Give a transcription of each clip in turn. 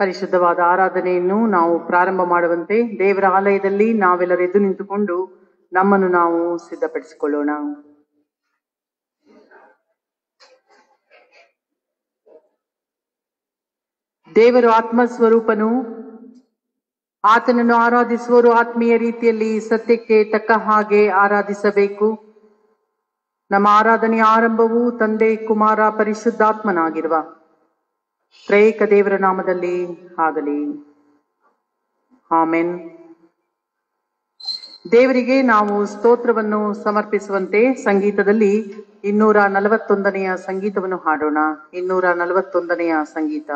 ಪರಿಶುದ್ಧವಾದ ಆರಾಧನೆಯನ್ನು ನಾವು ಪ್ರಾರಂಭ ಮಾಡುವಂತೆ ದೇವರ ಆಲಯದಲ್ಲಿ ನಾವೆಲ್ಲರೂ ಎದ್ದು ನಿಂತುಕೊಂಡು ನಮ್ಮನ್ನು ನಾವು ಸಿದ್ಧಪಡಿಸಿಕೊಳ್ಳೋಣ. ದೇವರು ಆತ್ಮಸ್ವರೂಪನು. ಆತನನ್ನು ಆರಾಧಿಸುವವರು ಆತ್ಮೀಯ ರೀತಿಯಲ್ಲಿ ಸತ್ಯಕ್ಕೆ ತಕ್ಕ ಹಾಗೆ ಆರಾಧಿಸಬೇಕು. ನಮ್ಮ ಆರಾಧನೆಯ ಆರಂಭವು ತಂದೆ, ಕುಮಾರ, ಪರಿಶುದ್ಧಾತ್ಮನಾಗಿರುವ ತ್ರೈಕ ದೇವರ ನಾಮದಲ್ಲಿ ಆಗಲಿ. ಆಮೆನ್. ದೇವರಿಗೆ ನಾವು ಸ್ತೋತ್ರವನ್ನು ಸಮರ್ಪಿಸುವಂತೆ ಸಂಗೀತದಲ್ಲಿ 241ನೆಯ ಸಂಗೀತವನ್ನು ಹಾಡೋಣ. 241ನೆಯ ಸಂಗೀತ.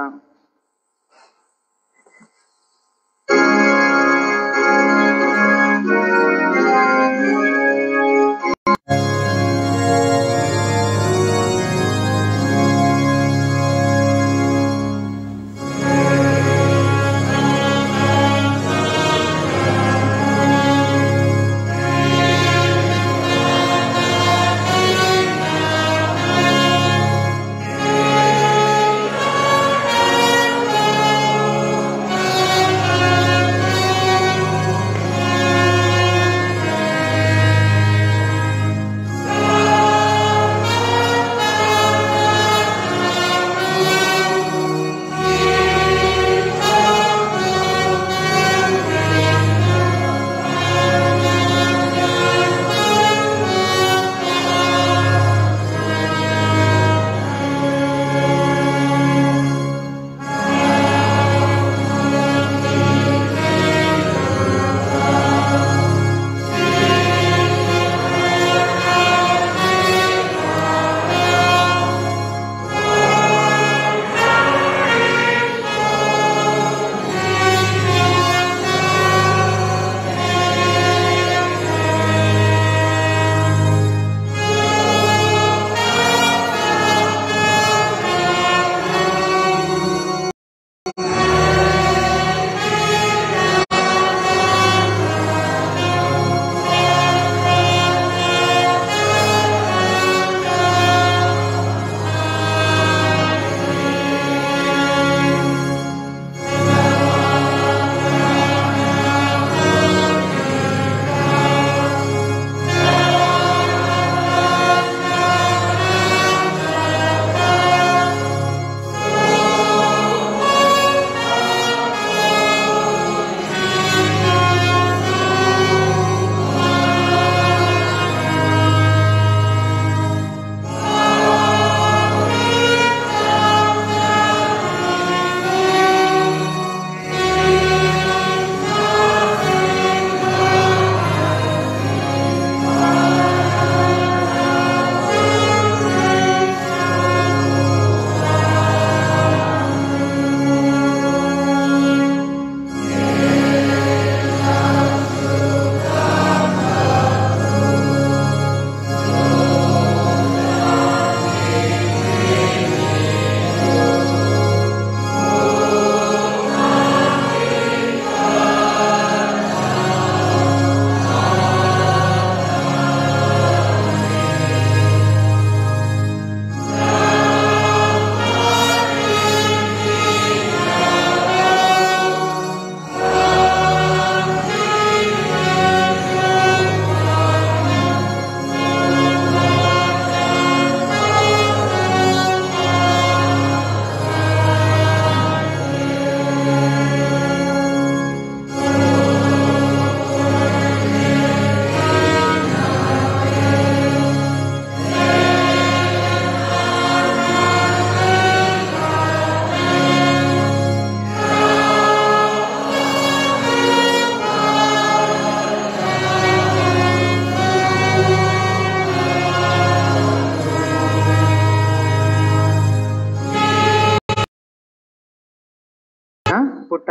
ಪುಟ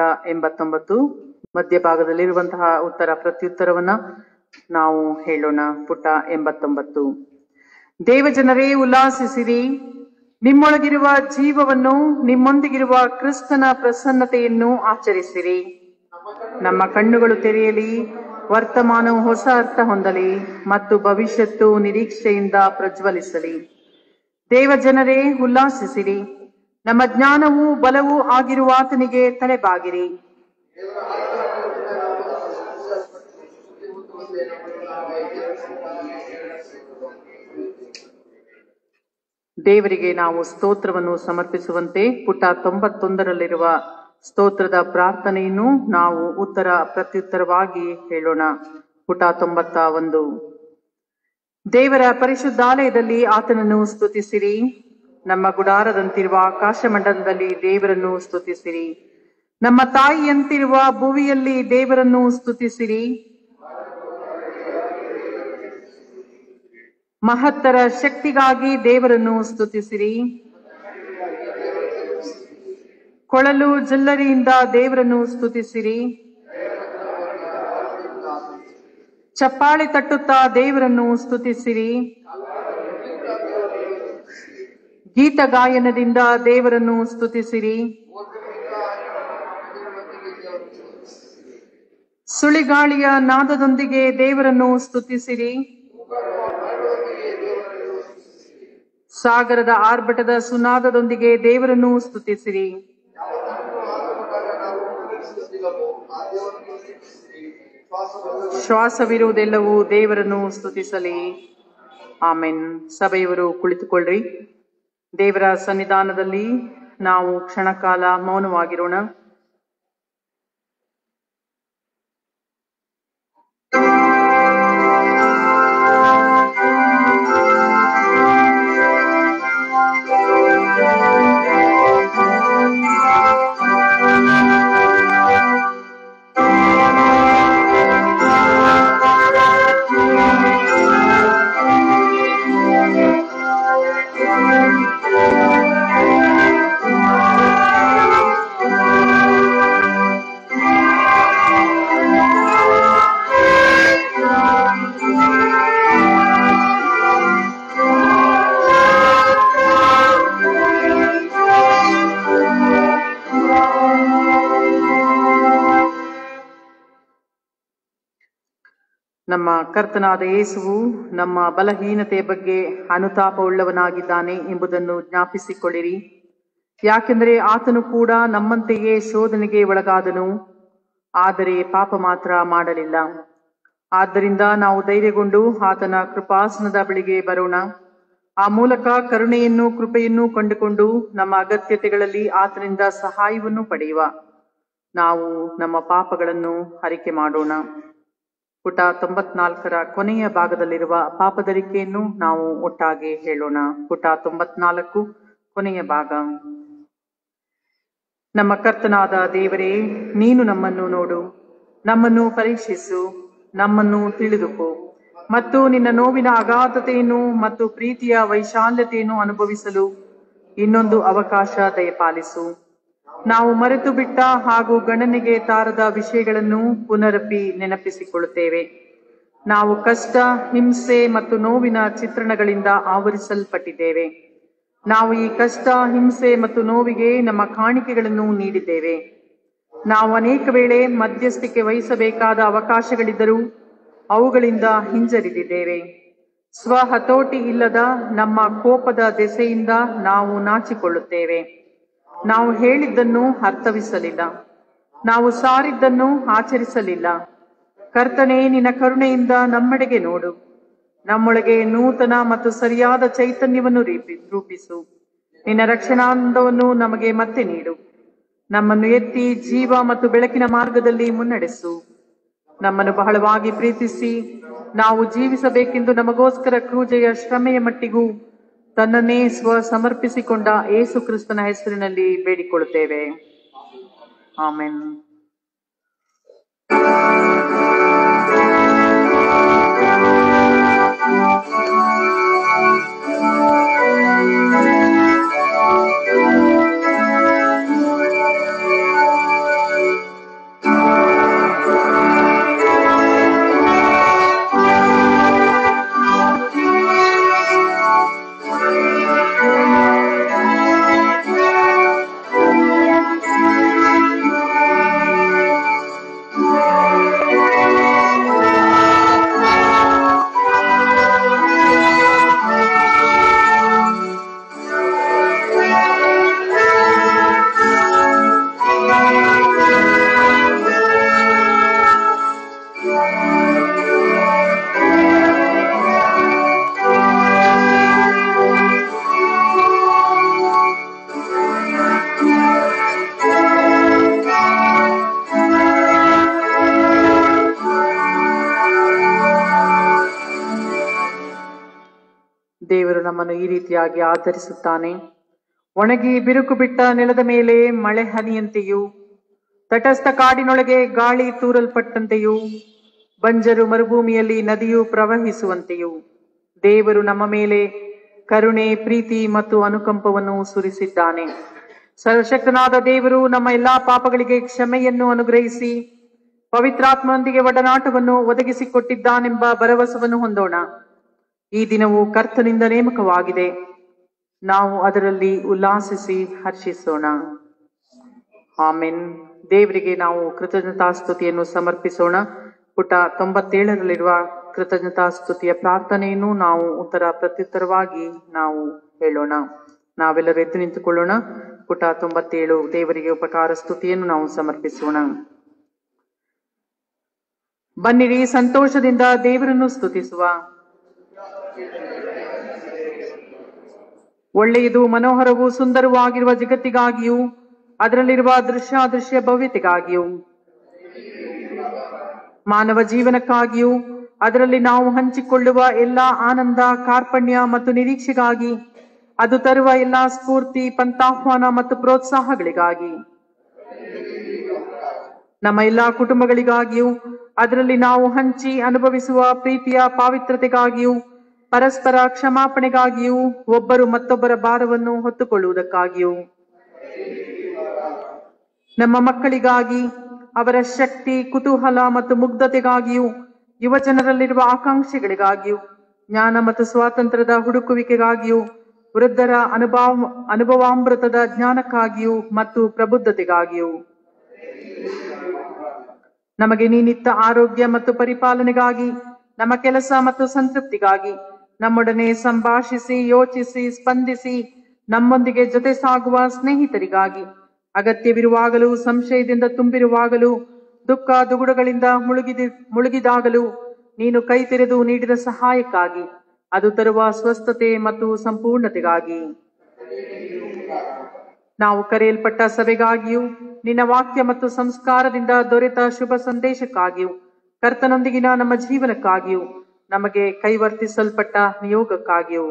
89 ಮಧ್ಯಭಾಗದಲ್ಲಿರುವಂತಹ ಉತ್ತರ ಪ್ರತ್ಯುತ್ತರವನ್ನ ನಾವು ಹೇಳೋಣ. ಪುಟ 89. ದೇವಜನರೇ ಉಲ್ಲಾಸಿಸಿರಿ, ನಿಮ್ಮೊಳಗಿರುವ ಜೀವವನ್ನು, ನಿಮ್ಮೊಂದಿಗಿರುವ ಕ್ರಿಸ್ತನ ಪ್ರಸನ್ನತೆಯನ್ನು ಆಚರಿಸಿರಿ. ನಮ್ಮ ಕಣ್ಣುಗಳು ತೆರೆಯಲಿ, ವರ್ತಮಾನವು ಹೊಸ ಅರ್ಥ ಹೊಂದಲಿ ಮತ್ತು ಭವಿಷ್ಯತ್ತು ನಿರೀಕ್ಷೆಯಿಂದ ಪ್ರಜ್ವಲಿಸಲಿ. ದೇವಜನರೇ ಉಲ್ಲಾಸಿಸಿರಿ, ನಮ್ಮ ಜ್ಞಾನವೂ ಬಲವೂ ಆಗಿರುವ ಆತನಿಗೆ ತಲೆಬಾಗಿರಿ. ದೇವರಿಗೆ ನಾವು ಸ್ತೋತ್ರವನ್ನು ಸಮರ್ಪಿಸುವಂತೆ ಪುಟ 91ರಲ್ಲಿರುವ ಸ್ತೋತ್ರದ ಪ್ರಾರ್ಥನೆಯನ್ನು ನಾವು ಉತ್ತರ ಪ್ರತ್ಯುತ್ತರವಾಗಿ ಹೇಳೋಣ. ಪುಟ 91. ದೇವರ ಪರಿಶುದ್ಧಾಲಯದಲ್ಲಿ ಆತನನ್ನು ಸ್ತುತಿಸಿರಿ. ನಮ್ಮ ಗುಡಾರದಂತಿರುವ ಆಕಾಶಮಂಡಲದಲ್ಲಿ ದೇವರನ್ನು ಸ್ತುತಿಸಿರಿ. ನಮ್ಮ ತಾಯಿಯಂತಿರುವ ಭುವಿಯಲ್ಲಿ ದೇವರನ್ನು ಸ್ತುತಿಸಿರಿ. ಮಹತ್ತರ ಶಕ್ತಿಗಾಗಿ ದೇವರನ್ನು ಸ್ತುತಿಸಿರಿ. ಕೊಳಲು ಜಲ್ಲರಿಯಿಂದ ದೇವರನ್ನು ಸ್ತುತಿಸಿರಿ. ಚಪ್ಪಾಳೆ ತಟ್ಟುತ್ತಾ ದೇವರನ್ನು ಸ್ತುತಿಸಿರಿ. ಗೀತ ಗಾಯನದಿಂದ ದೇವರನ್ನು ಸ್ತುತಿಸಿರಿ. ಸುಳಿಗಾಳಿಯ ನಾದದೊಂದಿಗೆ ದೇವರನ್ನು ಸ್ತುತಿಸಿರಿ. ಸಾಗರದ ಆರ್ಭಟದ ಸುನಾದದೊಂದಿಗೆ ದೇವರನ್ನು ಸ್ತುತಿಸಿರಿ. ಶ್ವಾಸವಿರುವುದೆಲ್ಲವೂ ದೇವರನ್ನು ಸ್ತುತಿಸಲಿ. ಆಮೆನ್. ಸಭೆಯವರು ಕುಳಿತುಕೊಳ್ಳ್ರಿ. ದೇವರ ಸನ್ನಿಧಾನದಲ್ಲಿ ನಾವು ಕ್ಷಣಕಾಲ ಮೌನವಾಗಿರೋಣ. ನಮ್ಮ ಕರ್ತನಾದ ಯೇಸುವು ನಮ್ಮ ಬಲಹೀನತೆಯ ಬಗ್ಗೆ ಅನುತಾಪವುಳ್ಳವನಾಗಿದ್ದಾನೆ ಎಂಬುದನ್ನು ಜ್ಞಾಪಿಸಿಕೊಳ್ಳಿರಿ. ಯಾಕೆಂದರೆ ಆತನು ಕೂಡ ನಮ್ಮಂತೆಯೇ ಶೋಧನೆಗೆ ಒಳಗಾದನು, ಆದರೆ ಪಾಪ ಮಾತ್ರ ಮಾಡಲಿಲ್ಲ. ಆದ್ದರಿಂದ ನಾವು ಧೈರ್ಯಗೊಂಡು ಆತನ ಕೃಪಾಸನದ ಬಳಿಗೆ ಬರೋಣ. ಆ ಮೂಲಕ ಕರುಣೆಯನ್ನು ಕೃಪೆಯನ್ನು ಕಂಡುಕೊಂಡು ನಮ್ಮ ಅಗತ್ಯತೆಗಳಲ್ಲಿ ಆತನಿಂದ ಸಹಾಯವನ್ನು ಪಡೆಯುವ. ನಾವು ನಮ್ಮ ಪಾಪಗಳನ್ನು ಅರಿಕೆ ಮಾಡೋಣ. ಪುಟ 94ರ ಕೊನೆಯ ಭಾಗದಲ್ಲಿರುವ ಪಾಪದರಿಕೆಯನ್ನು ನಾವು ಒಟ್ಟಾಗಿ ಹೇಳೋಣ. ಪುಟ 94 ಕೊನೆಯ ಭಾಗ. ನಮ್ಮ ಕರ್ತನಾದ ದೇವರೇ, ನೀನು ನಮ್ಮನ್ನು ನೋಡು, ನಮ್ಮನ್ನು ಪರೀಕ್ಷಿಸು, ನಮ್ಮನ್ನು ತಿಳಿದುಕೋ ಮತ್ತು ನಿನ್ನ ನೋವಿನ ಅಗಾಧತೆಯನ್ನು ಮತ್ತು ಪ್ರೀತಿಯ ವೈಶಾಲ್ಯತೆಯನ್ನು ಅನುಭವಿಸಲು ಇನ್ನೊಂದು ಅವಕಾಶ ದಯಪಾಲಿಸು. ನಾವು ಮರೆತು ಬಿಟ್ಟ ಹಾಗೂ ಗಣನೆಗೆ ತಾರದ ವಿಷಯಗಳನ್ನು ಪುನರಪಿ ನೆನಪಿಸಿಕೊಳ್ಳುತ್ತೇವೆ. ನಾವು ಕಷ್ಟ, ಹಿಂಸೆ ಮತ್ತು ನೋವಿನ ಚಿತ್ರಣಗಳಿಂದ ಆವರಿಸಲ್ಪಟ್ಟಿದ್ದೇವೆ. ನಾವು ಈ ಕಷ್ಟ, ಹಿಂಸೆ ಮತ್ತು ನೋವಿಗೆ ನಮ್ಮ ಕಾಣಿಕೆಗಳನ್ನು ನೀಡಿದ್ದೇವೆ. ನಾವು ಅನೇಕ ವೇಳೆ ಮಧ್ಯಸ್ಥಿಕೆ ವಹಿಸಬೇಕಾದ ಅವಕಾಶಗಳಿದ್ದರೂ ಅವುಗಳಿಂದ ಹಿಂಜರಿದಿದ್ದೇವೆ. ಸ್ವಹತೋಟಿ ಇಲ್ಲದ ನಮ್ಮ ಕೋಪದ ದೆಸೆಯಿಂದ ನಾವು ನಾಚಿಕೊಳ್ಳುತ್ತೇವೆ. ನಾವು ಹೇಳಿದ್ದನ್ನು ಅರ್ಥವಿಸಲಿಲ್ಲ, ನಾವು ಸಾರಿದ್ದನ್ನು ಆಚರಿಸಲಿಲ್ಲ. ಕರ್ತನೇ, ನಿನ್ನ ಕರುಣೆಯಿಂದ ನಮ್ಮೆಡೆಗೆ ನೋಡು. ನಮ್ಮೊಳಗೆ ನೂತನ ಮತ್ತು ಸರಿಯಾದ ಚೈತನ್ಯವನ್ನು ರೂಪಿಸು. ನಿನ್ನ ರಕ್ಷಣಾನಂದವನ್ನು ನಮಗೆ ಮತ್ತೆ ನೀಡು. ನಮ್ಮನ್ನು ಎತ್ತಿ ಜೀವ ಮತ್ತು ಬೆಳಕಿನ ಮಾರ್ಗದಲ್ಲಿ ಮುನ್ನಡೆಸು. ನಮ್ಮನ್ನು ಬಹಳವಾಗಿ ಪ್ರೀತಿಸಿ ನಾವು ಜೀವಿಸಬೇಕೆಂದು ನಮಗೋಸ್ಕರ ಕ್ರೂಜೆಯ ಶ್ರಮೆಯ ಮಟ್ಟಿಗೂ ತನ್ನನ್ನೇ ಸಮರ್ಪಿಸಿಕೊಂಡ ಯೇಸು ಕ್ರಿಸ್ತನ ಹೆಸರಿನಲ್ಲಿ ಬೇಡಿಕೊಳ್ಳುತ್ತೇವೆ. ಆಮೆನ್. ಈ ರೀತಿಯಾಗಿ ಆಧರಿಸುತ್ತಾನೆ. ಒಣಗಿ ಬಿರುಕು ಬಿಟ್ಟ ನೆಲದ ಮೇಲೆ ಮಳೆ ಹನಿಯಂತೆಯೂ, ತಟಸ್ಥ ಕಾಡಿನೊಳಗೆ ಗಾಳಿ ತೂರಲ್ಪಟ್ಟಂತೆಯೂ, ಬಂಜರು ಮರುಭೂಮಿಯಲ್ಲಿ ನದಿಯು ಪ್ರವಹಿಸುವಂತೆಯೂ ದೇವರು ನಮ್ಮ ಮೇಲೆ ಕರುಣೆ, ಪ್ರೀತಿ ಮತ್ತು ಅನುಕಂಪವನ್ನು ಸುರಿಸಿದ್ದಾನೆ. ಸರ್ವಶಕ್ತನಾದ ದೇವರು ನಮ್ಮ ಎಲ್ಲಾ ಪಾಪಗಳಿಗೆ ಕ್ಷಮೆಯನ್ನು ಅನುಗ್ರಹಿಸಿ ಪವಿತ್ರಾತ್ಮನೊಂದಿಗೆ ಒಡನಾಟವನ್ನು ಒದಗಿಸಿಕೊಟ್ಟಿದ್ದಾನೆಂಬ ಭರವಸವನ್ನು ಹೊಂದೋಣ. ಈ ದಿನವು ಕರ್ತನಿಂದ ನೇಮಕವಾಗಿದೆ, ನಾವು ಅದರಲ್ಲಿ ಉಲ್ಲಾಸಿಸಿ ಹರ್ಷಿಸೋಣ. ಆಮೆನ್. ದೇವರಿಗೆ ನಾವು ಕೃತಜ್ಞತಾಸ್ತುತಿಯನ್ನು ಸಮರ್ಪಿಸೋಣ. ಪುಟ 97ರಲ್ಲಿರುವ ಕೃತಜ್ಞತಾಸ್ತುತಿಯ ಪ್ರಾರ್ಥನೆಯನ್ನು ನಾವು ಉತ್ತರ ಪ್ರತ್ಯುತ್ತರವಾಗಿ ನಾವು ಹೇಳೋಣ. ನಾವೆಲ್ಲರೂ ಎದ್ದು ನಿಂತುಕೊಳ್ಳೋಣ. ಪುಟ 97 ದೇವರಿಗೆ ಉಪಕಾರ ಸ್ತುತಿಯನ್ನು ನಾವು ಸಮರ್ಪಿಸೋಣ. ಬನ್ನಿರಿ, ಸಂತೋಷದಿಂದ ದೇವರನ್ನು ಸ್ತುತಿಸುವ. ಒಳ್ಳೆಯದು, ಮನೋಹರವೂ ಸುಂದರವಾಗಿರುವ ಜಗತ್ತಿಗಾಗಿಯೂ ಅದರಲ್ಲಿರುವ ದೃಶ್ಯಾದೃಶ್ಯ ಭವ್ಯತೆಗಾಗಿಯೂ, ಮಾನವ ಜೀವನಕ್ಕಾಗಿಯೂ ಅದರಲ್ಲಿ ನಾವು ಹಂಚಿಕೊಳ್ಳುವ ಎಲ್ಲಾ ಆನಂದ, ಕಾರ್ಪಣ್ಯ ಮತ್ತು ನಿರೀಕ್ಷೆಗಾಗಿ, ಅದು ತರುವ ಎಲ್ಲಾ ಸ್ಫೂರ್ತಿ, ಪಂಥಾಹ್ವಾನ ಮತ್ತು ಪ್ರೋತ್ಸಾಹಗಳಿಗಾಗಿ, ನಮ್ಮ ಎಲ್ಲಾ ಕುಟುಂಬಗಳಿಗಾಗಿಯೂ ಅದರಲ್ಲಿ ನಾವು ಹಂಚಿ ಅನುಭವಿಸುವ ಪ್ರೀತಿಯ ಪಾವಿತ್ರತೆಗಾಗಿಯೂ, ಪರಸ್ಪರ ಕ್ಷಮಾಪಣೆಗಾಗಿಯೂ, ಒಬ್ಬರು ಮತ್ತೊಬ್ಬರ ಭಾರವನ್ನು ಹೊತ್ತುಕೊಳ್ಳುವುದಕ್ಕಾಗಿಯೂ, ನಮ್ಮ ಮಕ್ಕಳಿಗಾಗಿ ಅವರ ಶಕ್ತಿ, ಕುತೂಹಲ ಮತ್ತು ಮುಗ್ಧತೆಗಾಗಿಯೂ, ಯುವಜನರಲ್ಲಿರುವ ಆಕಾಂಕ್ಷೆಗಳಿಗಾಗಿಯೂ, ಜ್ಞಾನ ಮತ್ತು ಸ್ವಾತಂತ್ರ್ಯದ ಹುಡುಕುವಿಕೆಗಾಗಿಯೂ, ವೃದ್ಧರ ಅನುಭವಾಮೃತದ ಜ್ಞಾನಕ್ಕಾಗಿಯೂ ಮತ್ತು ಪ್ರಬುದ್ಧತೆಗಾಗಿಯೂ, ನಮಗೆ ನಿತ್ಯ ಆರೋಗ್ಯ ಮತ್ತು ಪರಿಪಾಲನೆಗಾಗಿ, ನಮ್ಮ ಕೆಲಸ ಮತ್ತು ಸಂತೃಪ್ತಿಗಾಗಿ, ನಮ್ಮೊಡನೆ ಸಂಭಾಷಿಸಿ, ಯೋಚಿಸಿ, ಸ್ಪಂದಿಸಿ, ನಮ್ಮೊಂದಿಗೆ ಜೊತೆ ಸಾಗುವ ಸ್ನೇಹಿತರಿಗಾಗಿ, ಅಗತ್ಯವಿರುವಾಗಲೂ, ಸಂಶಯದಿಂದ ತುಂಬಿರುವಾಗಲೂ, ದುಃಖ ದುಗುಡಗಳಿಂದ ಮುಳುಗಿದಾಗಲೂ ನೀನು ಕೈ ತೆರೆದು ನೀಡಿದ ಸಹಾಯಕ್ಕಾಗಿ, ಅದು ತರುವ ಸ್ವಸ್ಥತೆ ಮತ್ತು ಸಂಪೂರ್ಣತೆಗಾಗಿ, ನಾವು ಕರೆಯಲ್ಪಟ್ಟ ಸಭೆಗಾಗಿಯೂ, ನಿನ್ನ ವಾಕ್ಯ ಮತ್ತು ಸಂಸ್ಕಾರದಿಂದ ದೊರೆತ ಶುಭ ಸಂದೇಶಕ್ಕಾಗಿಯೂ, ಕರ್ತನೊಂದಿಗಿನ ನಮ್ಮ ಜೀವನಕ್ಕಾಗಿಯೂ, ನಮಗೆ ಕೈವರ್ತಿಸಲ್ಪಟ್ಟ ನಿಯೋಗಕ್ಕಾಗಿಯೂ,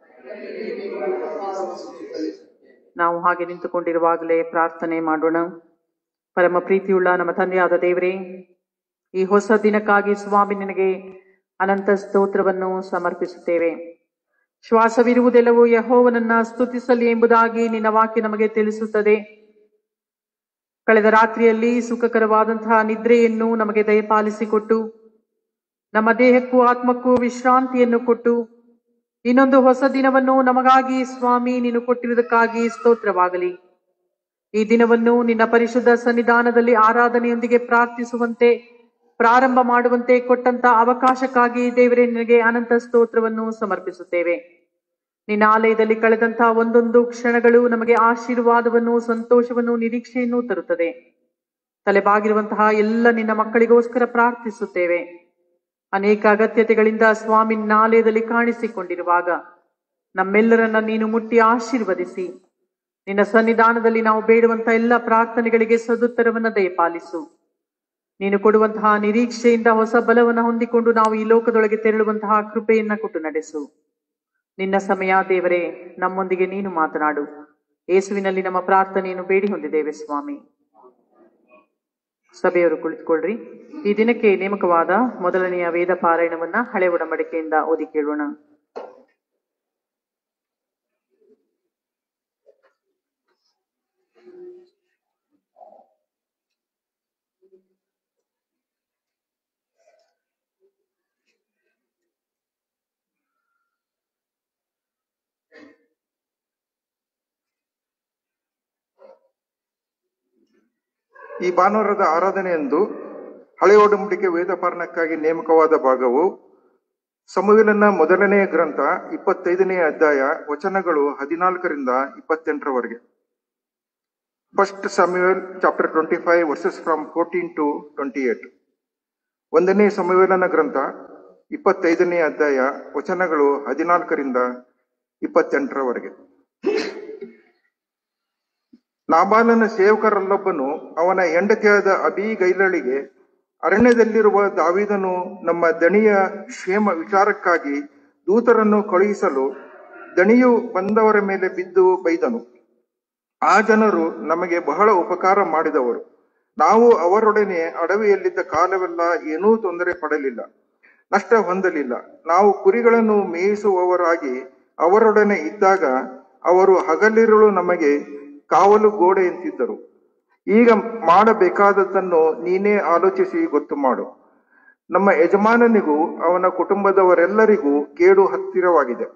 ನಾವು ಹಾಗೆ ನಿಂತುಕೊಂಡಿರುವಾಗಲೇ ಪ್ರಾರ್ಥನೆ ಮಾಡೋಣ. ಪರಮ ಪ್ರೀತಿಯುಳ್ಳ ನಮ್ಮ ತಂದೆಯಾದ ದೇವರೇ, ಈ ಹೊಸ ದಿನಕ್ಕಾಗಿ ಸ್ವಾಮಿ ನಿನಗೆ ಅನಂತ ಸ್ತೋತ್ರವನ್ನು ಸಮರ್ಪಿಸುತ್ತೇವೆ. ಶ್ವಾಸವಿರುವುದೆಲ್ಲವೂ ಯೆಹೋವನನ್ನ ಸ್ತುತಿಸಲಿ ಎಂಬುದಾಗಿ ನಿನ್ನ ವಾಕ್ಯ ನಮಗೆ ತಿಳಿಸುತ್ತದೆ. ಕಳೆದ ರಾತ್ರಿಯಲ್ಲಿ ಸುಖಕರವಾದಂತಹ ನಿದ್ರೆಯನ್ನು ನಮಗೆ ದಯಪಾಲಿಸಿಕೊಟ್ಟು, ನಮ್ಮ ದೇಹಕ್ಕೂ ಆತ್ಮಕ್ಕೂ ವಿಶ್ರಾಂತಿಯನ್ನು ಕೊಟ್ಟು, ಇನ್ನೊಂದು ಹೊಸ ದಿನವನ್ನು ನಮಗಾಗಿ ಸ್ವಾಮಿ ನೀನು ಕೊಟ್ಟಿರುವುದಕ್ಕಾಗಿ ಸ್ತೋತ್ರವಾಗಲಿ. ಈ ದಿನವನ್ನು ನಿನ್ನ ಪರಿಶುದ್ಧ ಸನ್ನಿಧಾನದಲ್ಲಿ ಆರಾಧನೆಯೊಂದಿಗೆ ಪ್ರಾರ್ಥಿಸುವಂತೆ, ಪ್ರಾರಂಭ ಮಾಡುವಂತೆ ಕೊಟ್ಟಂತ ಅವಕಾಶಕ್ಕಾಗಿ ದೇವರೇ ನಿನಗೆ ಅನಂತ ಸ್ತೋತ್ರವನ್ನು ಸಮರ್ಪಿಸುತ್ತೇವೆ. ನಿನ್ನ ಆಲಯದಲ್ಲಿ ಕಳೆದಂತಹ ಒಂದೊಂದು ಕ್ಷಣಗಳು ನಮಗೆ ಆಶೀರ್ವಾದವನ್ನು, ಸಂತೋಷವನ್ನು, ನಿರೀಕ್ಷೆಯನ್ನು ತರುತ್ತದೆ. ತಲೆಬಾಗಿರುವಂತಹ ಎಲ್ಲ ನಿನ್ನ ಮಕ್ಕಳಿಗೋಸ್ಕರ ಪ್ರಾರ್ಥಿಸುತ್ತೇವೆ. ಅನೇಕ ಅಗತ್ಯತೆಗಳಿಂದ ಸ್ವಾಮಿ ನಿನ್ನ ಆಲಯದಲ್ಲಿ ಕಾಣಿಸಿಕೊಂಡಿರುವಾಗ ನಮ್ಮೆಲ್ಲರನ್ನ ನೀನು ಮುಟ್ಟಿ ಆಶೀರ್ವದಿಸಿ, ನಿನ್ನ ಸನ್ನಿಧಾನದಲ್ಲಿ ನಾವು ಬೇಡುವಂತಹ ಎಲ್ಲ ಪ್ರಾರ್ಥನೆಗಳಿಗೆ ಸದುತ್ತರವನ್ನ ದಯಪಾಲಿಸು. ನೀನು ಕೊಡುವಂತಹ ನಿರೀಕ್ಷೆಯಿಂದ ಹೊಸ ಬಲವನ್ನು ಹೊಂದಿಕೊಂಡು ನಾವು ಈ ಲೋಕದೊಳಗೆ ತೆರಳುವಂತಹ ಕೃಪೆಯನ್ನ ಕೊಟ್ಟು ನಡೆಸು. ನಿನ್ನ ಸಮಯ ದೇವರೇ, ನಮ್ಮೊಂದಿಗೆ ನೀನು ಮಾತನಾಡು. ಯೇಸುವಿನಲ್ಲಿ ನಮ್ಮ ಪ್ರಾರ್ಥನೆಯನ್ನು ಬೇಡಿ ಹೊಂದಿದ್ದೇವೆ ಸ್ವಾಮಿ. ಸಭೆಯವರು ಕುಳಿತುಕೊಳ್ಳ್ರಿ. ಈ ದಿನಕ್ಕೆ ನೇಮಕವಾದ ಮೊದಲನೆಯ ವೇದ ಪಾರಾಯಣವನ್ನ ಹಳೆ ಒಡಂಬಡಿಕೆಯಿಂದ ಓದಿ ಕೇಳೋಣ. ಈ ಭಾನುವಾರದ ಆರಾಧನೆಯಂದು ಹಳೆ ಒಡಂಬಡಿಕೆ ವೇದ ಪಾರಾಯಣಕ್ಕಾಗಿ ನೇಮಕವಾದ ಭಾಗವು ಸಮುವೇಲನ ಮೊದಲನೆಯ ಗ್ರಂಥ 25ನೇ ಅಧ್ಯಾಯ ವಚನಗಳು 14ರಿಂದ 28ರವರೆಗೆ. First Samuel chapter 25 verses from 14 to 28. ಒಂದನೇ ಸಮುವೇಲನ ಗ್ರಂಥ 25ನೇ ಅಧ್ಯಾಯ ವಚನಗಳು 14ರಿಂದ 28ರವರೆಗೆ. ನಾಬಾಲನ ಸೇವಕರಲ್ಲೊಬ್ಬನು ಅವನ ಹೆಂಡತಿಯಾದ ಅಬೀಗೈಲಳಿಗೆ, ಅರಣ್ಯದಲ್ಲಿರುವ ದಾವೀದನು ನಮ್ಮ ದಣಿಯ ಕ್ಷೇಮ ವಿಚಾರಕ್ಕಾಗಿ ದೂತರನ್ನು ಕಳುಹಿಸಲು ದಣಿಯು ಬಂದವರ ಮೇಲೆ ಬಿದ್ದು ಬೈದನು. ಆ ಜನರು ನಮಗೆ ಬಹಳ ಉಪಕಾರ ಮಾಡಿದವರು. ನಾವು ಅವರೊಡನೆ ಅಡವಿಯಲ್ಲಿದ್ದ ಕಾಲವೆಲ್ಲ ಏನೂ ತೊಂದರೆ ಪಡಲಿಲ್ಲ, ನಷ್ಟ ಹೊಂದಲಿಲ್ಲ. ನಾವು ಕುರಿಗಳನ್ನು ಮೇಯಿಸುವವರಾಗಿ ಅವರೊಡನೆ ಇದ್ದಾಗ ಅವರು ಹಗಲಿರುಳು ನಮಗೆ ಕಾವಲು ಗೋಡೆಯಂತಿದ್ದರು. ಈಗ ಮಾಡಬೇಕಾದದ್ದನ್ನು ನೀನೇ ಆಲೋಚಿಸಿ ಗೊತ್ತು ಮಾಡು. ನಮ್ಮ ಯಜಮಾನನಿಗೂ ಅವನ ಕುಟುಂಬದವರೆಲ್ಲರಿಗೂ ಕೇಡು ಹತ್ತಿರವಾಗಿದೆ.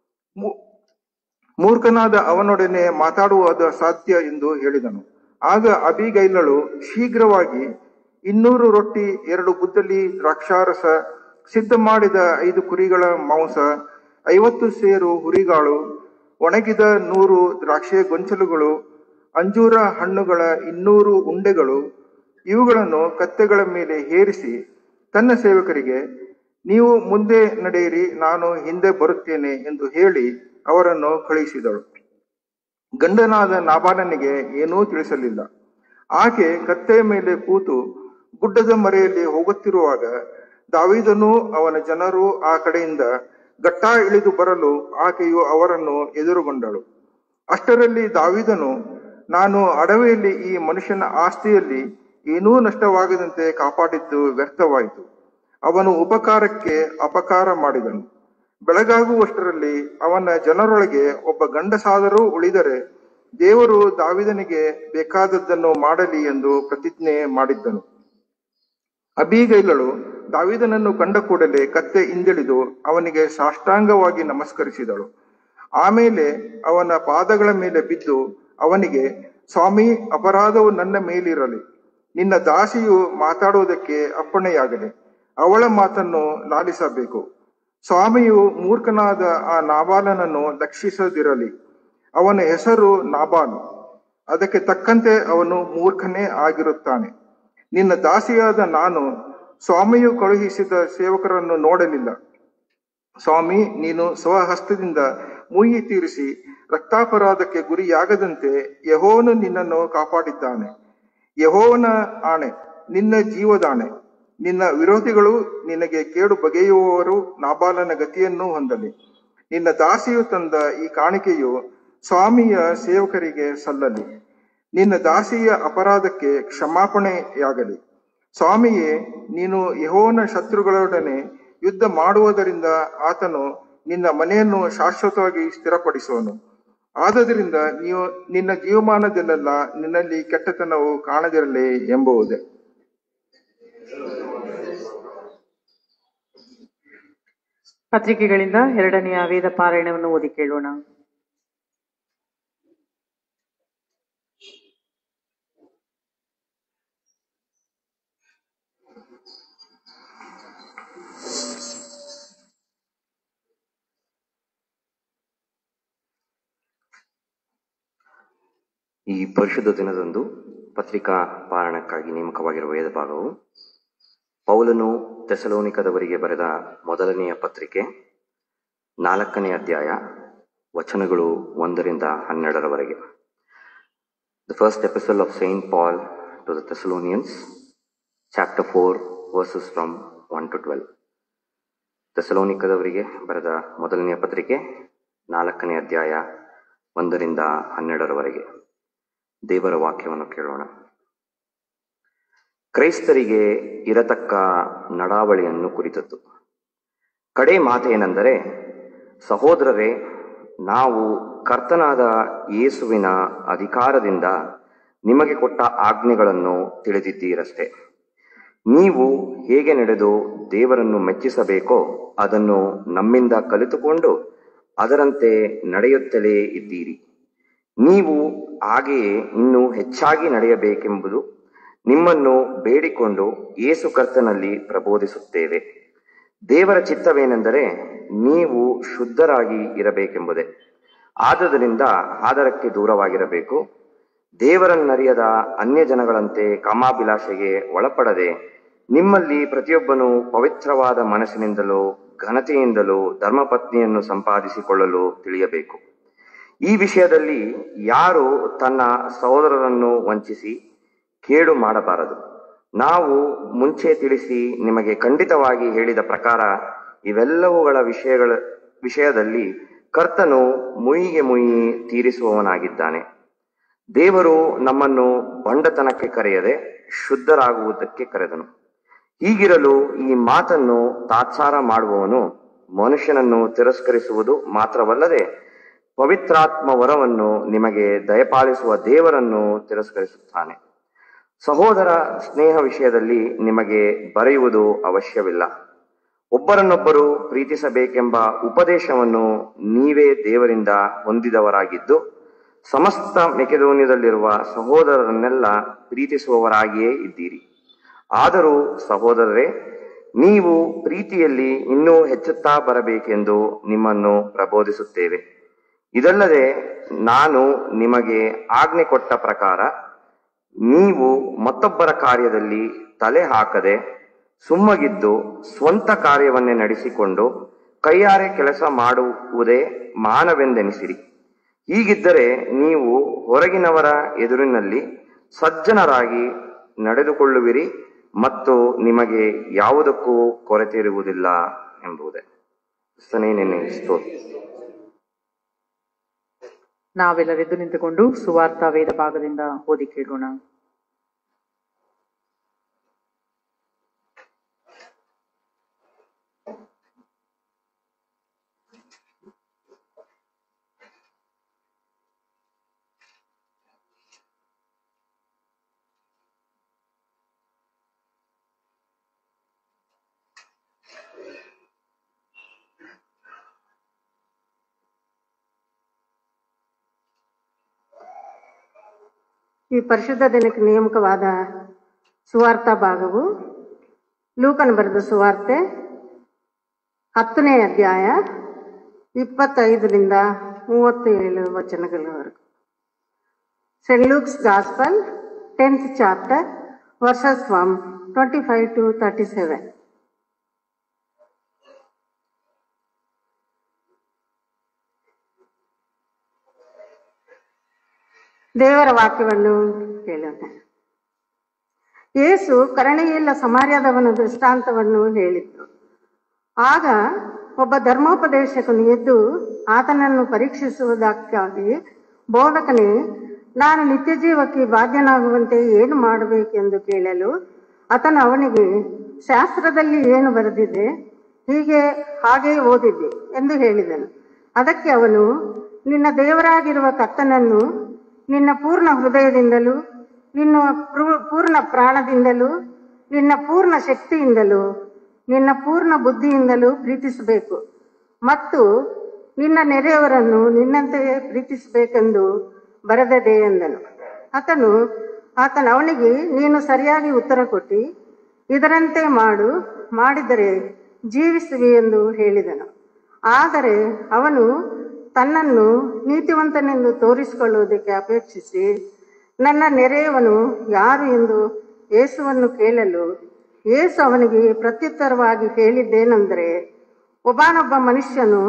ಮೂರ್ಖನಾದ ಅವನೊಡನೆ ಮಾತಾಡುವುದು ಸಾಧ್ಯ ಎಂದು ಹೇಳಿದನು. ಆಗ ಅಬೀಗೈಲಳು ಶೀಘ್ರವಾಗಿ 200 ರೊಟ್ಟಿ, 2 ಬುದ್ದಲಿ ದ್ರಾಕ್ಷಾರಸ, ಸಿದ್ಧ ಮಾಡಿದ 5 ಕುರಿಗಳ ಮಾಂಸ, 50 ಸೇರು ಹುರಿಗಾಳು, ಒಣಗಿದ 100 ದ್ರಾಕ್ಷೆ ಗೊಂಚಲುಗಳು, ಅಂಜೂರ ಹಣ್ಣುಗಳ 200 ಉಂಡೆಗಳು, ಇವುಗಳನ್ನು ಕತ್ತೆಗಳ ಮೇಲೆ ಹೇರಿಸಿ ತನ್ನ ಸೇವಕರಿಗೆ, ನೀವು ಮುಂದೆ ನಡೆಯಿರಿ, ನಾನು ಹಿಂದೆ ಬರುತ್ತೇನೆ ಎಂದು ಹೇಳಿ ಅವರನ್ನು ಕಳುಹಿಸಿದಳು. ಗಂಡನಾದ ನಾಬಾಲನಿಗೆ ಏನೂ ತಿಳಿಸಲಿಲ್ಲ. ಆಕೆ ಕತ್ತೆಯ ಮೇಲೆ ಕೂತು ಗುಡ್ಡದ ಮರೆಯಲ್ಲಿ ಹೋಗುತ್ತಿರುವಾಗ ದಾವೀದನೂ ಅವನ ಜನರು ಆ ಕಡೆಯಿಂದ ಗಟ್ಟಾ ಇಳಿದು ಬರಲು ಆಕೆಯು ಅವರನ್ನು ಎದುರುಗೊಂಡಳು. ಅಷ್ಟರಲ್ಲಿ ದಾವೀದನು, ನಾನು ಅಡವಿಯಲ್ಲಿ ಈ ಮನುಷ್ಯನ ಆಸ್ತಿಯಲ್ಲಿ ಏನೂ ನಷ್ಟವಾಗದಂತೆ ಕಾಪಾಡಿದ್ದು ವ್ಯರ್ಥವಾಯಿತು. ಅವನು ಉಪಕಾರಕ್ಕೆ ಅಪಕಾರ ಮಾಡಿದನು. ಬೆಳಗಾಗುವಷ್ಟರಲ್ಲಿ ಅವನ ಜನರೊಳಗೆ ಒಬ್ಬ ಗಂಡಸಾದರೂ ಉಳಿದರೆ ದೇವರು ದಾವೀದನಿಗೆ ಬೇಕಾದದ್ದನ್ನು ಮಾಡಲಿ ಎಂದು ಪ್ರತಿಜ್ಞೆ ಮಾಡಿದ್ದನು. ಅಬೀಗೈಲಳು ದಾವೀದನನ್ನು ಕಂಡ ಕೂಡಲೇ ಕತ್ತೆ ಹಿಂದಿಳಿದು ಅವನಿಗೆ ಸಾಷ್ಟಾಂಗವಾಗಿ ನಮಸ್ಕರಿಸಿದಳು. ಆಮೇಲೆ ಅವನ ಪಾದಗಳ ಮೇಲೆ ಬಿದ್ದು ಅವನಿಗೆ, ಸ್ವಾಮಿ, ಅಪರಾಧವು ನನ್ನ ಮೇಲಿರಲಿ. ನಿನ್ನ ದಾಸಿಯು ಮಾತಾಡುವುದಕ್ಕೆ ಅಪ್ಪಣೆಯಾಗಲಿ. ಅವಳ ಮಾತನ್ನು ಲಾಲಿಸಬೇಕು. ಸ್ವಾಮಿಯು ಮೂರ್ಖನಾದ ಆ ನಾಬಾಲನನ್ನು ಲಕ್ಷಿಸದಿರಲಿ. ಅವನ ಹೆಸರು ನಾಬಾಲ್, ಅದಕ್ಕೆ ತಕ್ಕಂತೆ ಅವನು ಮೂರ್ಖನೇ ಆಗಿರುತ್ತಾನೆ. ನಿನ್ನ ದಾಸಿಯಾದ ನಾನು ಸ್ವಾಮಿಯು ಕಳುಹಿಸಿದ ಸೇವಕರನ್ನು ನೋಡಲಿಲ್ಲ. ಸ್ವಾಮಿ, ನೀನು ಸ್ವಹಸ್ತದಿಂದ ಮುಯ್ಯಿ ತೀರಿಸಿ ರಕ್ತಾಪರಾಧಕ್ಕೆ ಗುರಿಯಾಗದಂತೆ ಯೆಹೋವನು ನಿನ್ನನ್ನು ಕಾಪಾಡಿದ್ದಾನೆ. ಯೆಹೋವನ ಆಣೆ, ನಿನ್ನ ಜೀವದಾಣೆ, ನಿನ್ನ ವಿರೋಧಿಗಳು ನಿನಗೆ ಕೇಡು ಬಗೆಯುವವರು ನಾಬಾಲನ ಗತಿಯನ್ನು ಹೊಂದಲಿ. ನಿನ್ನ ದಾಸಿಯು ತಂದ ಈ ಕಾಣಿಕೆಯು ಸ್ವಾಮಿಯ ಸೇವಕರಿಗೆ ಸಲ್ಲಲಿ. ನಿನ್ನ ದಾಸಿಯ ಅಪರಾಧಕ್ಕೆ ಕ್ಷಮಾಪಣೆಯಾಗಲಿ. ಸ್ವಾಮಿಯೇ, ನೀನು ಯೆಹೋವನ ಶತ್ರುಗಳೊಡನೆ ಯುದ್ಧ ಮಾಡುವುದರಿಂದ ಆತನು ನಿನ್ನ ಮನೆಯನ್ನು ಶಾಶ್ವತವಾಗಿ ಸ್ಥಿರಪಡಿಸುವನು. ಆದದರಿಂದ ನಿನ್ನ ಜೀವಮಾನದಲ್ಲೆಲ್ಲ ನಿನ್ನಲ್ಲಿ ಕೆಟ್ಟತನವು ಕಾಣದಿರಲಿ ಎಂಬುದೇ. ಪತ್ರಿಕೆಗಳಿಂದ 2ನೆಯ ವೇದ ಪಾರಾಯಣವನ್ನು ಓದಿ ಕೇಳೋಣ. ಈ ಪರಿಶುದ್ಧ ದಿನದಂದು ಪತ್ರಿಕಾ ಪಾರಾಯಣಕ್ಕಾಗಿ ನೇಮಕವಾಗಿರುವ ವೇದ ಭಾಗವು ಪೌಲನು ಥೆಸಲೋನಿಕದವರಿಗೆ ಬರೆದ ಮೊದಲನೆಯ ಪತ್ರಿಕೆ 4ನೇ ಅಧ್ಯಾಯ ವಚನಗಳು 1ರಿಂದ 12ರವರೆಗೆ. The first epistle of Saint Paul to the Thessalonians, chapter 4, verses from 1 to 12. ಥೆಸಲೋನಿಕದವರಿಗೆ ಬರೆದ ಮೊದಲನೆಯ ಪತ್ರಿಕೆ 4ನೇ ಅಧ್ಯಾಯ 1ರಿಂದ 12ರವರೆಗೆ. ದೇವರ ವಾಕ್ಯವನ್ನು ಕೇಳೋಣ. ಕ್ರೈಸ್ತರಿಗೆ ಇರತಕ್ಕ ನಡಾವಳಿಯನ್ನು ಕುರಿತದ್ದು. ಕಡೆ ಮಾತೇನೆಂದರೆ, ಸಹೋದರರೇ, ನಾವು ಕರ್ತನಾದ ಯೇಸುವಿನ ಅಧಿಕಾರದಿಂದ ನಿಮಗೆ ಕೊಟ್ಟ ಆಜ್ಞೆಗಳನ್ನು ತಿಳಿದಿದ್ದೀರಷ್ಟೇ. ನೀವು ಹೇಗೆ ನಡೆದು ದೇವರನ್ನು ಮೆಚ್ಚಿಸಬೇಕೋ ಅದನ್ನು ನಮ್ಮಿಂದ ಕಲಿತುಕೊಂಡು ಅದರಂತೆ ನಡೆಯುತ್ತಲೇ ಇದ್ದೀರಿ. ನೀವು ಹಾಗೆಯೇ ಇನ್ನೂ ಹೆಚ್ಚಾಗಿ ನಡೆಯಬೇಕೆಂಬುದು ನಿಮ್ಮನ್ನು ಬೇಡಿಕೊಂಡು ಯೇಸು ಕರ್ತನಲ್ಲಿ ಪ್ರಬೋಧಿಸುತ್ತೇವೆ. ದೇವರ ಚಿತ್ತವೇನೆಂದರೆ ನೀವು ಶುದ್ಧರಾಗಿ ಇರಬೇಕೆಂಬುದೇ. ಆದುದರಿಂದ ಆದರಕ್ಕೆ ದೂರವಾಗಿರಬೇಕು. ದೇವರನ್ನರಿಯದ ಅನ್ಯ ಜನಗಳಂತೆ ಕಾಮಾಭಿಲಾಷೆಗೆ ಒಳಪಡದೆ ನಿಮ್ಮಲ್ಲಿ ಪ್ರತಿಯೊಬ್ಬನು ಪವಿತ್ರವಾದ ಮನಸ್ಸಿನಿಂದಲೂ ಘನತೆಯಿಂದಲೂ ಧರ್ಮಪತ್ನಿಯನ್ನು ಸಂಪಾದಿಸಿಕೊಳ್ಳಲು ತಿಳಿಯಬೇಕು. ಈ ವಿಷಯದಲ್ಲಿ ಯಾರು ತನ್ನ ಸಹೋದರರನ್ನು ವಂಚಿಸಿ ಕೇಡು ಮಾಡಬಾರದು. ನಾವು ಮುಂಚೆ ತಿಳಿಸಿ ನಿಮಗೆ ಖಂಡಿತವಾಗಿ ಹೇಳಿದ ಪ್ರಕಾರ ಇವೆಲ್ಲವುಗಳ ವಿಷಯದಲ್ಲಿ ಕರ್ತನು ಮುಯಿಗೆ ಮುಯಿ ತೀರಿಸುವವನಾಗಿದ್ದಾನೆ. ದೇವರು ನಮ್ಮನ್ನು ಬಂಡತನಕ್ಕೆ ಕರೆಯದೆ ಶುದ್ಧರಾಗುವುದಕ್ಕೆ ಕರೆದನು. ಹೀಗಿರಲು ಈ ಮಾತನ್ನು ತಾತ್ಸಾರ ಮಾಡುವವನು ಮನುಷ್ಯನನ್ನು ತಿರಸ್ಕರಿಸುವುದು ಮಾತ್ರವಲ್ಲದೆ ಪವಿತ್ರಾತ್ಮ ವರವನ್ನು ನಿಮಗೆ ದಯಪಾಲಿಸುವ ದೇವರನ್ನು ತಿರಸ್ಕರಿಸುತ್ತಾನೆ. ಸಹೋದರ ಸ್ನೇಹ ವಿಷಯದಲ್ಲಿ ನಿಮಗೆ ಬರೆಯುವುದು ಅವಶ್ಯವಿಲ್ಲ. ಒಬ್ಬರನ್ನೊಬ್ಬರು ಪ್ರೀತಿಸಬೇಕೆಂಬ ಉಪದೇಶವನ್ನು ನೀವೇ ದೇವರಿಂದ ಹೊಂದಿದವರಾಗಿದ್ದು ಸಮಸ್ತ ಮೆಕೆದೋನ್ಯದಲ್ಲಿರುವ ಸಹೋದರರನ್ನೆಲ್ಲ ಪ್ರೀತಿಸುವವರಾಗಿಯೇ ಇದ್ದೀರಿ. ಆದರೂ ಸಹೋದರರೇ, ನೀವು ಪ್ರೀತಿಯಲ್ಲಿ ಇನ್ನೂ ಹೆಚ್ಚುತ್ತಾ ಬರಬೇಕೆಂದು ನಿಮ್ಮನ್ನು ಪ್ರಬೋಧಿಸುತ್ತೇವೆ. ಇದಲ್ಲದೆ ನಾನು ನಿಮಗೆ ಆಜ್ಞೆ ಕೊಟ್ಟ ಪ್ರಕಾರ ನೀವು ಮತ್ತೊಬ್ಬರ ಕಾರ್ಯದಲ್ಲಿ ತಲೆ ಹಾಕದೆ ಸುಮ್ಮಗಿದ್ದು ಸ್ವಂತ ಕಾರ್ಯವನ್ನೇ ನಡೆಸಿಕೊಂಡು ಕೈಯಾರೆ ಕೆಲಸ ಮಾಡುವುದೇ ಮಾನವೆಂದೆನಿಸಿರಿ. ಹೀಗಿದ್ದರೆ ನೀವು ಹೊರಗಿನವರ ಎದುರಿನಲ್ಲಿ ಸಜ್ಜನರಾಗಿ ನಡೆದುಕೊಳ್ಳುವಿರಿ ಮತ್ತು ನಿಮಗೆ ಯಾವುದಕ್ಕೂ ಕೊರತೆ ಇರುವುದಿಲ್ಲ ಎಂಬುದೇ. ನಾವೆಲ್ಲರೆದ್ದು ನಿಂತುಕೊಂಡು ಸುವಾರ್ಥ ವೇದ ಭಾಗದಿಂದ ಓದಿ ಕೇಳೋಣ. ಈ ಪರಿಶುದ್ಧ ದಿನಕ್ಕೆ ನೇಮಕವಾದ ಸುವಾರ್ಥ ಭಾಗವು ಲೂಕನ ಬರೆದ ಸುವಾರ್ತೆ 10ನೇ ಅಧ್ಯಾಯ 25ರಿಂದ 37 ವಚನಗಳವರೆಗೂ. St. Luke's Gospel, 10th chapter, verses from 25 to 37. ದೇವರ ವಾಕ್ಯವನ್ನು ಕೇಳೋಣ. ಯೇಸು ಕರುಣೆಯುಳ್ಳ ಸಮಾರ್ಯದವನ ದೃಷ್ಟಾಂತವನ್ನು ಹೇಳಿದ್ರು. ಆಗ ಒಬ್ಬ ಧರ್ಮೋಪದೇಶಕನು ಎದ್ದು ಆತನನ್ನು ಪರೀಕ್ಷಿಸುವುದಕ್ಕಾಗಿ, ಬೋಧಕನೇ, ನಾನು ನಿತ್ಯ ಜೀವಕ್ಕೆ ಬಾಧ್ಯನಾಗುವಂತೆ ಏನು ಮಾಡಬೇಕೆಂದು ಕೇಳಲು, ಆತನು ಅವನಿಗೆ, ಶಾಸ್ತ್ರದಲ್ಲಿ ಏನು ಬರೆದಿದೆ, ಹಾಗೆ ಓದಿದ್ದೆ ಎಂದು ಹೇಳಿದನು. ಅದಕ್ಕೆ ಅವನು, ನಿನ್ನ ದೇವರಾಗಿರುವ ಕರ್ತನನ್ನು ನಿನ್ನ ಪೂರ್ಣ ಹೃದಯದಿಂದಲೂ, ನಿನ್ನ ಪೂರ್ಣ ಪ್ರಾಣದಿಂದಲೂ, ನಿನ್ನ ಪೂರ್ಣ ಶಕ್ತಿಯಿಂದಲೂ, ನಿನ್ನ ಪೂರ್ಣ ಬುದ್ಧಿಯಿಂದಲೂ ಪ್ರೀತಿಸಬೇಕು ಮತ್ತು ನಿನ್ನ ನೆರೆಯವರನ್ನು ನಿನ್ನಂತೆಯೇ ಪ್ರೀತಿಸಬೇಕೆಂದು ಬರೆದದೆ ಎಂದನು. ಆತನು ಅವನಿಗೆ, ನೀನು ಸರಿಯಾಗಿ ಉತ್ತರ ಕೊಟ್ಟು ಇದರಂತೆ ಮಾಡಿದರೆ ಜೀವಿಸುವಿ ಎಂದು ಹೇಳಿದನು. ಆದರೆ ಅವನು ತನ್ನನ್ನು ನೀತಿವಂತನೆಂದು ತೋರಿಸಿಕೊಳ್ಳುವುದಕ್ಕೆ ಅಪೇಕ್ಷಿಸಿ, ನನ್ನ ನೆರೆಯವನು ಯಾರು ಎಂದು ಯೇಸುವನ್ನು ಕೇಳಲು, ಯೇಸು ಅವನಿಗೆ ಪ್ರತ್ಯುತ್ತರವಾಗಿ ಹೇಳಿದ್ದೇನೆಂದರೆ, ಒಬ್ಬನೊಬ್ಬ ಮನುಷ್ಯನು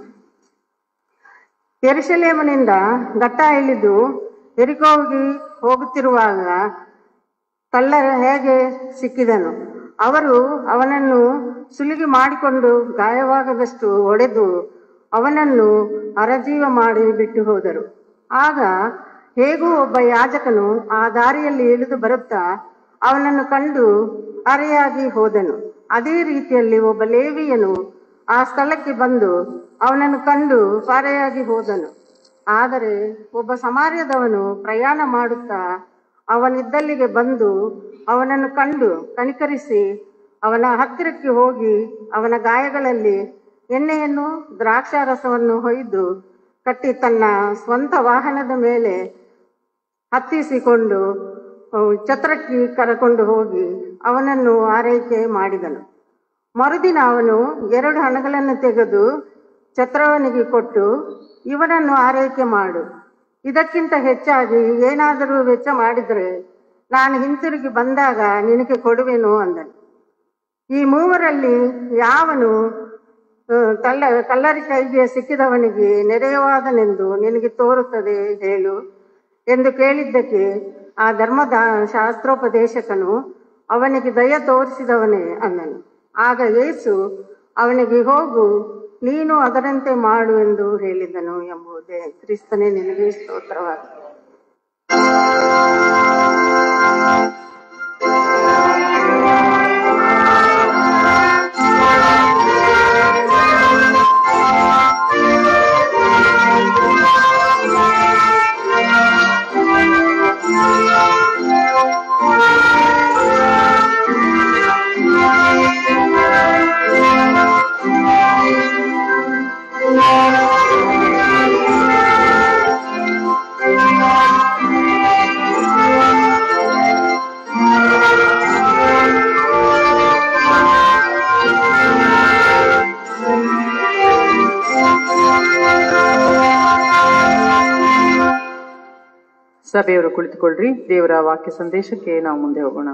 ಯೆರೂಸಲೇಮಿನಿಂದ ಘಟ್ಟ ಇಳಿದು ಯೆರಿಕೋವಿಗೆ ಹೋಗುತ್ತಿರುವಾಗ ಕಳ್ಳರ ಹೇಗೆ ಸಿಕ್ಕಿದನು. ಅವರು ಅವನನ್ನು ಸುಲಿಗೆ ಮಾಡಿಕೊಂಡು ಗಾಯವಾಗದಷ್ಟು ಹೊಡೆದು ಅವನನ್ನು ಅರಜೀವ ಮಾಡಿ ಬಿಟ್ಟು ಹೋದರು. ಆಗ ಹೇಗೂ ಒಬ್ಬ ಯಾಜಕನು ಆ ದಾರಿಯಲ್ಲಿ ಇಳಿದು ಬರುತ್ತಾ ಅವನನ್ನು ಕಂಡು ಅರೆಯಾಗಿ ಹೋದನು. ಅದೇ ರೀತಿಯಲ್ಲಿ ಒಬ್ಬ ಲೇವಿಯನು ಆ ಸ್ಥಳಕ್ಕೆ ಬಂದು ಅವನನ್ನು ಕಂಡು ಪಾರೆಯಾಗಿ ಹೋದನು. ಆದರೆ ಒಬ್ಬ ಸಮಾರ್ಯದವನು ಪ್ರಯಾಣ ಮಾಡುತ್ತಾ ಅವನಿದ್ದಲ್ಲಿಗೆ ಬಂದು ಅವನನ್ನು ಕಂಡು ಕನಿಕರಿಸಿ ಅವನ ಹತ್ತಿರಕ್ಕೆ ಹೋಗಿ ಅವನ ಗಾಯಗಳಲ್ಲಿ ಎಣ್ಣೆಯನ್ನು ದ್ರಾಕ್ಷಾರಸವನ್ನು ಹೊಯ್ದು ಕಟ್ಟಿ ತನ್ನ ಸ್ವಂತ ವಾಹನದ ಮೇಲೆ ಹತ್ತಿಸಿಕೊಂಡು ಛತ್ರಕ್ಕೆ ಕರಕೊಂಡು ಹೋಗಿ ಅವನನ್ನು ಆರೈಕೆ ಮಾಡಿದನು. ಮರುದಿನ ಅವನು 2 ಹಣಗಳನ್ನು ತೆಗೆದು ಛತ್ರವನಿಗೆ ಕೊಟ್ಟು, ಇವನನ್ನು ಆರೈಕೆ ಮಾಡು, ಇದಕ್ಕಿಂತ ಹೆಚ್ಚಾಗಿ ಏನಾದರೂ ವೆಚ್ಚ ಮಾಡಿದರೆ ನಾನು ಹಿಂತಿರುಗಿ ಬಂದಾಗ ನಿನಗೆ ಕೊಡುವೆನು ಅಂದನು. ಈ ಮೂವರಲ್ಲಿ ಯಾವನು ಕಳ್ಳರ ಕೈಗೆ ಸಿಕ್ಕಿದವನಿಗೆ ನೆರೆಯವಾದನೆಂದು ನಿನಗೆ ತೋರುತ್ತದೆ ಹೇಳು ಎಂದು ಕೇಳಿದ್ದಕ್ಕೆ ಆ ಧರ್ಮದ ಶಾಸ್ತ್ರೋಪದೇಶಕನು ಅವನಿಗೆ ದಯ ತೋರಿಸಿದವನೇ ಅಂದನು. ಆಗ ಯೇಸು ಅವನಿಗೆ, ಹೋಗು, ನೀನು ಅದರಂತೆ ಮಾಡು ಎಂದು ಹೇಳಿದನು ಎಂಬುದೇ. ಕ್ರಿಸ್ತನೇ ನಿನಗೆ ಸ್ತೋತ್ರವಾಗಲಿ. ಸಭೆಯವರು ಕುಳಿತುಕೊಳ್ಳ್ರಿ. ದೇವರ ವಾಕ್ಯ ಸಂದೇಶಕ್ಕೆ ನಾವು ಮುಂದೆ ಹೋಗೋಣ.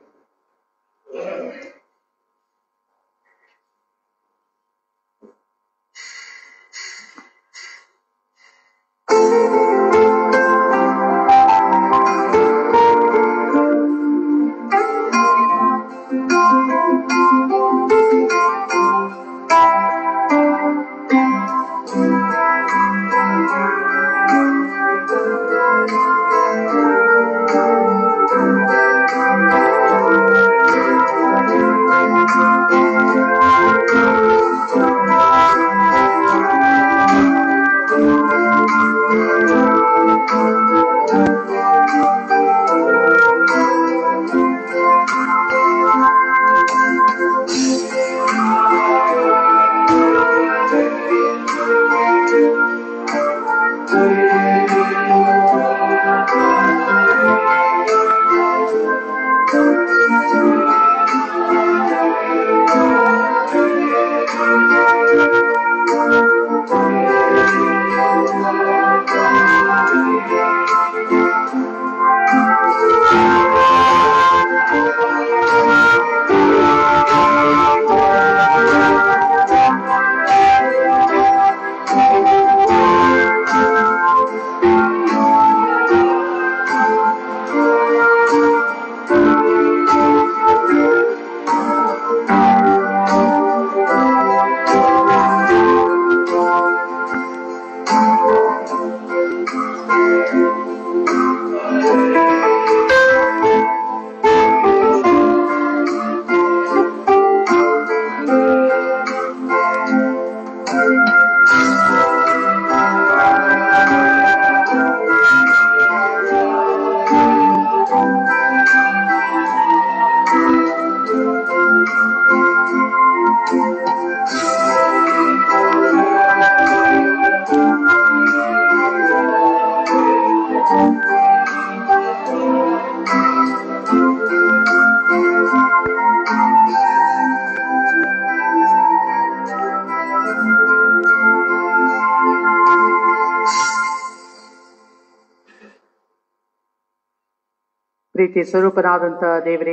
ಪ್ರೀತಿ ಸ್ವರೂಪನಾದಂತಹ ದೇವರೇ,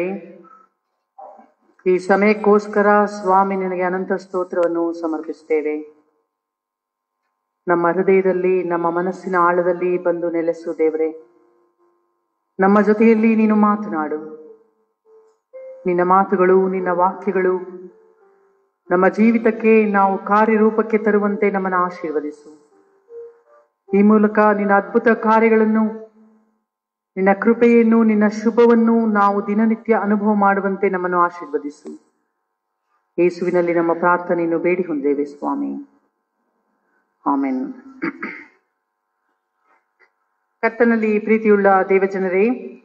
ಈ ಸಮಯಕ್ಕೋಸ್ಕರ ಸ್ವಾಮಿ ನಿನಗೆ ಅನಂತ ಸ್ತೋತ್ರವನ್ನು ಸಮರ್ಪಿಸ್ತೇವೆ. ನಮ್ಮ ಹೃದಯದಲ್ಲಿ, ನಮ್ಮ ಮನಸ್ಸಿನ ಆಳದಲ್ಲಿ ಬಂದು ನೆಲೆಸು ದೇವರೇ. ನಮ್ಮ ಜೊತೆಯಲ್ಲಿ ನೀನು ಮಾತನಾಡು. ನಿನ್ನ ಮಾತುಗಳು, ನಿನ್ನ ವಾಕ್ಯಗಳು ನಮ್ಮ ಜೀವಿತಕ್ಕೆ ನಾವು ಕಾರ್ಯರೂಪಕ್ಕೆ ತರುವಂತೆ ನಮ್ಮನ್ನು ಆಶೀರ್ವದಿಸು. ಈ ಮೂಲಕ ನಿನ್ನ ಅದ್ಭುತ ಕಾರ್ಯಗಳನ್ನು, ನಿನ್ನ ಕೃಪೆಯನ್ನು, ನಿನ್ನ ಶುಭವನ್ನು ನಾವು ದಿನನಿತ್ಯ ಅನುಭವ ಮಾಡುವಂತೆ ನಮ್ಮನ್ನು ಆಶೀರ್ವದಿಸು. ಯೇಸುವಿನಲ್ಲಿ ನಮ್ಮ ಪ್ರಾರ್ಥನೆಯನ್ನು ಬೇಡಿ ಹೊಂದೇವೆ ಸ್ವಾಮಿ, ಆಮೆನ್. ಕರ್ತನಲ್ಲಿ ಪ್ರೀತಿಯುಳ್ಳ ದೇವಜನರೇ,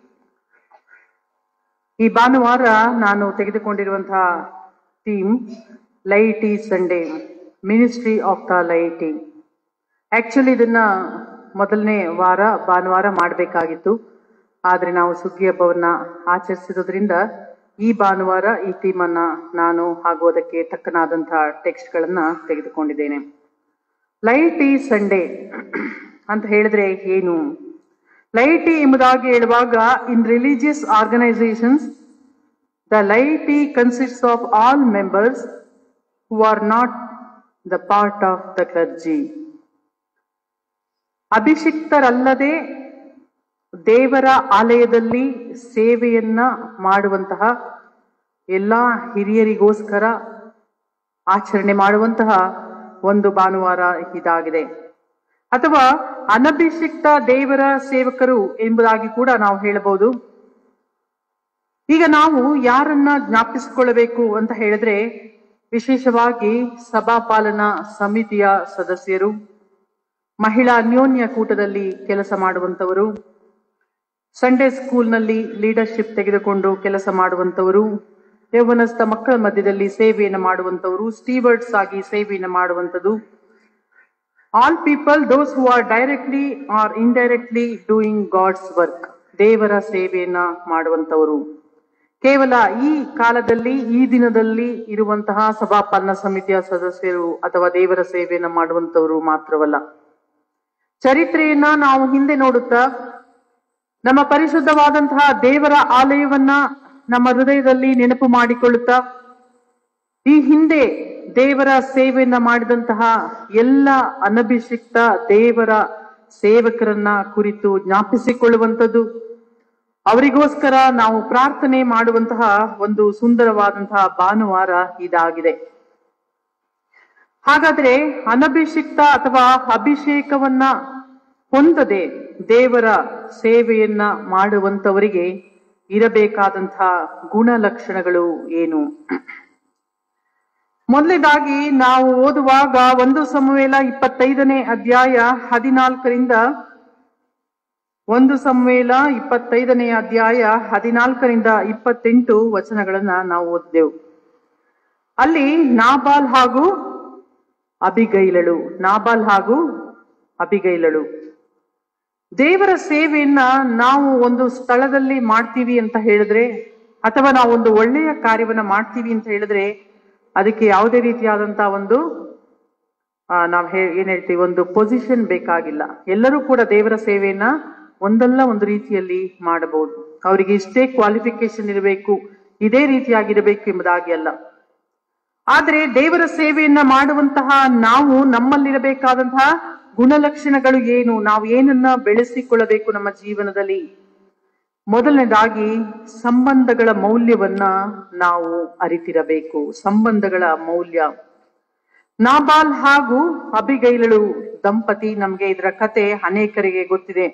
ಈ ಭಾನುವಾರ ನಾನು ತೆಗೆದುಕೊಂಡಿರುವಂತಹ theme laity Sunday, ministry of the laity. Actually ಇದನ್ನ ಮೊದಲನೇ ಭಾನುವಾರ ಮಾಡಬೇಕಾಗಿತ್ತು. ಆದರೆ ನಾವು ಸುಗ್ಗಿ ಹಬ್ಬವನ್ನ ಆಚರಿಸಿರೋದ್ರಿಂದ ಈ ಭಾನುವಾರ ಈ ಥೀಮನ್ನ ನಾನು ಹಾಗೂ ಅದಕ್ಕೆ ತಕ್ಕನಾದಂತಹ ಟೆಕ್ಸ್ಟ್ಗಳನ್ನ ತೆಗೆದುಕೊಂಡಿದ್ದೇನೆ. ಲೈಟಿ ಸಂಡೇ ಅಂತ ಹೇಳಿದ್ರೆ ಏನು? ಲೈಟಿ ಎಂಬುದಾಗಿ ಹೇಳುವಾಗ, in religious organisations the laity consists of all members who are not the part of the clergy. ಅಭಿಷಿಕ್ತರಲ್ಲದೆ ದೇವರ ಆಲಯದಲ್ಲಿ ಸೇವೆಯನ್ನ ಮಾಡುವಂತಹ ಎಲ್ಲ ಹಿರಿಯರಿಗೋಸ್ಕರ ಆಚರಣೆ ಮಾಡುವಂತಹ ಒಂದು ಭಾನುವಾರ ಇದಾಗಿದೆ. ಅಥವಾ ಅನಭಿಷಿಕ್ತ ದೇವರ ಸೇವಕರು ಎಂಬುದಾಗಿ ಕೂಡ ನಾವು ಹೇಳಬಹುದು. ಈಗ ನಾವು ಯಾರನ್ನ ಜ್ಞಾಪಿಸಿಕೊಳ್ಳಬೇಕು ಅಂತ ಹೇಳಿದ್ರೆ, ವಿಶೇಷವಾಗಿ ಸಭಾಪಾಲನಾ ಸಮಿತಿಯ ಸದಸ್ಯರು, ಮಹಿಳಾ ಅನ್ಯೋನ್ಯ ಕೂಟದಲ್ಲಿ ಕೆಲಸ ಮಾಡುವಂತವರು, ಸಂಡೇ ಸ್ಕೂಲ್ನಲ್ಲಿ ಲೀಡರ್ಶಿಪ್ ತೆಗೆದುಕೊಂಡು ಕೆಲಸ ಮಾಡುವಂತವರು, ಯೌವನಸ್ಥ ಮಕ್ಕಳ ಮಧ್ಯದಲ್ಲಿ ಸೇವೆಯನ್ನು ಮಾಡುವಂತವರು, ಸ್ಟೀವರ್ಡ್ಸ್ ಆಗಿ ಸೇವೆಯನ್ನು ಮಾಡುವಂಥದ್ದು, all people those who are directly or indirectly doing God's work, ದೇವರ ಸೇವೆಯನ್ನ ಮಾಡುವಂತವರು. ಕೇವಲ ಈ ಕಾಲದಲ್ಲಿ ಈ ದಿನದಲ್ಲಿ ಇರುವಂತಹ ಸಭಾಪಾಲನಾ ಸಮಿತಿಯ ಸದಸ್ಯರು ಅಥವಾ ದೇವರ ಸೇವೆಯನ್ನ ಮಾಡುವಂತವರು ಮಾತ್ರವಲ್ಲ. ಚರಿತ್ರೆಯನ್ನ ನಾವು ಹಿಂದೆ ನೋಡುತ್ತಾ ನಮ್ಮ ಪರಿಶುದ್ಧವಾದಂತಹ ದೇವರ ಆಲಯವನ್ನ ನಮ್ಮ ಹೃದಯದಲ್ಲಿ ನೆನಪು ಮಾಡಿಕೊಳ್ಳುತ್ತಾ ಈ ಹಿಂದೆ ದೇವರ ಸೇವೆಯನ್ನ ಮಾಡಿದಂತಹ ಎಲ್ಲ ಅನಭಿಷಿಕ್ತ ದೇವರ ಸೇವಕರನ್ನ ಕುರಿತು ಜ್ಞಾಪಿಸಿಕೊಳ್ಳುವಂಥದ್ದು, ಅವರಿಗೋಸ್ಕರ ನಾವು ಪ್ರಾರ್ಥನೆ ಮಾಡುವಂತಹ ಒಂದು ಸುಂದರವಾದಂತಹ ಭಾನುವಾರ ಇದಾಗಿದೆ. ಹಾಗಾದ್ರೆ ಅನಭಿಷಿಕ್ತ ಅಥವಾ ಅಭಿಷೇಕವನ್ನ ಹೊಂದದೆ ದೇವರ ಸೇವೆಯನ್ನ ಮಾಡುವಂತವರಿಗೆ ಇರಬೇಕಾದಂತಹ ಗುಣಲಕ್ಷಣಗಳು ಏನು? ಮೊದಲನೇದಾಗಿ ನಾವು ಓದುವಾಗ 1 ಸಮುವೇಲ 25ನೇ ಅಧ್ಯಾಯ 14ರಿಂದ 1 ಸಮುವೇಲ 25ನೇ ಅಧ್ಯಾಯ 14ರಿಂದ 28 ವಚನಗಳನ್ನ ನಾವು ಓದಿದೆವು. ಅಲ್ಲಿ ನಾಬಾಲ್ ಹಾಗೂ ಅಬಿಗೈಲಳು ದೇವರ ಸೇವೆಯನ್ನ ನಾವು ಒಂದು ಸ್ಥಳದಲ್ಲಿ ಮಾಡ್ತೀವಿ ಅಂತ ಹೇಳಿದ್ರೆ, ಅಥವಾ ನಾವು ಒಂದು ಒಳ್ಳೆಯ ಕಾರ್ಯವನ್ನ ಮಾಡ್ತೀವಿ ಅಂತ ಹೇಳಿದ್ರೆ, ಅದಕ್ಕೆ ಯಾವುದೇ ರೀತಿಯಾದಂತಹ ಒಂದು ಏನ್ ಹೇಳ್ತೀವಿ, ಒಂದು ಪೊಸಿಷನ್ ಬೇಕಾಗಿಲ್ಲ. ಎಲ್ಲರೂ ಕೂಡ ದೇವರ ಸೇವೆಯನ್ನ ಒಂದಲ್ಲ ಒಂದು ರೀತಿಯಲ್ಲಿ ಮಾಡಬಹುದು. ಅವರಿಗೆ ಇಷ್ಟೇ ಕ್ವಾಲಿಫಿಕೇಶನ್ ಇರಬೇಕು, ಇದೇ ರೀತಿಯಾಗಿರಬೇಕು ಎಂಬುದಾಗಿ ಅಲ್ಲ. ಆದ್ರೆ ದೇವರ ಸೇವೆಯನ್ನ ಮಾಡುವಂತಹ ನಾವು ನಮ್ಮಲ್ಲಿರಬೇಕಾದಂತಹ ಗುಣಲಕ್ಷಣಗಳು ಏನು, ನಾವು ಏನನ್ನ ಬೆಳೆಸಿಕೊಳ್ಳಬೇಕು ನಮ್ಮ ಜೀವನದಲ್ಲಿ? ಮೊದಲನೇದಾಗಿ ಸಂಬಂಧಗಳ ಮೌಲ್ಯವನ್ನ ನಾವು ಅರಿತಿರಬೇಕು. ಸಂಬಂಧಗಳ ಮೌಲ್ಯ. ನಾಬಾಲ್ ಹಾಗೂ ಅಬಿಗೈಲಳು ದಂಪತಿ, ನಮ್ಗೆ ಇದರ ಕತೆ ಅನೇಕರಿಗೆ ಗೊತ್ತಿದೆ.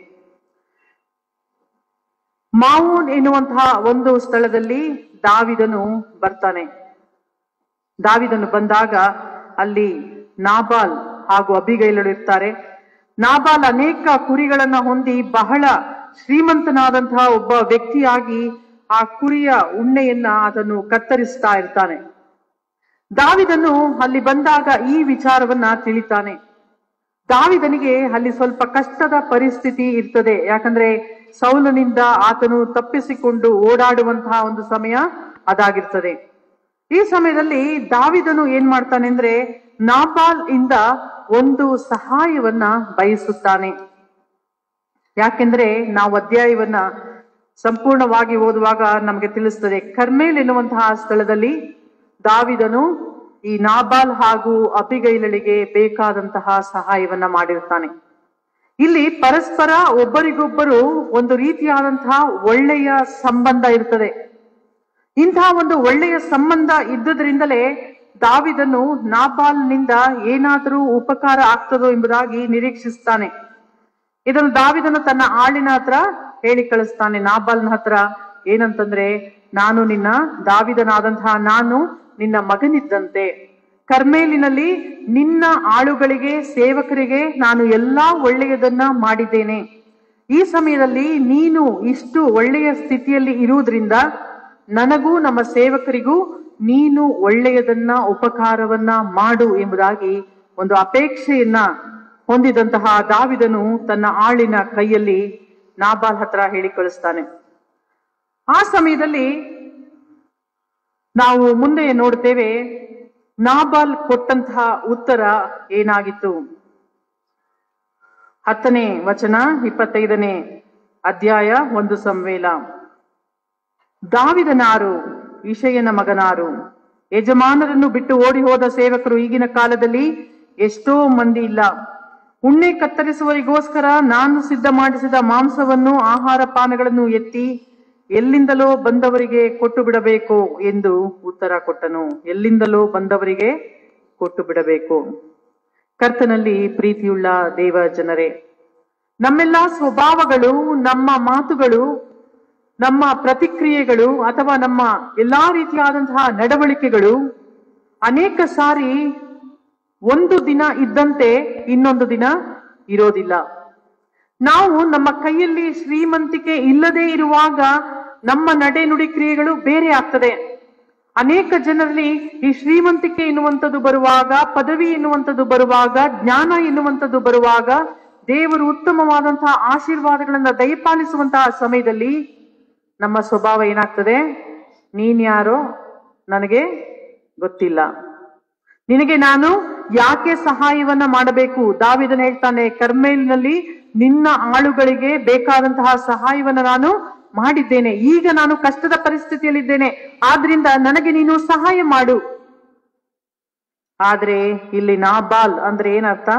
ಮಾವೂನ್ ಎನ್ನುವಂತಹ ಒಂದು ಸ್ಥಳದಲ್ಲಿ ದಾವಿದನು ಬರ್ತಾನೆ. ದಾವಿದನು ಬಂದಾಗ ಅಲ್ಲಿ ನಾಬಾಲ್ ಹಾಗೂ ಅಬಿಗೈಲಳು ಇರ್ತಾರೆ. ನಾಬಾಲ್ ಅನೇಕ ಕುರಿಗಳನ್ನ ಹೊಂದಿ ಬಹಳ ಶ್ರೀಮಂತನಾದಂತಹ ಒಬ್ಬ ವ್ಯಕ್ತಿಯಾಗಿ ಆ ಕುರಿಯ ಉಣ್ಣೆಯನ್ನ ಅದನ್ನು ಕತ್ತರಿಸ್ತಾ ಇರ್ತಾನೆ. ದಾವಿದನು ಅಲ್ಲಿ ಬಂದಾಗ ಈ ವಿಚಾರವನ್ನ ತಿಳಿತಾನೆ. ದಾವಿದನಿಗೆ ಅಲ್ಲಿ ಸ್ವಲ್ಪ ಕಷ್ಟದ ಪರಿಸ್ಥಿತಿ ಇರ್ತದೆ. ಯಾಕಂದ್ರೆ ಸೌಲನಿಂದ ಆತನು ತಪ್ಪಿಸಿಕೊಂಡು ಓಡಾಡುವಂತಹ ಒಂದು ಸಮಯ ಅದಾಗಿರ್ತದೆ. ಈ ಸಮಯದಲ್ಲಿ ದಾವಿದನು ಏನ್ ಮಾಡ್ತಾನೆ ಅಂದ್ರೆ, ನಾಬಾಲ್ ಇಂದ ಒಂದು ಸಹಾಯವನ್ನ ಬಯಸುತ್ತಾನೆ. ಯಾಕೆಂದ್ರೆ ನಾವು ಅಧ್ಯಾಯವನ್ನ ಸಂಪೂರ್ಣವಾಗಿ ಓದುವಾಗ ನಮಗೆ ತಿಳಿಸ್ತದೆ, ಕರ್ಮೇಲ್ ಎನ್ನುವಂತಹ ಸ್ಥಳದಲ್ಲಿ ದಾವಿದನು ಈ ನಾಬಾಲ್ ಹಾಗೂ ಅಬಿಗೈಲಳಿಗೆ ಬೇಕಾದಂತಹ ಸಹಾಯವನ್ನ ಮಾಡಿರ್ತಾನೆ. ಇಲ್ಲಿ ಪರಸ್ಪರ ಒಬ್ಬರಿಗೊಬ್ಬರು ಒಂದು ರೀತಿಯಾದಂತಹ ಒಳ್ಳೆಯ ಸಂಬಂಧ ಇರ್ತದೆ. ಇಂತಹ ಒಂದು ಒಳ್ಳೆಯ ಸಂಬಂಧ ಇದ್ದುದರಿಂದಲೇ ದಾವಿದನು ನಾಬಾಲ್ನಿಂದ ಏನಾದರೂ ಉಪಕಾರ ಆಗ್ತದೋ ಎಂಬುದಾಗಿ ನಿರೀಕ್ಷಿಸ್ತಾನೆ. ಇದನ್ನು ದಾವಿದನು ತನ್ನ ಆಳಿನ ಹತ್ರ ಹೇಳಿ ಕಳಿಸ್ತಾನೆ, ನಾಬಾಲ್ನ ಹತ್ರ ಏನಂತಂದ್ರೆ, ನಾನು ನಿನ್ನ ದಾವಿದನಾದಂತಹ ನಾನು ನಿನ್ನ ಮಗನಿದ್ದಂತೆ, ಕರ್ಮೇಲಿನಲ್ಲಿ ನಿನ್ನ ಆಳುಗಳಿಗೆ ಸೇವಕರಿಗೆ ನಾನು ಎಲ್ಲಾ ಒಳ್ಳೆಯದನ್ನ ಮಾಡಿದ್ದೇನೆ. ಈ ಸಮಯದಲ್ಲಿ ನೀನು ಇಷ್ಟು ಒಳ್ಳೆಯ ಸ್ಥಿತಿಯಲ್ಲಿ ಇರುವುದರಿಂದ ನನಗೂ ನಮ್ಮ ಸೇವಕರಿಗೂ ನೀನು ಒಳ್ಳೆಯದನ್ನ ಉಪಕಾರವನ್ನ ಮಾಡು ಎಂಬುದಾಗಿ ಒಂದು ಅಪೇಕ್ಷೆಯನ್ನ ಹೊಂದಿದಂತಹ ದಾವಿದನು ತನ್ನ ಆಳಿನ ಕೈಯಲ್ಲಿ ನಾಬಾಲ್ ಹತ್ರ ಹೇಳಿ ಕಳಿಸ್ತಾನೆ. ಆ ಸಮಯದಲ್ಲಿ ನಾವು ಮುಂದೆ ನೋಡ್ತೇವೆ, ನಾಬಾಲ್ ಕೊಟ್ಟಂತಹ ಉತ್ತರ ಏನಾಗಿತ್ತು. 10ನೇ ವಚನ 25ನೇ ಅಧ್ಯಾಯ 1 ಸಮುವೇಲ. ದಾವಿದನಾರು, ಇಷಯನ ಮಗನಾರು, ಯಜಮಾನರನ್ನು ಬಿಟ್ಟು ಓಡಿ ಹೋದ ಸೇವಕರು ಈಗಿನ ಕಾಲದಲ್ಲಿ ಎಷ್ಟೋ ಮಂದಿ ಇಲ್ಲ. ಉಣ್ಣೆ ಕತ್ತರಿಸುವರಿಗೋಸ್ಕರ ನಾನು ಸಿದ್ಧ ಮಾಡಿಸಿದ ಮಾಂಸವನ್ನು ಆಹಾರ ಪಾನಗಳನ್ನು ಎತ್ತಿ ಎಲ್ಲಿಂದಲೋ ಬಂದವರಿಗೆ ಕೊಟ್ಟು ಬಿಡಬೇಕು ಎಂದು ಉತ್ತರ ಕೊಟ್ಟನು. ಎಲ್ಲಿಂದಲೋ ಬಂದವರಿಗೆ ಕೊಟ್ಟು ಬಿಡಬೇಕು. ಕರ್ತನಲ್ಲಿ ಪ್ರೀತಿಯುಳ್ಳ ದೇವ ಜನರೇ, ನಮ್ಮೆಲ್ಲ ಸ್ವಭಾವಗಳು, ನಮ್ಮ ಮಾತುಗಳು, ನಮ್ಮ ಪ್ರತಿಕ್ರಿಯೆಗಳು ಅಥವಾ ನಮ್ಮ ಎಲ್ಲಾ ರೀತಿಯಾದಂತಹ ನಡವಳಿಕೆಗಳು ಅನೇಕ ಸಾರಿ ಒಂದು ದಿನ ಇದ್ದಂತೆ ಇನ್ನೊಂದು ದಿನ ಇರೋದಿಲ್ಲ. ನಾವು ನಮ್ಮ ಕೈಯಲ್ಲಿ ಶ್ರೀಮಂತಿಕೆ ಇಲ್ಲದೆ ಇರುವಾಗ ನಮ್ಮ ನಡೆ ನುಡಿ ಕ್ರಿಯೆಗಳು ಬೇರೆ ಆಗ್ತದೆ. ಅನೇಕ ಜನರಲ್ಲಿ ಈ ಶ್ರೀಮಂತಿಕೆ ಎನ್ನುವಂಥದ್ದು ಬರುವಾಗ, ಪದವಿ ಎನ್ನುವಂಥದ್ದು ಬರುವಾಗ, ಜ್ಞಾನ ಎನ್ನುವಂಥದ್ದು ಬರುವಾಗ, ದೇವರು ಉತ್ತಮವಾದಂತಹ ಆಶೀರ್ವಾದಗಳನ್ನ ದಯಪಾಲಿಸುವಂತಹ ಸಮಯದಲ್ಲಿ ನಮ್ಮ ಸ್ವಭಾವ ಏನಾಗ್ತದೆ? ನೀನ್ಯಾರೋ ನನಗೆ ಗೊತ್ತಿಲ್ಲ, ನಿನಗೆ ನಾನು ಯಾಕೆ ಸಹಾಯವನ್ನ ಮಾಡಬೇಕು? ದಾವೀದನು ಹೇಳ್ತಾನೆ, ಕರ್ಮೇಲಿನಲ್ಲಿ ನಿನ್ನ ಆಳುಗಳಿಗೆ ಬೇಕಾದಂತಹ ಸಹಾಯವನ್ನ ನಾನು ಮಾಡಿದ್ದೇನೆ, ಈಗ ನಾನು ಕಷ್ಟದ ಪರಿಸ್ಥಿತಿಯಲ್ಲಿದ್ದೇನೆ, ಆದ್ರಿಂದ ನನಗೆ ನೀನು ಸಹಾಯ ಮಾಡು. ಆದ್ರೆ ಇಲ್ಲಿ ನಾಬಾಲ್ ಅಂದ್ರೆ ಏನರ್ಥ?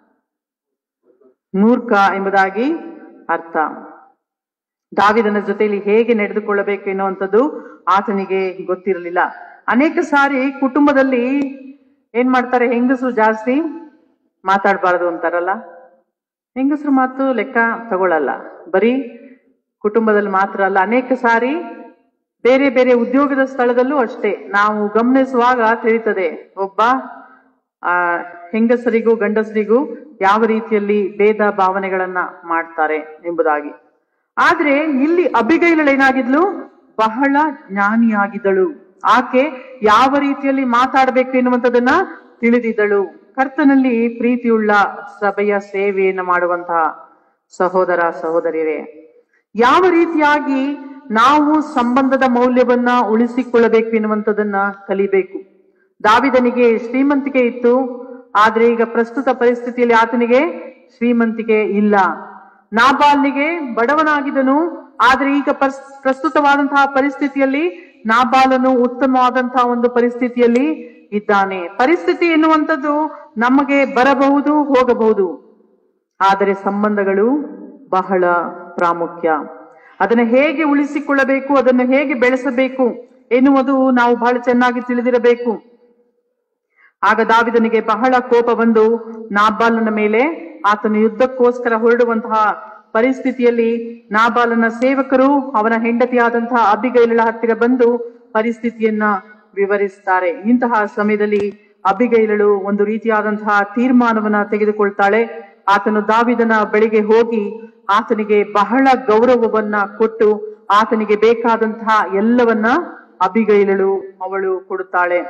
ಮೂರ್ಖ ಎಂಬುದಾಗಿ ಅರ್ಥ. ದಾವೀದನ ಜೊತೆಯಲ್ಲಿ ಹೇಗೆ ನಡೆದುಕೊಳ್ಳಬೇಕು ಎನ್ನುವಂಥದ್ದು ಆತನಿಗೆ ಗೊತ್ತಿರಲಿಲ್ಲ. ಅನೇಕ ಸಾರಿ ಕುಟುಂಬದಲ್ಲಿ ಏನ್ ಮಾಡ್ತಾರೆ, ಹೆಂಗಸರು ಜಾಸ್ತಿ ಮಾತಾಡಬಾರದು ಅಂತಾರಲ್ಲ, ಹೆಂಗಸರು ಮಾತು ಲೆಕ್ಕ ತಗೊಳ್ಳಲ್ಲ. ಬರೀ ಕುಟುಂಬದಲ್ಲಿ ಮಾತ್ರ ಅಲ್ಲ, ಅನೇಕ ಸಾರಿ ಬೇರೆ ಬೇರೆ ಉದ್ಯೋಗದ ಸ್ಥಳದಲ್ಲೂ ಅಷ್ಟೇ ನಾವು ಗಮನಿಸುವಾಗ ತಿಳಿತದೆ ಒಬ್ಬ ಹೆಂಗಸರಿಗೂ ಗಂಡಸರಿಗೂ ಯಾವ ರೀತಿಯಲ್ಲಿ ಭೇದ ಭಾವನೆಗಳನ್ನ ಮಾಡ್ತಾರೆ ಎಂಬುದಾಗಿ. ಆದ್ರೆ ಇಲ್ಲಿ ಅಬಿಗೈಲಳೇನಾಗಿದ್ಲು? ಬಹಳ ಜ್ಞಾನಿಯಾಗಿದ್ದಳು. ಆಕೆ ಯಾವ ರೀತಿಯಲ್ಲಿ ಮಾತಾಡಬೇಕು ಎನ್ನುವಂಥದ್ದನ್ನ ತಿಳಿದಿದ್ದಳು. ಕರ್ತನಲ್ಲಿ ಪ್ರೀತಿಯುಳ್ಳ ಸಭೆಯ ಸೇವೆಯನ್ನು ಮಾಡುವಂತಹ ಸಹೋದರ ಸಹೋದರಿಯರೇ, ಯಾವ ರೀತಿಯಾಗಿ ನಾವು ಸಂಬಂಧದ ಮೌಲ್ಯವನ್ನ ಉಳಿಸಿಕೊಳ್ಳಬೇಕು ಎನ್ನುವಂಥದ್ದನ್ನ ಕಲಿಬೇಕು. ದಾವೀದನಿಗೆ ಶ್ರೀಮಂತಿಕೆ ಇತ್ತು, ಆದ್ರೆ ಈಗ ಪ್ರಸ್ತುತ ಪರಿಸ್ಥಿತಿಯಲ್ಲಿ ಆತನಿಗೆ ಶ್ರೀಮಂತಿಕೆ ಇಲ್ಲ. ನಾಬಾಲ್ನಿಗೆ ಬಡವನಾಗಿದ್ದನು, ಆದ್ರೆ ಈಗ ಪ್ರಸ್ತುತವಾದಂತಹ ಪರಿಸ್ಥಿತಿಯಲ್ಲಿ ನಾಬಾಲನು ಉತ್ತಮವಾದಂತಹ ಒಂದು ಪರಿಸ್ಥಿತಿಯಲ್ಲಿ ಇದ್ದಾನೆ. ಪರಿಸ್ಥಿತಿ ಎನ್ನುವಂಥದ್ದು ನಮಗೆ ಬರಬಹುದು, ಹೋಗಬಹುದು, ಆದರೆ ಸಂಬಂಧಗಳು ಬಹಳ ಪ್ರಾಮುಖ್ಯ. ಅದನ್ನು ಹೇಗೆ ಉಳಿಸಿಕೊಳ್ಳಬೇಕು, ಅದನ್ನು ಹೇಗೆ ಬೆಳೆಸಬೇಕು ಎನ್ನುವುದು ನಾವು ಬಹಳ ಚೆನ್ನಾಗಿ ತಿಳಿದಿರಬೇಕು. ಆಗ ದಾವೀದನಿಗೆ ಬಹಳ ಕೋಪ ಬಂದು ನಾಬಾಲನ ಮೇಲೆ ಆತನು ಯುದ್ಧಕ್ಕೋಸ್ಕರ ಹೊರಡುವಂತಹ ಪರಿಸ್ಥಿತಿಯಲ್ಲಿ ನಾಬಾಲನ ಸೇವಕರು ಅವನ ಹೆಂಡತಿಯಾದಂತಹ ಅಬಿಗೈಲಳ ಹತ್ತಿರ ಬಂದು ಪರಿಸ್ಥಿತಿಯನ್ನ ವಿವರಿಸ್ತಾರೆ. ಇಂತಹ ಸಮಯದಲ್ಲಿ ಅಬಿಗೈಲಳು ಒಂದು ರೀತಿಯಾದಂತಹ ತೀರ್ಮಾನವನ್ನ ತೆಗೆದುಕೊಳ್ತಾಳೆ. ಆತನು ದಾವೀದನ ಬಳಿಗೆ ಹೋಗಿ ಆತನಿಗೆ ಬಹಳ ಗೌರವವನ್ನ ಕೊಟ್ಟು ಆತನಿಗೆ ಬೇಕಾದಂತಹ ಎಲ್ಲವನ್ನ ಅಬಿಗೈಲಳು ಅವಳು ಕೊಡುತ್ತಾಳೆ.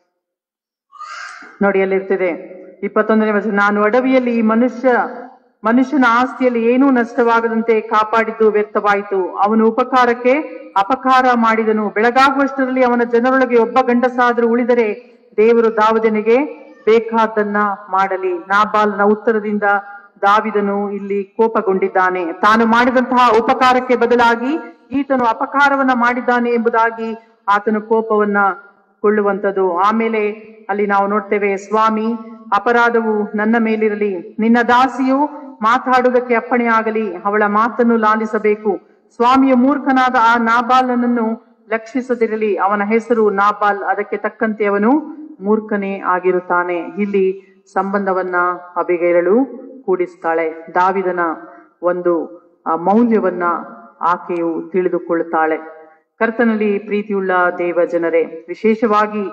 ನೋಡಿ, ಅಲ್ಲಿರ್ತದೆ 21ನೇ ವಚನ, ನಾನು ಅಡವಿಯಲ್ಲಿ ಈ ಮನುಷ್ಯನ ಆಸ್ತಿಯಲ್ಲಿ ಏನೂ ನಷ್ಟವಾಗದಂತೆ ಕಾಪಾಡಿದ್ದು ವ್ಯರ್ಥವಾಯಿತು. ಅವನು ಉಪಕಾರಕ್ಕೆ ಅಪಕಾರ ಮಾಡಿದನು. ಬೆಳಗಾಗುವಷ್ಟರಲ್ಲಿ ಅವನ ಜನರೊಳಗೆ ಒಬ್ಬ ಗಂಡಸಾದರೂ ಉಳಿದರೆ ದೇವರು ದಾವೀದನಿಗೆ ಬೇಕಾದ್ದನ್ನ ಮಾಡಲಿ. ನಾಬಾಲನ ಉತ್ತರದಿಂದ ದಾವೀದನು ಇಲ್ಲಿ ಕೋಪಗೊಂಡಿದ್ದಾನೆ. ತಾನು ಮಾಡಿದಂತಹ ಉಪಕಾರಕ್ಕೆ ಬದಲಾಗಿ ಈತನು ಅಪಕಾರವನ್ನ ಮಾಡಿದ್ದಾನೆ ಎಂಬುದಾಗಿ ಆತನು ಕೋಪವನ್ನ ಕೊಳ್ಳುವಂಥದ್ದು. ಆಮೇಲೆ ಅಲ್ಲಿ ನಾವು ನೋಡ್ತೇವೆ, ಸ್ವಾಮಿ, ಅಪರಾಧವು ನನ್ನ ಮೇಲಿರಲಿ, ನಿನ್ನ ದಾಸಿಯು ಮಾತಾಡುವುದಕ್ಕೆ ಅಪ್ಪಣೆಯಾಗಲಿ, ಅವಳ ಮಾತನ್ನು ಲಾಲಿಸಬೇಕು. ಸ್ವಾಮಿಯ ಮೂರ್ಖನಾದ ಆ ನಾಬಾಲನನ್ನು ಲಕ್ಷಿಸದಿರಲಿ, ಅವನ ಹೆಸರು ನಾಬಾಲ್, ಅದಕ್ಕೆ ತಕ್ಕಂತೆ ಅವನು ಮೂರ್ಖನೇ ಆಗಿರುತ್ತಾನೆ. ಇಲ್ಲಿ ಸಂಬಂಧವನ್ನ ಅಬಿಗೈಲಳು ಕೂಡಿಸ್ತಾಳೆ. ದಾವೀದನ ಒಂದು ಮೌಲ್ಯವನ್ನ ಆಕೆಯು ತಿಳಿದುಕೊಳ್ಳುತ್ತಾಳೆ. ಕರ್ತನಲ್ಲಿ ಪ್ರೀತಿಯುಳ್ಳ ದೇವ ಜನರೇ, ವಿಶೇಷವಾಗಿ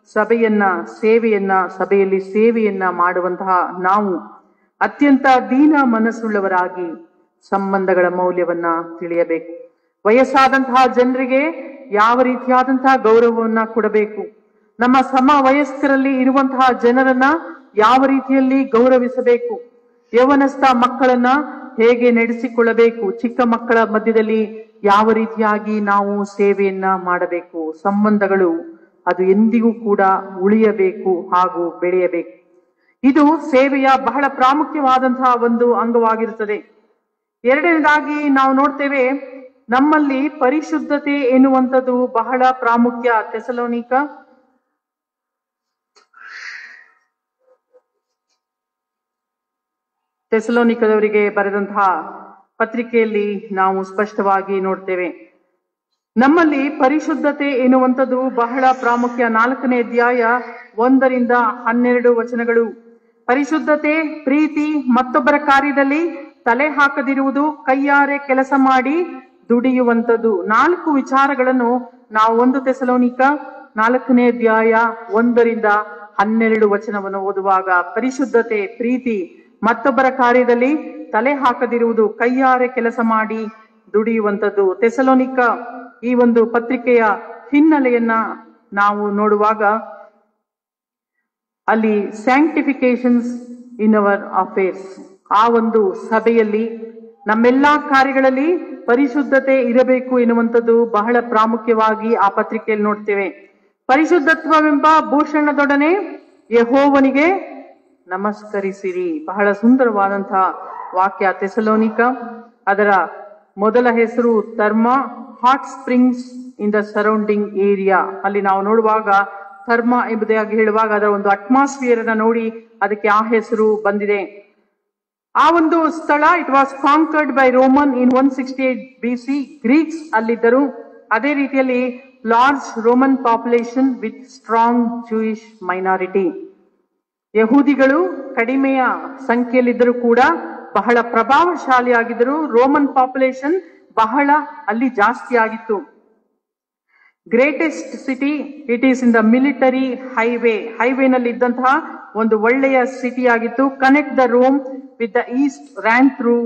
ಸಭೆಯಲ್ಲಿ ಸೇವೆಯನ್ನ ಮಾಡುವಂತಹ ನಾವು ಅತ್ಯಂತ ದೀನ ಮನಸ್ಸುಳ್ಳವರಾಗಿ ಸಂಬಂಧಗಳ ಮೌಲ್ಯವನ್ನ ತಿಳಿಯಬೇಕು. ವಯಸ್ಸಾದಂತಹ ಜನರಿಗೆ ಯಾವ ರೀತಿಯಾದಂತಹ ಗೌರವವನ್ನ ಕೊಡಬೇಕು, ನಮ್ಮ ಸಮ ವಯಸ್ಕರಲ್ಲಿ ಇರುವಂತಹ ಜನರನ್ನ ಯಾವ ರೀತಿಯಲ್ಲಿ ಗೌರವಿಸಬೇಕು, ಯೌವನಸ್ಥ ಮಕ್ಕಳನ್ನ ಹೇಗೆ ನಡೆಸಿಕೊಳ್ಳಬೇಕು, ಚಿಕ್ಕ ಮಕ್ಕಳ ಮಧ್ಯದಲ್ಲಿ ಯಾವ ರೀತಿಯಾಗಿ ನಾವು ಸೇವೆಯನ್ನ ಮಾಡಬೇಕು. ಸಂಬಂಧಗಳು ಅದು ಎಂದಿಗೂ ಕೂಡ ಉಳಿಯಬೇಕು ಹಾಗೂ ಬೆಳೆಯಬೇಕು. ಇದು ಸೇವೆಯ ಬಹಳ ಪ್ರಾಮುಖ್ಯವಾದಂತಹ ಒಂದು ಅಂಗವಾಗಿರುತ್ತದೆ. ಎರಡನೇದಾಗಿ ನಾವು ನೋಡ್ತೇವೆ, ನಮ್ಮಲ್ಲಿ ಪರಿಶುದ್ಧತೆ ಎನ್ನುವಂಥದ್ದು ಬಹಳ ಪ್ರಾಮುಖ್ಯ. ಥೆಸಲೋನಿಕದವರಿಗೆ ಬರೆದಂತಹ ಪತ್ರಿಕೆಯಲ್ಲಿ ನಾವು ಸ್ಪಷ್ಟವಾಗಿ ನೋಡ್ತೇವೆ, ನಮ್ಮಲ್ಲಿ ಪರಿಶುದ್ಧತೆ ಎನ್ನುವಂಥದ್ದು ಬಹಳ ಪ್ರಾಮುಖ್ಯ. 4ನೇ ಅಧ್ಯಾಯ 1 ರಿಂದ 12 ವಚನಗಳು. ಪರಿಶುದ್ಧತೆ, ಪ್ರೀತಿ, ಮತ್ತೊಬ್ಬರ ಕಾರ್ಯದಲ್ಲಿ ತಲೆ ಹಾಕದಿರುವುದು, ಕೈಯಾರೆ ಕೆಲಸ ಮಾಡಿ ದುಡಿಯುವಂಥದ್ದು. 4 ವಿಚಾರಗಳನ್ನು ನಾವು 1 ಥೆಸಲೋನಿಕ 4ನೇ ಅಧ್ಯಾಯ 1-12 ಓದುವಾಗ ಪರಿಶುದ್ಧತೆ, ಪ್ರೀತಿ, ಮತ್ತೊಬ್ಬರ ಕಾರ್ಯದಲ್ಲಿ ತಲೆ ಹಾಕದಿರುವುದು, ಕೈಯಾರೆ ಕೆಲಸ ಮಾಡಿ ದುಡಿಯುವಂಥದ್ದು. ಥೆಸಲೋನಿಕ ಈ ಒಂದು ಪತ್ರಿಕೆಯ ಹಿನ್ನೆಲೆಯನ್ನ ನಾವು ನೋಡುವಾಗ ಅಲ್ಲಿ ಸ್ಯಾಂಕ್ಟಿಫಿಕೇಶನ್ಸ್ ಇನ್ ಅವರ್ ಅಫೇರ್ಸ್, ಆ ಒಂದು ಸಭೆಯಲ್ಲಿ ನಮ್ಮೆಲ್ಲಾ ಕಾರ್ಯಗಳಲ್ಲಿ ಪರಿಶುದ್ಧತೆ ಇರಬೇಕು ಎನ್ನುವಂಥದ್ದು ಬಹಳ ಪ್ರಾಮುಖ್ಯವಾಗಿ ಆ ಪತ್ರಿಕೆಯಲ್ಲಿ ನೋಡ್ತೇವೆ. ಪರಿಶುದ್ಧತ್ವವೆಂಬ ಭೂಷಣದೊಡನೆ ಯೆಹೋವನಿಗೆ ನಮಸ್ಕರಿಸಿರಿ. ಬಹಳ ಸುಂದರವಾದಂತಹ ವಾಕ್ಯ. ಥೆಸಲೋನಿಕ, ಅದರ ಮೊದಲ ಹೆಸರು Therma, hot springs in the surrounding area. ಅಲ್ಲಿ ನಾವು ನೋಡುವಾಗ ಥರ್ಮ ಎಂಬುದಾಗಿ ಹೇಳುವಾಗ ಅದರ ಒಂದು ಅಟ್ಮಾಸ್ಫಿಯರ್ ಅನ್ನ ನೋಡಿ ಅದಕ್ಕೆ ಆ ಹೆಸರು ಬಂದಿದೆ. ಆ ಒಂದು ಸ್ಥಳ it was conquered by Roman in 168 BC. Greeks ಅಲ್ಲಿದ್ದರು. ಅದೇ ರೀತಿಯಲ್ಲಿ large Roman population with strong Jewish minority. ಯಹೂದಿಗಳು ಕಡಿಮೆಯ ಸಂಖ್ಯೆಯಲ್ಲಿದ್ದರೂ ಕೂಡ ಬಹಳ ಪ್ರಭಾವಶಾಲಿಯಾಗಿದ್ದರು. ರೋಮನ್ ಪಾಪ್ಯುಲೇಷನ್ ಬಹಳ ಅಲ್ಲಿ ಜಾಸ್ತಿ ಆಗಿತ್ತು. Greatest city, it is in the military ಹೈವೇನಲ್ಲಿ ಇದ್ದಂತಹ ಒಂದು ಒಳ್ಳೆಯ ಸಿಟಿ ಆಗಿತ್ತು. Connect the Rome with the east ran through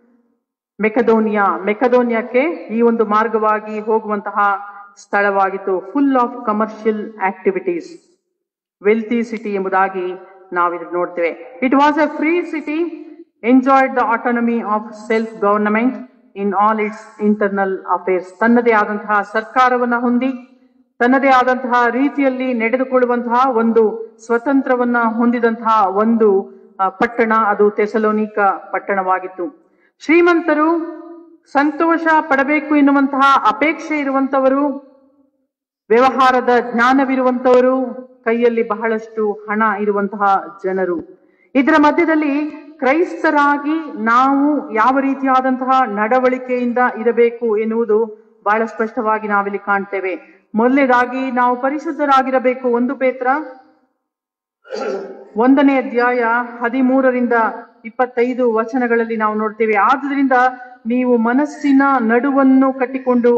ಮೆಕದೋನಿಯಾಕ್ಕೆ ಈ ಒಂದು ಮಾರ್ಗವಾಗಿ ಹೋಗುವಂತಹ ಸ್ಥಳವಾಗಿತ್ತು. Full of commercial activities, wealthy city ಎಂಬುದಾಗಿ ನಾವಿದು ನೋಡ್ತೇವೆ. It was a free city, enjoyed the autonomy of self government in all its internal affairs. ತನ್ನದೇ ಆದಂತಹ ಸರ್ಕಾರವನ್ನ ಹೊಂದಿ ತನ್ನದೇ ಆದಂತಹ ರೀತಿಯಲ್ಲಿ ನಡೆದುಕೊಳ್ಳುವಂತಹ ಒಂದು ಸ್ವತಂತ್ರವನ್ನ ಹೊಂದಿದಂತಹ ಒಂದು ಪಟ್ಟಣ ಅದು ಥೆಸಲೋನಿಕ ಪಟ್ಟಣವಾಗಿತ್ತು. ಶ್ರೀಮಂತರು, ಸಂತೋಷ ಪಡಬೇಕು ಎನ್ನುವಂತಹ ಅಪೇಕ್ಷೆ ಇರುವಂತವರು, ವ್ಯವಹಾರದ ಜ್ಞಾನವಿರುವಂತವರು, ಕೈಯಲ್ಲಿ ಬಹಳಷ್ಟು ಹಣ ಇರುವಂತಹ ಜನರು. ಇದರ ಮಧ್ಯದಲ್ಲಿ ಕ್ರೈಸ್ತರಾಗಿ ನಾವು ಯಾವ ರೀತಿಯಾದಂತಹ ನಡವಳಿಕೆಯಿಂದ ಇರಬೇಕು ಎನ್ನುವುದು ಬಹಳ ಸ್ಪಷ್ಟವಾಗಿ ನಾವಿಲ್ಲಿ ಕಾಣ್ತೇವೆ. ಮೊದಲನೇದಾಗಿ ನಾವು ಪರಿಶುದ್ಧರಾಗಿರಬೇಕು. 1 ಪೇತ್ರ 1ನೇ ಅಧ್ಯಾಯ 13-25 ನಾವು ನೋಡ್ತೇವೆ. ಆದುದರಿಂದ ನೀವು ಮನಸ್ಸಿನ ನಡುವನ್ನು ಕಟ್ಟಿಕೊಂಡು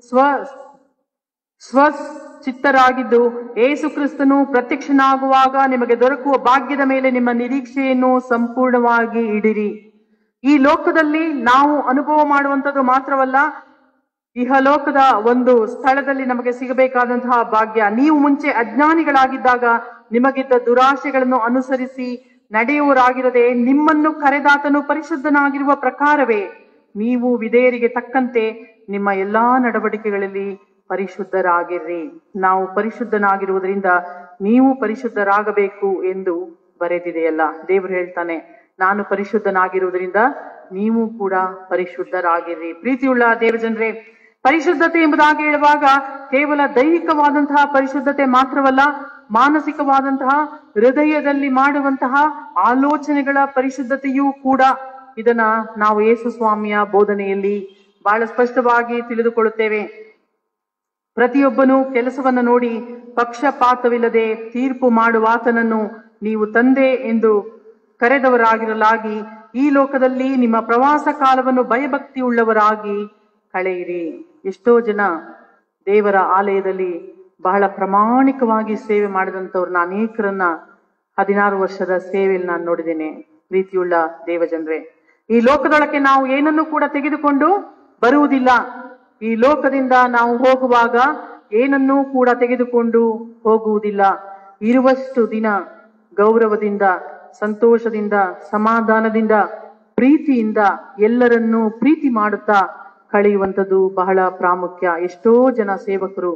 ಸ್ವಚಿತ್ತರಾಗಿದ್ದು ಯೇಸು ಕ್ರಿಸ್ತನು ಪ್ರತ್ಯಕ್ಷನಾಗುವಾಗ ನಿಮಗೆ ದೊರಕುವ ಭಾಗ್ಯದ ಮೇಲೆ ನಿಮ್ಮ ನಿರೀಕ್ಷೆಯನ್ನು ಸಂಪೂರ್ಣವಾಗಿ ಇಡಿರಿ. ಈ ಲೋಕದಲ್ಲಿ ನಾವು ಅನುಭವ ಮಾಡುವಂಥದ್ದು ಮಾತ್ರವಲ್ಲ, ಇಹಲೋಕದ ಒಂದು ಸ್ಥಳದಲ್ಲಿ ನಮಗೆ ಸಿಗಬೇಕಾದಂತಹ ಭಾಗ್ಯ. ನೀವು ಮುಂಚೆ ಅಜ್ಞಾನಿಗಳಾಗಿದ್ದಾಗ ನಿಮಗಿದ್ದ ದುರಾಶೆಗಳನ್ನು ಅನುಸರಿಸಿ ನಡೆಯುವರಾಗಿರದೆ ನಿಮ್ಮನ್ನು ಕರೆದಾತನು ಪರಿಶುದ್ಧನಾಗಿರುವ ಪ್ರಕಾರವೇ ನೀವು ವಿಧೇಯರಿಗೆ ತಕ್ಕಂತೆ ನಿಮ್ಮ ಎಲ್ಲಾ ನಡವಳಿಕೆಗಳಲ್ಲಿ ಪರಿಶುದ್ಧರಾಗಿರ್ರಿ. ನಾವು ಪರಿಶುದ್ಧನಾಗಿರುವುದರಿಂದ ನೀವು ಪರಿಶುದ್ಧರಾಗಬೇಕು ಎಂದು ಬರೆದಿದೆಯಲ್ಲ. ದೇವರು ಹೇಳ್ತಾನೆ, ನಾನು ಪರಿಶುದ್ಧನಾಗಿರುವುದರಿಂದ ನೀವು ಕೂಡ ಪರಿಶುದ್ಧರಾಗಿರ್ರಿ. ಪ್ರೀತಿಯುಳ್ಳ ದೇವಜನರೇ, ಪರಿಶುದ್ಧತೆ ಎಂಬುದಾಗಿ ಹೇಳುವಾಗ ಕೇವಲ ದೈಹಿಕವಾದಂತಹ ಪರಿಶುದ್ಧತೆ ಮಾತ್ರವಲ್ಲ, ಮಾನಸಿಕವಾದಂತಹ ಹೃದಯದಲ್ಲಿ ಮಾಡುವಂತಹ ಆಲೋಚನೆಗಳ ಪರಿಶುದ್ಧತೆಯೂ ಕೂಡ. ಇದನ್ನ ನಾವು ಯೇಸು ಸ್ವಾಮಿಯ ಬೋಧನೆಯಲ್ಲಿ ಬಹಳ ಸ್ಪಷ್ಟವಾಗಿ ತಿಳಿದುಕೊಳ್ಳುತ್ತೇವೆ. ಪ್ರತಿಯೊಬ್ಬನು ಕೆಲಸವನ್ನು ನೋಡಿ ಪಕ್ಷಪಾತವಿಲ್ಲದೆ ತೀರ್ಪು ಮಾಡುವಾತನನ್ನು ನೀವು ತಂದೆ ಎಂದು ಕರೆದವರಾಗಿರಲಾಗಿ ಈ ಲೋಕದಲ್ಲಿ ನಿಮ್ಮ ಪ್ರವಾಸ ಕಾಲವನ್ನು ಭಯಭಕ್ತಿಯುಳ್ಳವರಾಗಿ ಕಳೆಯಿರಿ. ಎಷ್ಟೋ ಜನ ದೇವರ ಆಲಯದಲ್ಲಿ ಬಹಳ ಪ್ರಾಮಾಣಿಕವಾಗಿ ಸೇವೆ ಮಾಡಿದಂಥವ್ರನ್ನ ಅನೇಕರನ್ನ 16 ವರ್ಷದ ಸೇವೆಯಲ್ಲಿ ನಾನು ನೋಡಿದ್ದೇನೆ. ಪ್ರೀತಿಯುಳ್ಳ ದೇವಜನರೇ, ಈ ಲೋಕದೊಳಕ್ಕೆ ನಾವು ಏನನ್ನು ಕೂಡ ತೆಗೆದುಕೊಂಡು ಬರುವುದಿಲ್ಲ. ಈ ಲೋಕದಿಂದ ನಾವು ಹೋಗುವಾಗ ಏನನ್ನೂ ಕೂಡ ತೆಗೆದುಕೊಂಡು ಹೋಗುವುದಿಲ್ಲ. ಇರುವಷ್ಟು ದಿನ ಗೌರವದಿಂದ, ಸಂತೋಷದಿಂದ, ಸಮಾಧಾನದಿಂದ, ಪ್ರೀತಿಯಿಂದ ಎಲ್ಲರನ್ನೂ ಪ್ರೀತಿ ಮಾಡುತ್ತಾ ಕಳೆಯುವಂಥದ್ದು ಬಹಳ ಪ್ರಾಮುಖ್ಯ. ಎಷ್ಟೋ ಜನ ಸೇವಕರು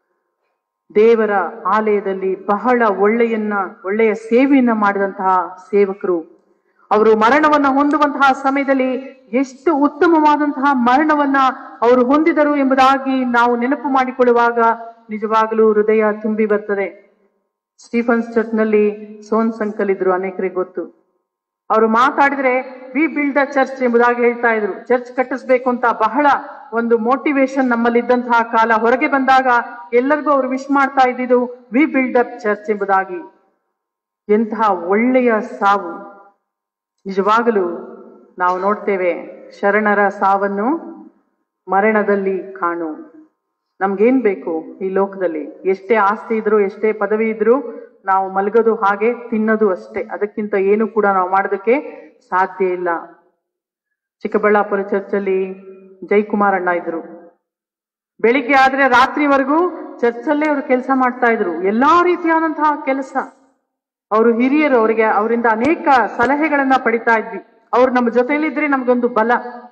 ದೇವರ ಆಲಯದಲ್ಲಿ ಬಹಳ ಒಳ್ಳೆಯ ಸೇವೆಯನ್ನ ಮಾಡಿದಂತಹ ಸೇವಕರು, ಅವರು ಮರಣವನ್ನ ಹೊಂದುವಂತಹ ಸಮಯದಲ್ಲಿ ಎಷ್ಟು ಉತ್ತಮವಾದಂತಹ ಮರಣವನ್ನ ಅವರು ಹೊಂದಿದರು ಎಂಬುದಾಗಿ ನಾವು ನೆನಪು ಮಾಡಿಕೊಳ್ಳುವಾಗ ನಿಜವಾಗಲೂ ಹೃದಯ ತುಂಬಿ ಬರ್ತದೆ. ಸ್ಟೀಫನ್ಸ್ ಚರ್ಚ್ ನಲ್ಲಿ ಸೋನ್ ಸಂಕಲ್ ಇದ್ರು, ಅನೇಕರಿಗೆ ಗೊತ್ತು. ಅವರು ಮಾತಾಡಿದ್ರೆ ವಿ ಬಿಲ್ಡ್ ಅ ಚರ್ಚ್ ಎಂಬುದಾಗಿ ಹೇಳ್ತಾ ಇದ್ರು. ಚರ್ಚ್ ಕಟ್ಟಿಸ್ಬೇಕು ಅಂತ ಬಹಳ ಒಂದು ಮೋಟಿವೇಶನ್ ನಮ್ಮಲ್ಲಿ ಇದ್ದಂತಹ ಕಾಲ. ಹೊರಗೆ ಬಂದಾಗ ಎಲ್ಲರಿಗೂ ಅವರು ವಿಶ್ ಮಾಡ್ತಾ ಇದ್ದಿದ್ದು ವಿ ಬಿಲ್ಡ್ ಅಪ್ ಚರ್ಚ್ ಎಂಬುದಾಗಿ. ಎಂತಹ ಒಳ್ಳೆಯ ಸಾವು. ನಿಜವಾಗಲೂ ನಾವು ನೋಡ್ತೇವೆ, ಶರಣರ ಸಾವನ್ನು ಮರಣದಲ್ಲಿ ಕಾಣು. ನಮ್ಗೇನ್ ಬೇಕು ಈ ಲೋಕದಲ್ಲಿ? ಎಷ್ಟೇ ಆಸ್ತಿ ಇದ್ರು, ಎಷ್ಟೇ ಪದವಿ ಇದ್ರು, ನಾವು ಮಲಗೋದು ಹಾಗೆ, ತಿನ್ನೋದು ಅಷ್ಟೇ. ಅದಕ್ಕಿಂತ ಏನು ಕೂಡ ನಾವು ಮಾಡೋದಕ್ಕೆ ಸಾಧ್ಯ ಇಲ್ಲ. ಚಿಕ್ಕಬಳ್ಳಾಪುರ ಚರ್ಚಲ್ಲಿ ಜೈಕುಮಾರ್ ಅಣ್ಣ ಇದ್ರು. ಬೆಳಿಗ್ಗೆ ಆದ್ರೆ ರಾತ್ರಿವರೆಗೂ ಚರ್ಚಲ್ಲೇ ಅವರು ಕೆಲಸ ಮಾಡ್ತಾ ಇದ್ರು. ಎಲ್ಲಾ ರೀತಿಯಾದಂತಹ ಕೆಲಸ. ಅವರು ಹಿರಿಯರು, ಅವರಿಂದ ಅನೇಕ ಸಲಹೆಗಳನ್ನ ಪಡಿತಾ ಇದ್ವಿ. ಅವ್ರು ನಮ್ಮ ಜೊತೆಯಲ್ಲಿದ್ರೆ ನಮ್ಗೊಂದು ಬಲ.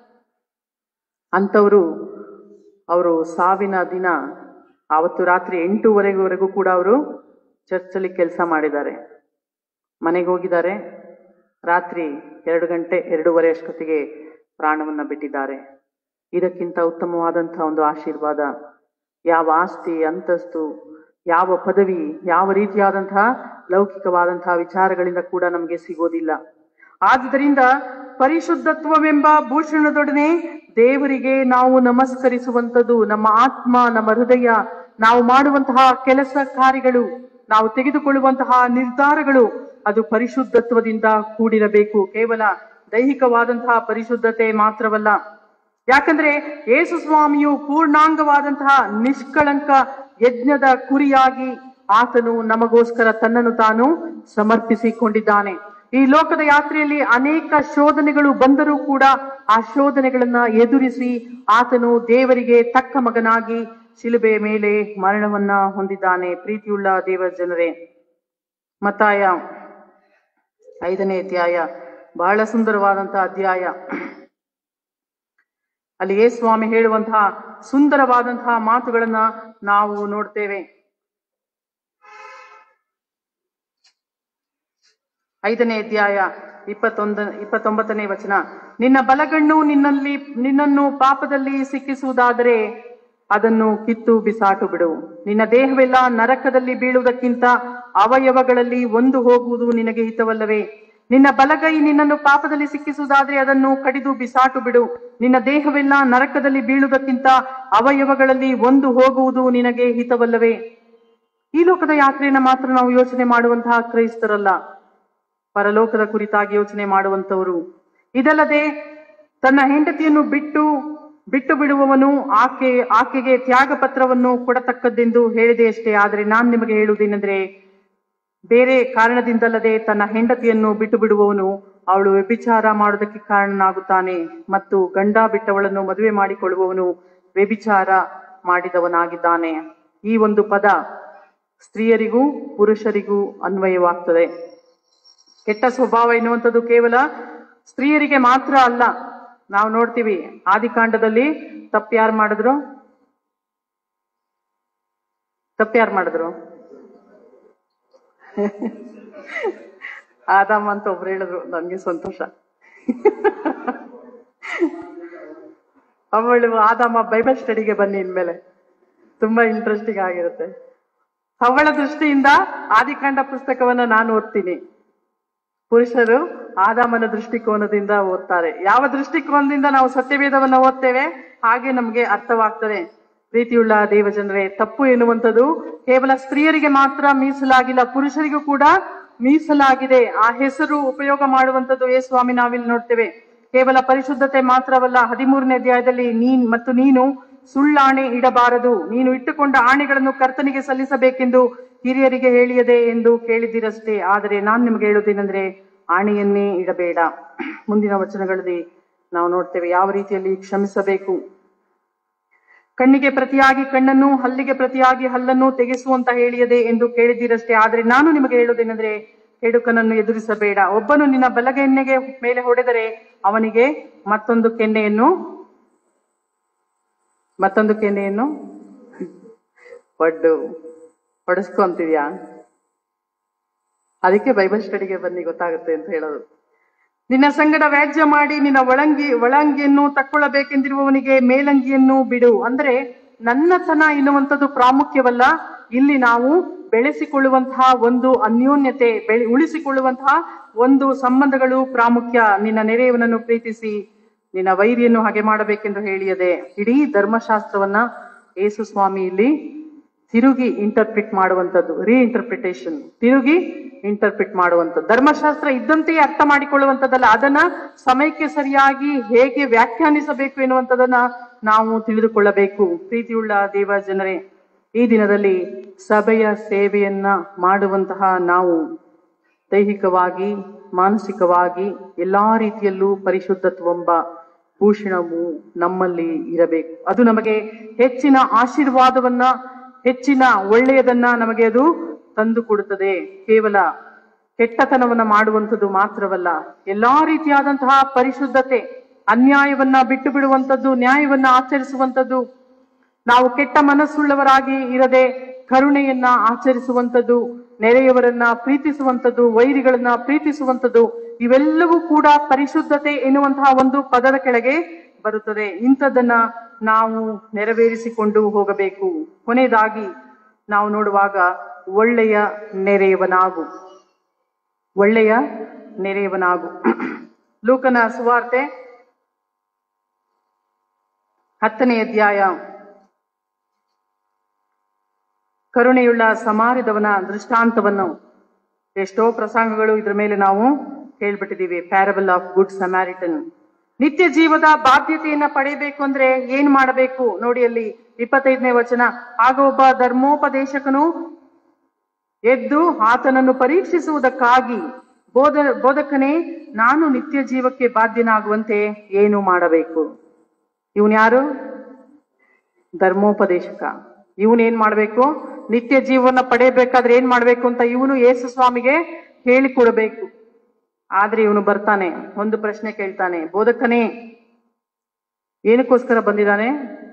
ಅಂತವರು ಅವರು ಸಾವಿನ ದಿನ ಆವತ್ತು ರಾತ್ರಿ 8:00ವರೆಗೂ ಕೂಡ ಅವರು ಚರ್ಚಲ್ಲಿ ಕೆಲಸ ಮಾಡಿದ್ದಾರೆ. ಮನೆಗೆ ಹೋಗಿದ್ದಾರೆ. ರಾತ್ರಿ 2 ಗಂಟೆ 2:30 ಅಷ್ಟೊತ್ತಿಗೆ ಪ್ರಾಣವನ್ನ ಬಿಟ್ಟಿದ್ದಾರೆ. ಇದಕ್ಕಿಂತ ಉತ್ತಮವಾದಂತಹ ಒಂದು ಆಶೀರ್ವಾದ ಯಾವ ಆಸ್ತಿ, ಅಂತಸ್ತು, ಯಾವ ಪದವಿ, ಯಾವ ರೀತಿಯಾದಂತಹ ಲೌಕಿಕವಾದಂತಹ ವಿಚಾರಗಳಿಂದ ಕೂಡ ನಮಗೆ ಸಿಗೋದಿಲ್ಲ. ಆದ್ದರಿಂದ ಪರಿಶುದ್ಧತ್ವವೆಂಬ ಭೂಷಣದೊಡನೆ ದೇವರಿಗೆ ನಾವು ನಮಸ್ಕರಿಸುವಂಥದ್ದು, ನಮ್ಮ ಆತ್ಮ, ನಮ್ಮ ಹೃದಯ, ನಾವು ಮಾಡುವಂತಹ ಕೆಲಸ ಕಾರ್ಯಗಳು, ನಾವು ತೆಗೆದುಕೊಳ್ಳುವಂತಹ ನಿರ್ಧಾರಗಳು, ಅದು ಪರಿಶುದ್ಧತ್ವದಿಂದ ಕೂಡಿರಬೇಕು. ಕೇವಲ ದೈಹಿಕವಾದಂತಹ ಪರಿಶುದ್ಧತೆ ಮಾತ್ರವಲ್ಲ. ಯಾಕಂದ್ರೆ ಯೇಸು ಸ್ವಾಮಿಯು ಪೂರ್ಣಾಂಗವಾದಂತಹ ನಿಷ್ಕಳಂಕ ಯಜ್ಞದ ಕುರಿಯಾಗಿ ಆತನು ನಮಗೋಸ್ಕರ ತನ್ನನ್ನು ತಾನು ಸಮರ್ಪಿಸಿಕೊಂಡಿದ್ದಾನೆ. ಈ ಲೋಕದ ಯಾತ್ರೆಯಲ್ಲಿ ಅನೇಕ ಶೋಧನೆಗಳು ಬಂದರೂ ಕೂಡ ಆ ಶೋಧನೆಗಳನ್ನ ಎದುರಿಸಿ ಆತನು ದೇವರಿಗೆ ತಕ್ಕ ಮಗನಾಗಿ ಶಿಲುಬೆಯ ಮೇಲೆ ಮರಣವನ್ನ ಹೊಂದಿದ್ದಾನೆ. ಪ್ರೀತಿಯುಳ್ಳ ದೇವ ಜನರೇ, ಮತ್ತಾಯ 5ನೇ ಅಧ್ಯಾಯ ಬಹಳ ಸುಂದರವಾದಂತಹ ಅಧ್ಯಾಯ. ಅಲ್ಲಿ ಯೇಸು ಸ್ವಾಮಿ ಹೇಳುವಂತಹ ಸುಂದರವಾದಂತಹ ಮಾತುಗಳನ್ನ ನಾವು ನೋಡ್ತೇವೆ. 5ನೇ ಅಧ್ಯಾಯ 29ನೇ ವಚನ. ನಿನ್ನ ಬಲಗಣ್ಣು ನಿನ್ನನ್ನು ಪಾಪದಲ್ಲಿ ಸಿಕ್ಕಿಸುವುದಾದರೆ ಅದನ್ನು ಕಿತ್ತು ಬಿಸಾಟು ಬಿಡು. ನಿನ್ನ ದೇಹವೆಲ್ಲ ನರಕದಲ್ಲಿ ಬೀಳುವುದಕ್ಕಿಂತ ಅವಯವಗಳಲ್ಲಿ ಒಂದು ಹೋಗುವುದು ನಿನಗೆ ಹಿತವಲ್ಲವೇ? ನಿನ್ನ ಬಲಗೈ ನಿನ್ನನ್ನು ಪಾಪದಲ್ಲಿ ಸಿಕ್ಕಿಸುವುದಾದ್ರೆ ಅದನ್ನು ಕಡಿದು ಬಿಸಾಟು ಬಿಡು. ನಿನ್ನ ದೇಹವೆಲ್ಲ ನರಕದಲ್ಲಿ ಬೀಳುವುದಕ್ಕಿಂತ ಅವಯವಗಳಲ್ಲಿ ಒಂದು ಹೋಗುವುದು ನಿನಗೆ ಹಿತವಲ್ಲವೇ? ಈ ಲೋಕದ ಯಾತ್ರೆಯನ್ನ ಮಾತ್ರ ನಾವು ಯೋಚನೆ ಮಾಡುವಂತಹ ಕ್ರೈಸ್ತರಲ್ಲ, ಪರಲೋಕದ ಕುರಿತಾಗಿ ಯೋಚನೆ ಮಾಡುವಂತವರು. ಇದಲ್ಲದೆ ತನ್ನ ಹೆಂಡತಿಯನ್ನು ಬಿಟ್ಟು ಬಿಡುವವನು ಆಕೆಗೆ ತ್ಯಾಗ ಪತ್ರವನ್ನು ಕೊಡತಕ್ಕದ್ದೆಂದು ಹೇಳಿದೆ ಅಷ್ಟೇ. ಆದರೆ ನಾನು ನಿಮಗೆ ಹೇಳುವುದೇನೆಂದ್ರೆ, ಬೇರೆ ಕಾರಣದಿಂದಲ್ಲದೆ ತನ್ನ ಹೆಂಡತಿಯನ್ನು ಬಿಟ್ಟು ಬಿಡುವವನು ಅವಳು ವ್ಯಭಿಚಾರ ಮಾಡುವುದಕ್ಕೆ ಕಾರಣನಾಗುತ್ತಾನೆ, ಮತ್ತು ಗಂಡ ಬಿಟ್ಟವಳನ್ನು ಮದುವೆ ಮಾಡಿಕೊಳ್ಳುವವನು ವ್ಯಭಿಚಾರ ಮಾಡಿದವನಾಗಿದ್ದಾನೆ. ಈ ಒಂದು ಪದ ಸ್ತ್ರೀಯರಿಗೂ ಪುರುಷರಿಗೂ ಅನ್ವಯವಾಗ್ತದೆ. ಕೆಟ್ಟ ಸ್ವಭಾವ ಎನ್ನುವಂಥದ್ದು ಕೇವಲ ಸ್ತ್ರೀಯರಿಗೆ ಮಾತ್ರ ಅಲ್ಲ. ನಾವು ನೋಡ್ತೀವಿ, ಆದಿಕಾಂಡದಲ್ಲಿ ತಪ್ಪ್ಯಾರು ಮಾಡಿದ್ರು? ಆದಾಮ ಅಂತ ಒಬ್ರು ಹೇಳಿದ್ರು, ನನ್ಗೆ ಸಂತೋಷ. ಅವಳು ಆದಾಮ ಬೈಬಲ್ ಸ್ಟಡಿಗೆ ಬನ್ನಿ, ಇನ್ಮೇಲೆ ತುಂಬಾ ಇಂಟ್ರೆಸ್ಟಿಂಗ್ ಆಗಿರುತ್ತೆ. ಅವಳ ದೃಷ್ಟಿಯಿಂದ ಆದಿಕಾಂಡ ಪುಸ್ತಕವನ್ನ ನಾನು ಓದ್ತೀನಿ, ಪುರುಷರು ಆದಾಮನ ದೃಷ್ಟಿಕೋನದಿಂದ ಓದ್ತಾರೆ. ಯಾವ ದೃಷ್ಟಿಕೋನದಿಂದ ನಾವು ಸತ್ಯವೇದವನ್ನ ಓದ್ತೇವೆ ಹಾಗೆ ನಮ್ಗೆ ಅರ್ಥವಾಗ್ತದೆ. ಪ್ರೀತಿಯುಳ್ಳ ದೇವಜನರೇ, ತಪ್ಪು ಎನ್ನುವಂಥದ್ದು ಕೇವಲ ಸ್ತ್ರೀಯರಿಗೆ ಮಾತ್ರ ಮೀಸಲಾಗಿಲ್ಲ, ಪುರುಷರಿಗೂ ಕೂಡ ಮೀಸಲಾಗಿದೆ. ಆ ಹೆಸರು ಉಪಯೋಗ ಮಾಡುವಂಥದ್ದು ಯೇಸು ಸ್ವಾಮಿ ನಾವಿಲ್ಲಿ ನೋಡ್ತೇವೆ. ಕೇವಲ ಪರಿಶುದ್ಧತೆ ಮಾತ್ರವಲ್ಲ, 13ನೇ ಅಧ್ಯಾಯದಲ್ಲಿ ನೀನು ಸುಳ್ಳಾಣೆ ಇಡಬಾರದು, ನೀನು ಇಟ್ಟುಕೊಂಡ ಆಣೆಗಳನ್ನು ಕರ್ತನಿಗೆ ಸಲ್ಲಿಸಬೇಕೆಂದು ಹಿರಿಯರಿಗೆ ಹೇಳಿಯದೆ ಎಂದು ಕೇಳಿದಿರಷ್ಟೇ. ಆದರೆ ನಾನು ನಿಮ್ಗೆ ಹೇಳೋದೇನೆಂದ್ರೆ, ಆಣೆಯನ್ನೇ ಇಡಬೇಡ. ಮುಂದಿನ ವಚನಗಳಲ್ಲಿ ನಾವು ನೋಡ್ತೇವೆ ಯಾವ ರೀತಿಯಲ್ಲಿ ಕ್ಷಮಿಸಬೇಕು. ಕಣ್ಣಿಗೆ ಪ್ರತಿಯಾಗಿ ಕಣ್ಣನ್ನು, ಹಲ್ಲಿಗೆ ಪ್ರತಿಯಾಗಿ ಹಲ್ಲನ್ನು ತೆಗೆಸುವಂತ ಹೇಳಿಯದೆ ಎಂದು ಕೇಳಿದಿರಷ್ಟೇ. ಆದರೆ ನಾನು ನಿಮಗೆ ಹೇಳೋದೇನೆಂದ್ರೆ, ಕೆಡುಕನನ್ನು ಎದುರಿಸಬೇಡ. ಒಬ್ಬನು ನಿನ್ನ ಬಲಗೆನ್ನೆಗೆ ಮೇಲೆ ಹೊಡೆದರೆ ಅವನಿಗೆ ಮತ್ತೊಂದು ಕೆನ್ನೆಯನ್ನು ಹೊಡೆಸ್ಕೊಂತಿದ್ಯಾ? ಅದಕ್ಕೆ ಬೈಬಲ್ ಸ್ಟಡಿಗೆ ಬನ್ನಿ, ಗೊತ್ತಾಗುತ್ತೆ ಅಂತ ಹೇಳೋದು. ನಿನ್ನ ಸಂಗಡ ವ್ಯಾಜ್ಯ ಮಾಡಿ ನಿನ್ನ ಒಳಂಗಿಯನ್ನು ತಕ್ಕೊಳ್ಳಬೇಕೆಂದಿರುವವನಿಗೆ ಮೇಲಂಗಿಯನ್ನು ಬಿಡು. ಅಂದ್ರೆ ನನ್ನತನ ಎನ್ನುವಂಥದ್ದು ಪ್ರಾಮುಖ್ಯವಲ್ಲ. ಇಲ್ಲಿ ನಾವು ಬೆಳೆಸಿಕೊಳ್ಳುವಂತಹ ಒಂದು ಅನ್ಯೋನ್ಯತೆ, ಉಳಿಸಿಕೊಳ್ಳುವಂತಹ ಒಂದು ಸಂಬಂಧಗಳು ಪ್ರಾಮುಖ್ಯ. ನಿನ್ನ ನೆರೆಯವನನ್ನು ಪ್ರೀತಿಸಿ ನಿನ್ನ ವೈರಿಯನ್ನು ಹಾಗೆ ಮಾಡಬೇಕೆಂದು ಹೇಳಿಯದೆ. ಇಡೀ ಧರ್ಮಶಾಸ್ತ್ರವನ್ನ ಯೇಸು ಸ್ವಾಮಿ ಇಲ್ಲಿ ತಿರುಗಿ ಇಂಟರ್ಪ್ರಿಟ್ ಮಾಡುವಂಥದ್ದು, ರೀಇಂಟರ್ಪ್ರಿಟೇಷನ್, ತಿರುಗಿ ಇಂಟರ್ಪ್ರಿಟ್ ಮಾಡುವಂಥದ್ದು. ಧರ್ಮಶಾಸ್ತ್ರ ಇದ್ದಂತೆಯೇ ಅರ್ಥ ಮಾಡಿಕೊಳ್ಳುವಂಥದ್ದಲ್ಲ, ಅದನ್ನ ಸಮಯಕ್ಕೆ ಸರಿಯಾಗಿ ಹೇಗೆ ವ್ಯಾಖ್ಯಾನಿಸಬೇಕು ಎನ್ನುವಂಥದ್ದನ್ನ ನಾವು ತಿಳಿದುಕೊಳ್ಳಬೇಕು. ಪ್ರೀತಿಯುಳ್ಳ ದೇವ ಜನರೇ, ಈ ದಿನದಲ್ಲಿ ಸಭೆಯ ಸೇವೆಯನ್ನ ಮಾಡುವಂತಹ ನಾವು ದೈಹಿಕವಾಗಿ, ಮಾನಸಿಕವಾಗಿ ಎಲ್ಲಾ ರೀತಿಯಲ್ಲೂ ಪರಿಶುದ್ಧತ್ವೆಂಬ ಭೂಷಣವು ನಮ್ಮಲ್ಲಿ ಇರಬೇಕು. ಅದು ನಮಗೆ ಹೆಚ್ಚಿನ ಆಶೀರ್ವಾದವನ್ನ, ಹೆಚ್ಚಿನ ಒಳ್ಳೆಯದನ್ನ ನಮಗೆ ಅದು ತಂದು ಕೊಡುತ್ತದೆ. ಕೇವಲ ಕೆಟ್ಟತನವನ್ನ ಮಾಡುವಂಥದ್ದು ಮಾತ್ರವಲ್ಲ, ಎಲ್ಲಾ ರೀತಿಯಾದಂತಹ ಪರಿಶುದ್ಧತೆ, ಅನ್ಯಾಯವನ್ನ ಬಿಟ್ಟು ಬಿಡುವಂಥದ್ದು, ನ್ಯಾಯವನ್ನ ಆಚರಿಸುವಂಥದ್ದು, ನಾವು ಕೆಟ್ಟ ಮನಸ್ಸುಳ್ಳವರಾಗಿ ಇರದೆ ಕರುಣೆಯನ್ನ ಆಚರಿಸುವಂಥದ್ದು, ನೆರೆಯವರನ್ನ ಪ್ರೀತಿಸುವಂಥದ್ದು, ವೈರಿಗಳನ್ನ ಪ್ರೀತಿಸುವಂಥದ್ದು, ಇವೆಲ್ಲವೂ ಕೂಡ ಪರಿಶುದ್ಧತೆ ಎನ್ನುವಂತಹ ಒಂದು ಪದದ ಕೆಳಗೆ ಬರುತ್ತದೆ. ಇಂಥದ್ದನ್ನ ನಾವು ನೆರವೇರಿಸಿಕೊಂಡು ಹೋಗಬೇಕು. ಕೊನೆಯದಾಗಿ ನಾವು ನೋಡುವಾಗ ಒಳ್ಳೆಯ ನೆರೆಯವನಾಗು, ಒಳ್ಳೆಯ ನೆರೆಯವನಾಗು. ಲೂಕನ ಸುವಾರ್ತೆ 10ನೇ ಅಧ್ಯಾಯ, ಕರುಣೆಯುಳ್ಳ ಸಮಾರ್ಯದವನ ದೃಷ್ಟಾಂತವನ್ನು ಎಷ್ಟೋ ಪ್ರಸಂಗಗಳು ಇದ್ರ ಮೇಲೆ ನಾವು ಹೇಳ್ಬಿಟ್ಟಿದೀವಿ. Parable of good Samaritan. ನಿತ್ಯ ಜೀವದ ಬಾಧ್ಯತೆಯನ್ನ ಪಡೆಯಬೇಕು ಅಂದ್ರೆ ಏನ್ ಮಾಡಬೇಕು ನೋಡಿ, ಅಲ್ಲಿ 25ನೇ ವಚನ. ಆಗ ಒಬ್ಬ ಧರ್ಮೋಪದೇಶಕನು ಎದ್ದು ಆತನನ್ನು ಪರೀಕ್ಷಿಸುವುದಕ್ಕಾಗಿ, ಬೋಧಕನೇ, ನಾನು ನಿತ್ಯ ಜೀವಕ್ಕೆ ಬಾಧ್ಯನಾಗುವಂತೆ ಏನು ಮಾಡಬೇಕು? ಇವನ್ ಯಾರು? ಧರ್ಮೋಪದೇಶಕ. ಇವನೇನ್ ಮಾಡ್ಬೇಕು? ನಿತ್ಯ ಜೀವನ ಪಡೆಯಬೇಕಾದ್ರೆ ಏನ್ ಮಾಡ್ಬೇಕು ಅಂತ ಇವನು ಯೇಸು ಸ್ವಾಮಿಗೆ ಹೇಳಿಕೊಡಬೇಕು. ಆದ್ರೆ ಇವನು ಬರ್ತಾನೆ, ಒಂದು ಪ್ರಶ್ನೆ ಕೇಳ್ತಾನೆ, ಬೋಧಕನೇ, ಏನಕ್ಕೋಸ್ಕರ ಬಂದಿದ್ದಾನೆ?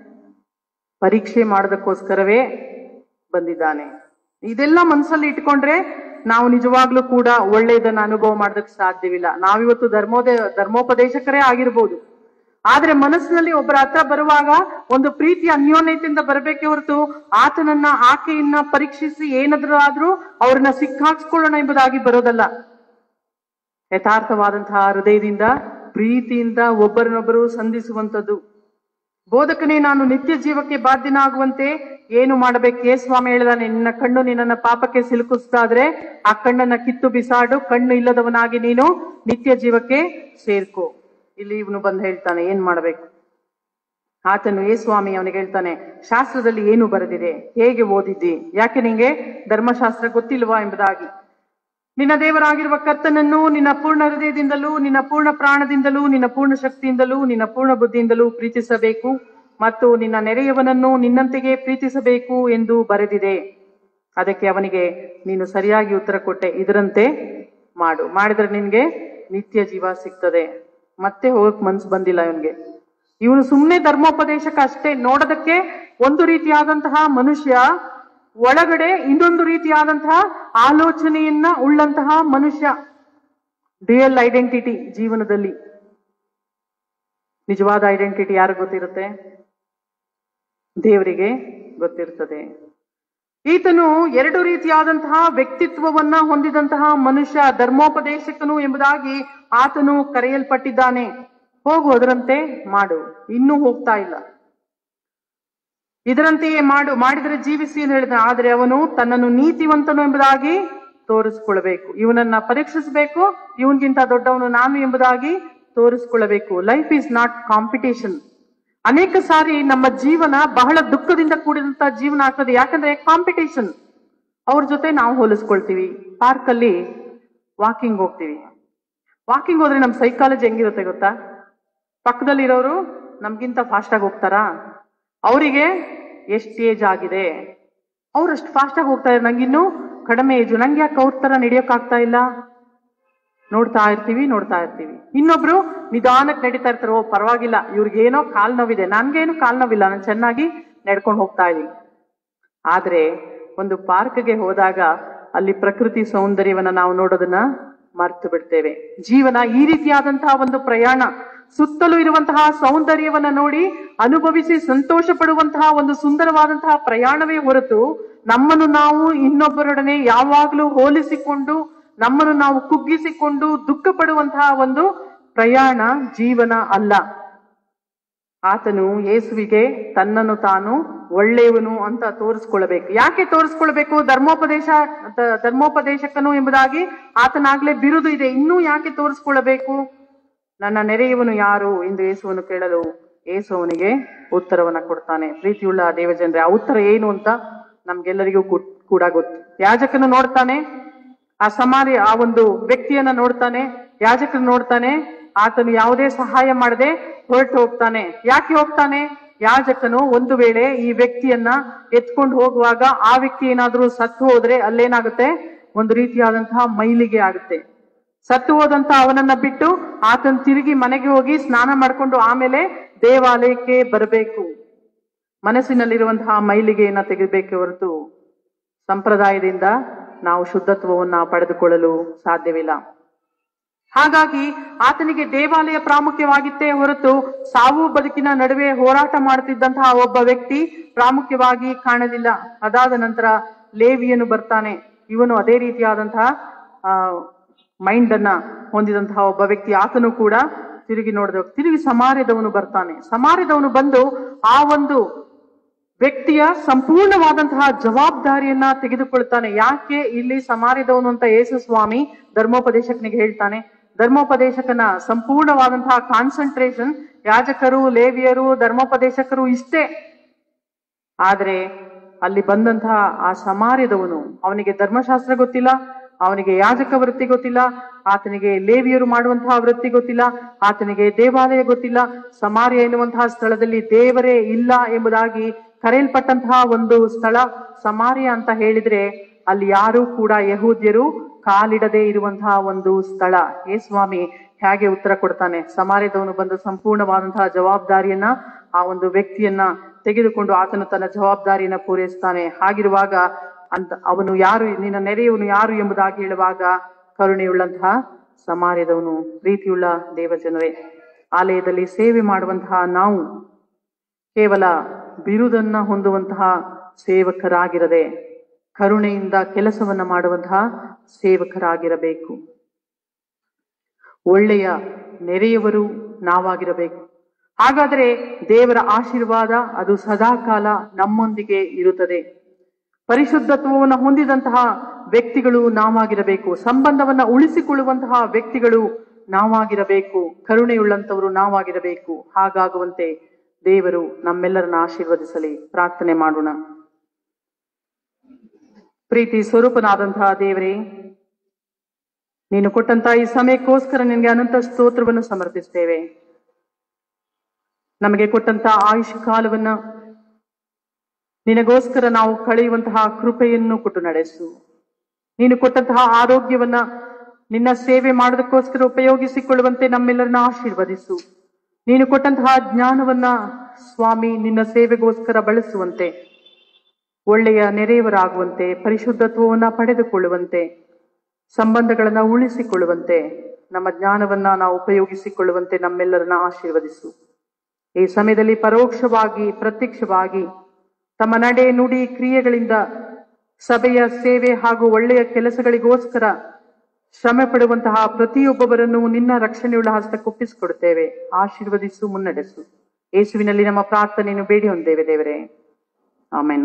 ಪರೀಕ್ಷೆ ಮಾಡೋದಕ್ಕೋಸ್ಕರವೇ ಬಂದಿದ್ದಾನೆ. ಇದೆಲ್ಲ ಮನಸ್ಸಲ್ಲಿ ಇಟ್ಕೊಂಡ್ರೆ ನಾವು ನಿಜವಾಗ್ಲೂ ಕೂಡ ಒಳ್ಳೆಯದನ್ನ ಅನುಭವ ಮಾಡೋದಕ್ಕೆ ಸಾಧ್ಯವಿಲ್ಲ. ನಾವಿವತ್ತು ಧರ್ಮೋಪದೇಶಕರೇ ಆಗಿರ್ಬೋದು, ಆದ್ರೆ ಮನಸ್ಸಿನಲ್ಲಿ ಒಬ್ಬರ ಹತ್ರ ಬರುವಾಗ ಒಂದು ಪ್ರೀತಿ ಅನ್ಯೋನ್ಯತೆಯಿಂದ ಬರಬೇಕೆ ಹೊರತು ಆತನನ್ನ, ಆಕೆಯನ್ನ ಪರೀಕ್ಷಿಸಿ ಏನಾದ್ರೂ ಅವ್ರನ್ನ ಸಿಕ್ಕಾಕ್ಸ್ಕೊಳ್ಳೋಣ ಎಂಬುದಾಗಿ ಬರೋದಲ್ಲ. ಯಥಾರ್ಥವಾದಂತಹ ಹೃದಯದಿಂದ, ಪ್ರೀತಿಯಿಂದ ಒಬ್ಬರನ್ನೊಬ್ಬರು ಸಂಧಿಸುವಂಥದ್ದು. ಬೋಧಕನೇ, ನಾನು ನಿತ್ಯ ಜೀವಕ್ಕೆ ಬಾಧ್ಯನಾಗುವಂತೆ ಏನು ಮಾಡಬೇಕು? ಯೇಸು ಸ್ವಾಮಿ ಹೇಳಿದಾನೆ, ನಿನ್ನ ಕಣ್ಣು ನಿನ್ನನ್ನ ಪಾಪಕ್ಕೆ ಸಿಲುಕಿಸ್ತಾದ್ರೆ ಆ ಕಣ್ಣನ್ನ ಕಿತ್ತು ಬಿಸಾಡು, ಕಣ್ಣು ಇಲ್ಲದವನಾಗಿ ನೀನು ನಿತ್ಯ ಜೀವಕ್ಕೆ ಸೇರ್ಕೋ. ಇಲ್ಲಿ ಇವನು ಬಂದು ಹೇಳ್ತಾನೆ, ಏನ್ ಮಾಡ್ಬೇಕು? ಆತನು ಯೇಸು ಸ್ವಾಮಿ ಅವನಿಗೆ ಹೇಳ್ತಾನೆ, ಶಾಸ್ತ್ರದಲ್ಲಿ ಏನು ಬರೆದಿದೆ? ಹೇಗೆ ಓದಿದ್ದಿ? ಯಾಕೆ ನಿಂಗೆ ಧರ್ಮಶಾಸ್ತ್ರ ಗೊತ್ತಿಲ್ವಾ ಎಂಬುದಾಗಿ. ನಿನ್ನ ದೇವರಾಗಿರುವ ಕರ್ತನನ್ನು ನಿನ್ನ ಪೂರ್ಣ ಹೃದಯದಿಂದಲೂ, ನಿನ್ನ ಪೂರ್ಣ ಪ್ರಾಣದಿಂದಲೂ, ನಿನ್ನ ಪೂರ್ಣ ಶಕ್ತಿಯಿಂದಲೂ, ನಿನ್ನ ಪೂರ್ಣ ಬುದ್ಧಿಯಿಂದಲೂ ಪ್ರೀತಿಸಬೇಕು, ಮತ್ತು ನಿನ್ನ ನೆರೆಯವನನ್ನು ನಿನ್ನಂತೆಯೇ ಪ್ರೀತಿಸಬೇಕು ಎಂದು ಬರೆದಿದೆ. ಅದಕ್ಕೆ ಅವನಿಗೆ ನೀನು ಸರಿಯಾಗಿ ಉತ್ತರ ಕೊಟ್ಟೆ, ಇದರಂತೆ ಮಾಡು, ಮಾಡಿದ್ರೆ ನಿನ್ಗೆ ನಿತ್ಯ ಜೀವ ಸಿಗ್ತದೆ. ಮತ್ತೆ ಹೋಗಕ್ ಮನ್ಸು ಬಂದಿಲ್ಲ ಇವನ್ಗೆ. ಇವನು ಸುಮ್ಮನೆ ಧರ್ಮೋಪದೇಶಕ ಅಷ್ಟೇ, ನೋಡೋದಕ್ಕೆ ಒಂದು ರೀತಿಯಾದಂತಹ ಮನುಷ್ಯ, ಒಳಗಡೆ ಇನ್ನೊಂದು ರೀತಿಯಾದಂತಹ ಆಲೋಚನೆಯನ್ನ ಉಳ್ಳಂತಹ ಮನುಷ್ಯ. ರಿಯಲ್ ಐಡೆಂಟಿಟಿ ಜೀವನದಲ್ಲಿ, ನಿಜವಾದ ಐಡೆಂಟಿಟಿ ಯಾರಿಗೆ ಗೊತ್ತಿರುತ್ತೆ? ದೇವರಿಗೆ ಗೊತ್ತಿರ್ತದೆ. ಈತನು ಎರಡು ರೀತಿಯಾದಂತಹ ವ್ಯಕ್ತಿತ್ವವನ್ನ ಹೊಂದಿದಂತಹ ಮನುಷ್ಯ, ಧರ್ಮೋಪದೇಶಕನು ಎಂಬುದಾಗಿ ಆತನು ಕರೆಯಲ್ಪಟ್ಟಿದ್ದಾನೆ. ಹೋಗು, ಅದರಂತೆ ಮಾಡು. ಇನ್ನೂ ಹೋಗ್ತಾ ಇಲ್ಲ. ಇದರಂತೆಯೇ ಮಾಡು, ಮಾಡಿದರೆ ಜೀವಿಸಿ ಎಂದು ಹೇಳಿದ. ಆದ್ರೆ ಅವನು ತನ್ನನ್ನು ನೀತಿವಂತನು ಎಂಬುದಾಗಿ ತೋರಿಸ್ಕೊಳ್ಬೇಕು. ಇವನನ್ನ ಪರೀಕ್ಷಿಸಬೇಕು, ಇವನ್ಗಿಂತ ದೊಡ್ಡವನು ನಾನು ಎಂಬುದಾಗಿ ತೋರಿಸ್ಕೊಳ್ಬೇಕು. Life is not competition. ಅನೇಕ ಸಾರಿ ನಮ್ಮ ಜೀವನ ಬಹಳ ದುಃಖದಿಂದ ಕೂಡಿದಂತಹ ಜೀವನ ಆಗ್ತದೆ. ಯಾಕಂದ್ರೆ ಕಾಂಪಿಟೇಷನ್. ಅವ್ರ ಜೊತೆ ನಾವು ಹೋಲಿಸ್ಕೊಳ್ತೀವಿ. ಪಾರ್ಕ್ ಅಲ್ಲಿ ವಾಕಿಂಗ್ ಹೋಗ್ತೀವಿ. ವಾಕಿಂಗ್ ಹೋದ್ರೆ ನಮ್ ಸೈಕಾಲಜಿ ಹೆಂಗಿರುತ್ತೆ ಗೊತ್ತಾ? ಪಕ್ಕದಲ್ಲಿರೋರು ನಮ್ಗಿಂತ ಫಾಸ್ಟ್ ಆಗಿ ಹೋಗ್ತಾರಾ? ಅವರಿಗೆ ಎಷ್ಟು ಏಜ್ ಆಗಿದೆ, ಅವ್ರು ಅಷ್ಟು ಫಾಸ್ಟ್ ಆಗಿ ಹೋಗ್ತಾ ಇದ್ದಾರೆ, ನಂಗಿನ್ನೂ ಕಡಿಮೆ ಏಜು, ನಂಗೆ ಯಾಕೆ ಅವ್ರ ತರ ನಡೆಯೋಕ್ಕಾಗ್ತಾ ಇಲ್ಲ? ನೋಡ್ತಾ ಇರ್ತೀವಿ. ಇನ್ನೊಬ್ರು ನಿಧಾನಕ್ಕೆ ನಡೀತಾ ಇರ್ತಾರೆ. ಓ ಪರವಾಗಿಲ್ಲ, ಇವ್ರಿಗೇನೋ ಕಾಲ್ ನೋವಿದೆ, ನನ್ಗೇನು ಕಾಲ್ ನೋವಿಲ್ಲ, ನಾನು ಚೆನ್ನಾಗಿ ನಡ್ಕೊಂಡು ಹೋಗ್ತಾ ಇದೀನಿ. ಆದ್ರೆ ಒಂದು ಪಾರ್ಕ್ಗೆ ಹೋದಾಗ ಅಲ್ಲಿ ಪ್ರಕೃತಿ ಸೌಂದರ್ಯವನ್ನ ನಾವು ನೋಡೋದನ್ನ ಮರ್ತು ಬಿಡ್ತೇವೆ. ಜೀವನ ಈ ರೀತಿಯಾದಂತಹ ಒಂದು ಪ್ರಯಾಣ. ಸುತ್ತಲೂ ಇರುವಂತಹ ಸೌಂದರ್ಯವನ್ನ ನೋಡಿ ಅನುಭವಿಸಿ ಸಂತೋಷ ಪಡುವಂತಹ ಒಂದು ಸುಂದರವಾದಂತಹ ಪ್ರಯಾಣವೇ ಹೊರತು ನಮ್ಮನ್ನು ನಾವು ಇನ್ನೊಬ್ಬರೊಡನೆ ಯಾವಾಗಲೂ ಹೋಲಿಸಿಕೊಂಡು, ನಮ್ಮನ್ನು ನಾವು ಕುಗ್ಗಿಸಿಕೊಂಡು ದುಃಖ ಪಡುವಂತಹ ಒಂದು ಪ್ರಯಾಣ ಜೀವನ ಅಲ್ಲ. ಆತನು ಯೇಸುವಿಗೆ ತನ್ನನ್ನು ತಾನು ಒಳ್ಳೆಯವನು ಅಂತ ತೋರಿಸ್ಕೊಳ್ಬೇಕು. ಯಾಕೆ ತೋರಿಸ್ಕೊಳ್ಬೇಕು? ಧರ್ಮೋಪದೇಶಕನು ಎಂಬುದಾಗಿ ಆತನಾಗ್ಲೇ ಬಿರುದು ಇದೆ. ಇನ್ನೂ ಯಾಕೆ ತೋರಿಸ್ಕೊಳ್ಬೇಕು? ನನ್ನ ನೆರೆಯವನು ಯಾರು ಎಂದು ಯೇಸುವನ್ನು ಕೇಳಲು ಯೇಸು ಅವನಿಗೆ ಉತ್ತರವನ್ನ ಕೊಡ್ತಾನೆ. ಪ್ರೀತಿಯುಳ್ಳ ದೇವಜನರೇ, ಆ ಉತ್ತರ ಏನು ಅಂತ ನಮ್ಗೆಲ್ಲರಿಗೂ ಕೂಡ ಗೊತ್ತು. ಯಾಜಕನು ನೋಡ್ತಾನೆ, ಆ ಒಂದು ವ್ಯಕ್ತಿಯನ್ನ ನೋಡ್ತಾನೆ, ಯಾಜಕನು ನೋಡ್ತಾನೆ. ಆತನು ಯಾವುದೇ ಸಹಾಯ ಮಾಡದೆ ಹೊರಟು ಹೋಗ್ತಾನೆ. ಯಾಕೆ ಹೋಗ್ತಾನೆ? ಯಾಜಕನು ಒಂದು ವೇಳೆ ಈ ವ್ಯಕ್ತಿಯನ್ನ ಎತ್ಕೊಂಡು ಹೋಗುವಾಗ ಆ ವ್ಯಕ್ತಿ ಏನಾದ್ರೂ ಸತ್ತು ಹೋದ್ರೆ ಅಲ್ಲೇನಾಗುತ್ತೆ? ಒಂದು ರೀತಿಯಾದಂತಹ ಮೈಲಿಗೆ ಆಗುತ್ತೆ. ಸತ್ತು ಹೋದಂತ ಅವನನ್ನ ಬಿಟ್ಟು ಆತನ ತಿರುಗಿ ಮನೆಗೆ ಹೋಗಿ ಸ್ನಾನ ಮಾಡ್ಕೊಂಡು ಆಮೇಲೆ ದೇವಾಲಯಕ್ಕೆ ಬರಬೇಕು. ಮನಸ್ಸಿನಲ್ಲಿರುವಂತಹ ಮೈಲಿಗೆಯನ್ನ ತೆಗೆಯಬೇಕೆ ಹೊರತು ಸಂಪ್ರದಾಯದಿಂದ ನಾವು ಶುದ್ಧತ್ವವನ್ನ ಪಡೆದುಕೊಳ್ಳಲು ಸಾಧ್ಯವಿಲ್ಲ. ಹಾಗಾಗಿ ಆತನಿಗೆ ದೇವಾಲಯ ಪ್ರಾಮುಖ್ಯವಾಗಿತ್ತೇ ಹೊರತು ಸಾವು ಬದುಕಿನ ನಡುವೆ ಹೋರಾಟ ಮಾಡುತ್ತಿದ್ದಂತಹ ಒಬ್ಬ ವ್ಯಕ್ತಿ ಪ್ರಾಮುಖ್ಯವಾಗಿ ಕಾಣಲಿಲ್ಲ. ಅದಾದ ನಂತರ ಲೇವಿಯನು ಬರ್ತಾನೆ. ಇವನು ಅದೇ ರೀತಿಯಾದಂತಹ ಮೈಂಡ್ ಅನ್ನ ಹೊಂದಿದಂತಹ ಒಬ್ಬ ವ್ಯಕ್ತಿ. ಆತನು ಕೂಡ ತಿರುಗಿ ಸಮಾರ್ಯದವನು ಬರ್ತಾನೆ. ಸಮಾರ್ಯದವನು ಬಂದು ಆ ಒಂದು ವ್ಯಕ್ತಿಯ ಸಂಪೂರ್ಣವಾದಂತಹ ಜವಾಬ್ದಾರಿಯನ್ನ ತೆಗೆದುಕೊಳ್ತಾನೆ. ಯಾಕೆ ಇಲ್ಲಿ ಸಮಾರ್ಯದವನು ಅಂತ ಯೇಸು ಸ್ವಾಮಿ ಧರ್ಮೋಪದೇಶಕನಿಗೆ ಹೇಳ್ತಾನೆ? ಧರ್ಮೋಪದೇಶಕನ ಸಂಪೂರ್ಣವಾದಂತಹ ಕಾನ್ಸಂಟ್ರೇಷನ್ ಯಾಜಕರು, ಲೇವಿಯರು, ಧರ್ಮೋಪದೇಶಕರು ಇಷ್ಟೇ. ಆದ್ರೆ ಅಲ್ಲಿ ಬಂದಂತಹ ಆ ಸಮಾರ್ಯದವನು, ಅವನಿಗೆ ಧರ್ಮಶಾಸ್ತ್ರ ಗೊತ್ತಿಲ್ಲ, ಅವನಿಗೆ ಯಾಜಕ ವೃತ್ತಿ ಗೊತ್ತಿಲ್ಲ, ಆತನಿಗೆ ಲೇವಿಯರು ಮಾಡುವಂತಹ ವೃತ್ತಿ ಗೊತ್ತಿಲ್ಲ, ಆತನಿಗೆ ದೇವಾಲಯ ಗೊತ್ತಿಲ್ಲ. ಸಮಾರ್ಯ ಎನ್ನುವಂತಹ ಸ್ಥಳದಲ್ಲಿ ದೇವರೇ ಇಲ್ಲ ಎಂಬುದಾಗಿ ಕರೆಯಲ್ಪಟ್ಟಂತಹ ಒಂದು ಸ್ಥಳ ಸಮಾರ್ಯ ಅಂತ ಹೇಳಿದ್ರೆ ಅಲ್ಲಿ ಯಾರೂ ಕೂಡ ಯಹೂದ್ಯರು ಕಾಲಿಡದೆ ಇರುವಂತಹ ಒಂದು ಸ್ಥಳ. ಸ್ವಾಮಿ ಹೇಗೆ ಉತ್ತರ ಕೊಡ್ತಾನೆ? ಸಮಾರ್ಯದವನು ಬಂದು ಸಂಪೂರ್ಣವಾದಂತಹ ಜವಾಬ್ದಾರಿಯನ್ನ ಆ ಒಂದು ವ್ಯಕ್ತಿಯನ್ನ ತೆಗೆದುಕೊಂಡು ಆತನು ತನ್ನ ಜವಾಬ್ದಾರಿಯನ್ನ ಪೂರೈಸ್ತಾನೆ. ಹಾಗಿರುವಾಗ ಅವನು ಯಾರು, ನಿನ್ನ ನೆರೆಯವನು ಯಾರು ಎಂಬುದಾಗಿ ಹೇಳುವಾಗ ಕರುಣೆಯುಳ್ಳಂತಹ ಸಮಾರ್ಯದವನು. ಪ್ರೀತಿಯುಳ್ಳ ದೇವಜನರೇ, ಆಲಯದಲ್ಲಿ ಸೇವೆ ಮಾಡುವಂತಹ ನಾವು ಕೇವಲ ಬಿರುದನ್ನ ಹೊಂದುವಂತಹ ಸೇವಕರಾಗಿರದೆ ಕರುಣೆಯಿಂದ ಕೆಲಸವನ್ನ ಮಾಡುವಂತಹ ಸೇವಕರಾಗಿರಬೇಕು. ಒಳ್ಳೆಯ ನೆರೆಯವರು ನಾವಾಗಿರಬೇಕು. ಹಾಗಾದರೆ ದೇವರ ಆಶೀರ್ವಾದ ಅದು ಸದಾಕಾಲ ನಮ್ಮೊಂದಿಗೆ ಇರುತ್ತದೆ. ಪರಿಶುದ್ಧತ್ವವನ್ನು ಹೊಂದಿದಂತಹ ವ್ಯಕ್ತಿಗಳು ನಾವಾಗಿರಬೇಕು. ಸಂಬಂಧವನ್ನ ಉಳಿಸಿಕೊಳ್ಳುವಂತಹ ವ್ಯಕ್ತಿಗಳು ನಾವಾಗಿರಬೇಕು. ಕರುಣೆಯುಳ್ಳಂತವರು ನಾವಾಗಿರಬೇಕು. ಹಾಗಾಗುವಂತೆ ದೇವರು ನಮ್ಮೆಲ್ಲರನ್ನ ಆಶೀರ್ವದಿಸಲಿ. ಪ್ರಾರ್ಥನೆ ಮಾಡೋಣ. ಪ್ರೀತಿ ಸ್ವರೂಪನಾದಂತಹ ದೇವರೇ, ನೀನು ಕೊಟ್ಟಂತಹ ಈ ಸಮಯಕ್ಕೋಸ್ಕರ ನಿನಗೆ ಅನಂತ ಸ್ತೋತ್ರವನ್ನು ಸಮರ್ಪಿಸ್ತೇವೆ. ನಮಗೆ ಕೊಟ್ಟಂತಹ ಆಯುಷ್ ಕಾಲವನ್ನ ನಿನಗೋಸ್ಕರ ನಾವು ಕಳೆಯುವಂತಹ ಕೃಪೆಯನ್ನು ಕೊಟ್ಟು ನಡೆಸು. ನೀನು ಕೊಟ್ಟಂತಹ ಆರೋಗ್ಯವನ್ನ ನಿನ್ನ ಸೇವೆ ಮಾಡೋದಕ್ಕೋಸ್ಕರ ಉಪಯೋಗಿಸಿಕೊಳ್ಳುವಂತೆ ನಮ್ಮೆಲ್ಲರನ್ನ ಆಶೀರ್ವದಿಸು. ನೀನು ಕೊಟ್ಟಂತಹ ಜ್ಞಾನವನ್ನ ಸ್ವಾಮಿ ನಿನ್ನ ಸೇವೆಗೋಸ್ಕರ ಬಳಸುವಂತೆ, ಒಳ್ಳೆಯ ನೆರೆಯವರಾಗುವಂತೆ, ಪರಿಶುದ್ಧತ್ವವನ್ನ ಪಡೆದುಕೊಳ್ಳುವಂತೆ, ಸಂಬಂಧಗಳನ್ನ ಉಳಿಸಿಕೊಳ್ಳುವಂತೆ, ನಮ್ಮ ಜ್ಞಾನವನ್ನ ನಾವು ಉಪಯೋಗಿಸಿಕೊಳ್ಳುವಂತೆ ನಮ್ಮೆಲ್ಲರನ್ನ ಆಶೀರ್ವದಿಸು. ಈ ಸಮಯದಲ್ಲಿ ಪರೋಕ್ಷವಾಗಿ ಪ್ರತ್ಯಕ್ಷವಾಗಿ ತಮ್ಮ ನಡೆ ನುಡಿ ಕ್ರಿಯೆಗಳಿಂದ ಸಭೆಯ ಸೇವೆ ಹಾಗೂ ಒಳ್ಳೆಯ ಕೆಲಸಗಳಿಗೋಸ್ಕರ ಶ್ರಮೆ ಪಡುವಂತಹ ಪ್ರತಿಯೊಬ್ಬೊಬ್ಬರನ್ನು ನಿನ್ನ ರಕ್ಷಣೆಯುಳ್ಳ ಹಸ್ತಕ್ಕೊಪ್ಪಿಸಿಕೊಡುತ್ತೇವೆ. ಆಶೀರ್ವದಿಸು, ಮುನ್ನಡೆಸು. ಯೇಸುವಿನಲ್ಲಿ ನಮ್ಮ ಪ್ರಾರ್ಥನೆಯನ್ನು ಬೇಡಿ ಹೊಂದೇವೆ ದೇವರೇ. ಆಮೆನ್.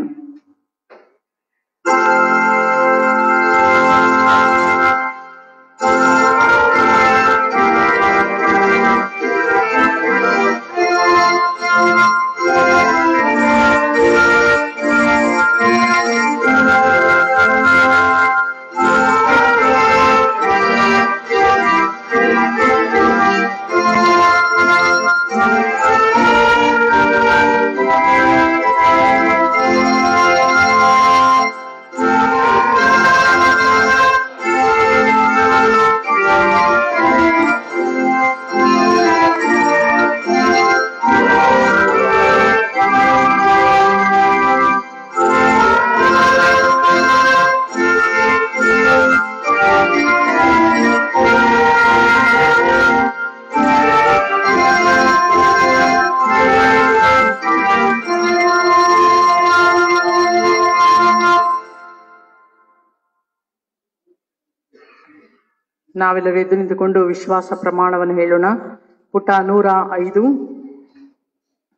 ನಾವೆಲ್ಲರೂ ಎದ್ದು ನಿಂತುಕೊಂಡು ವಿಶ್ವಾಸ ಪ್ರಮಾಣವನ್ನು ಹೇಳೋಣ. ಪುಟ 105.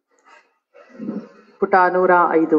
ಪುಟ 105.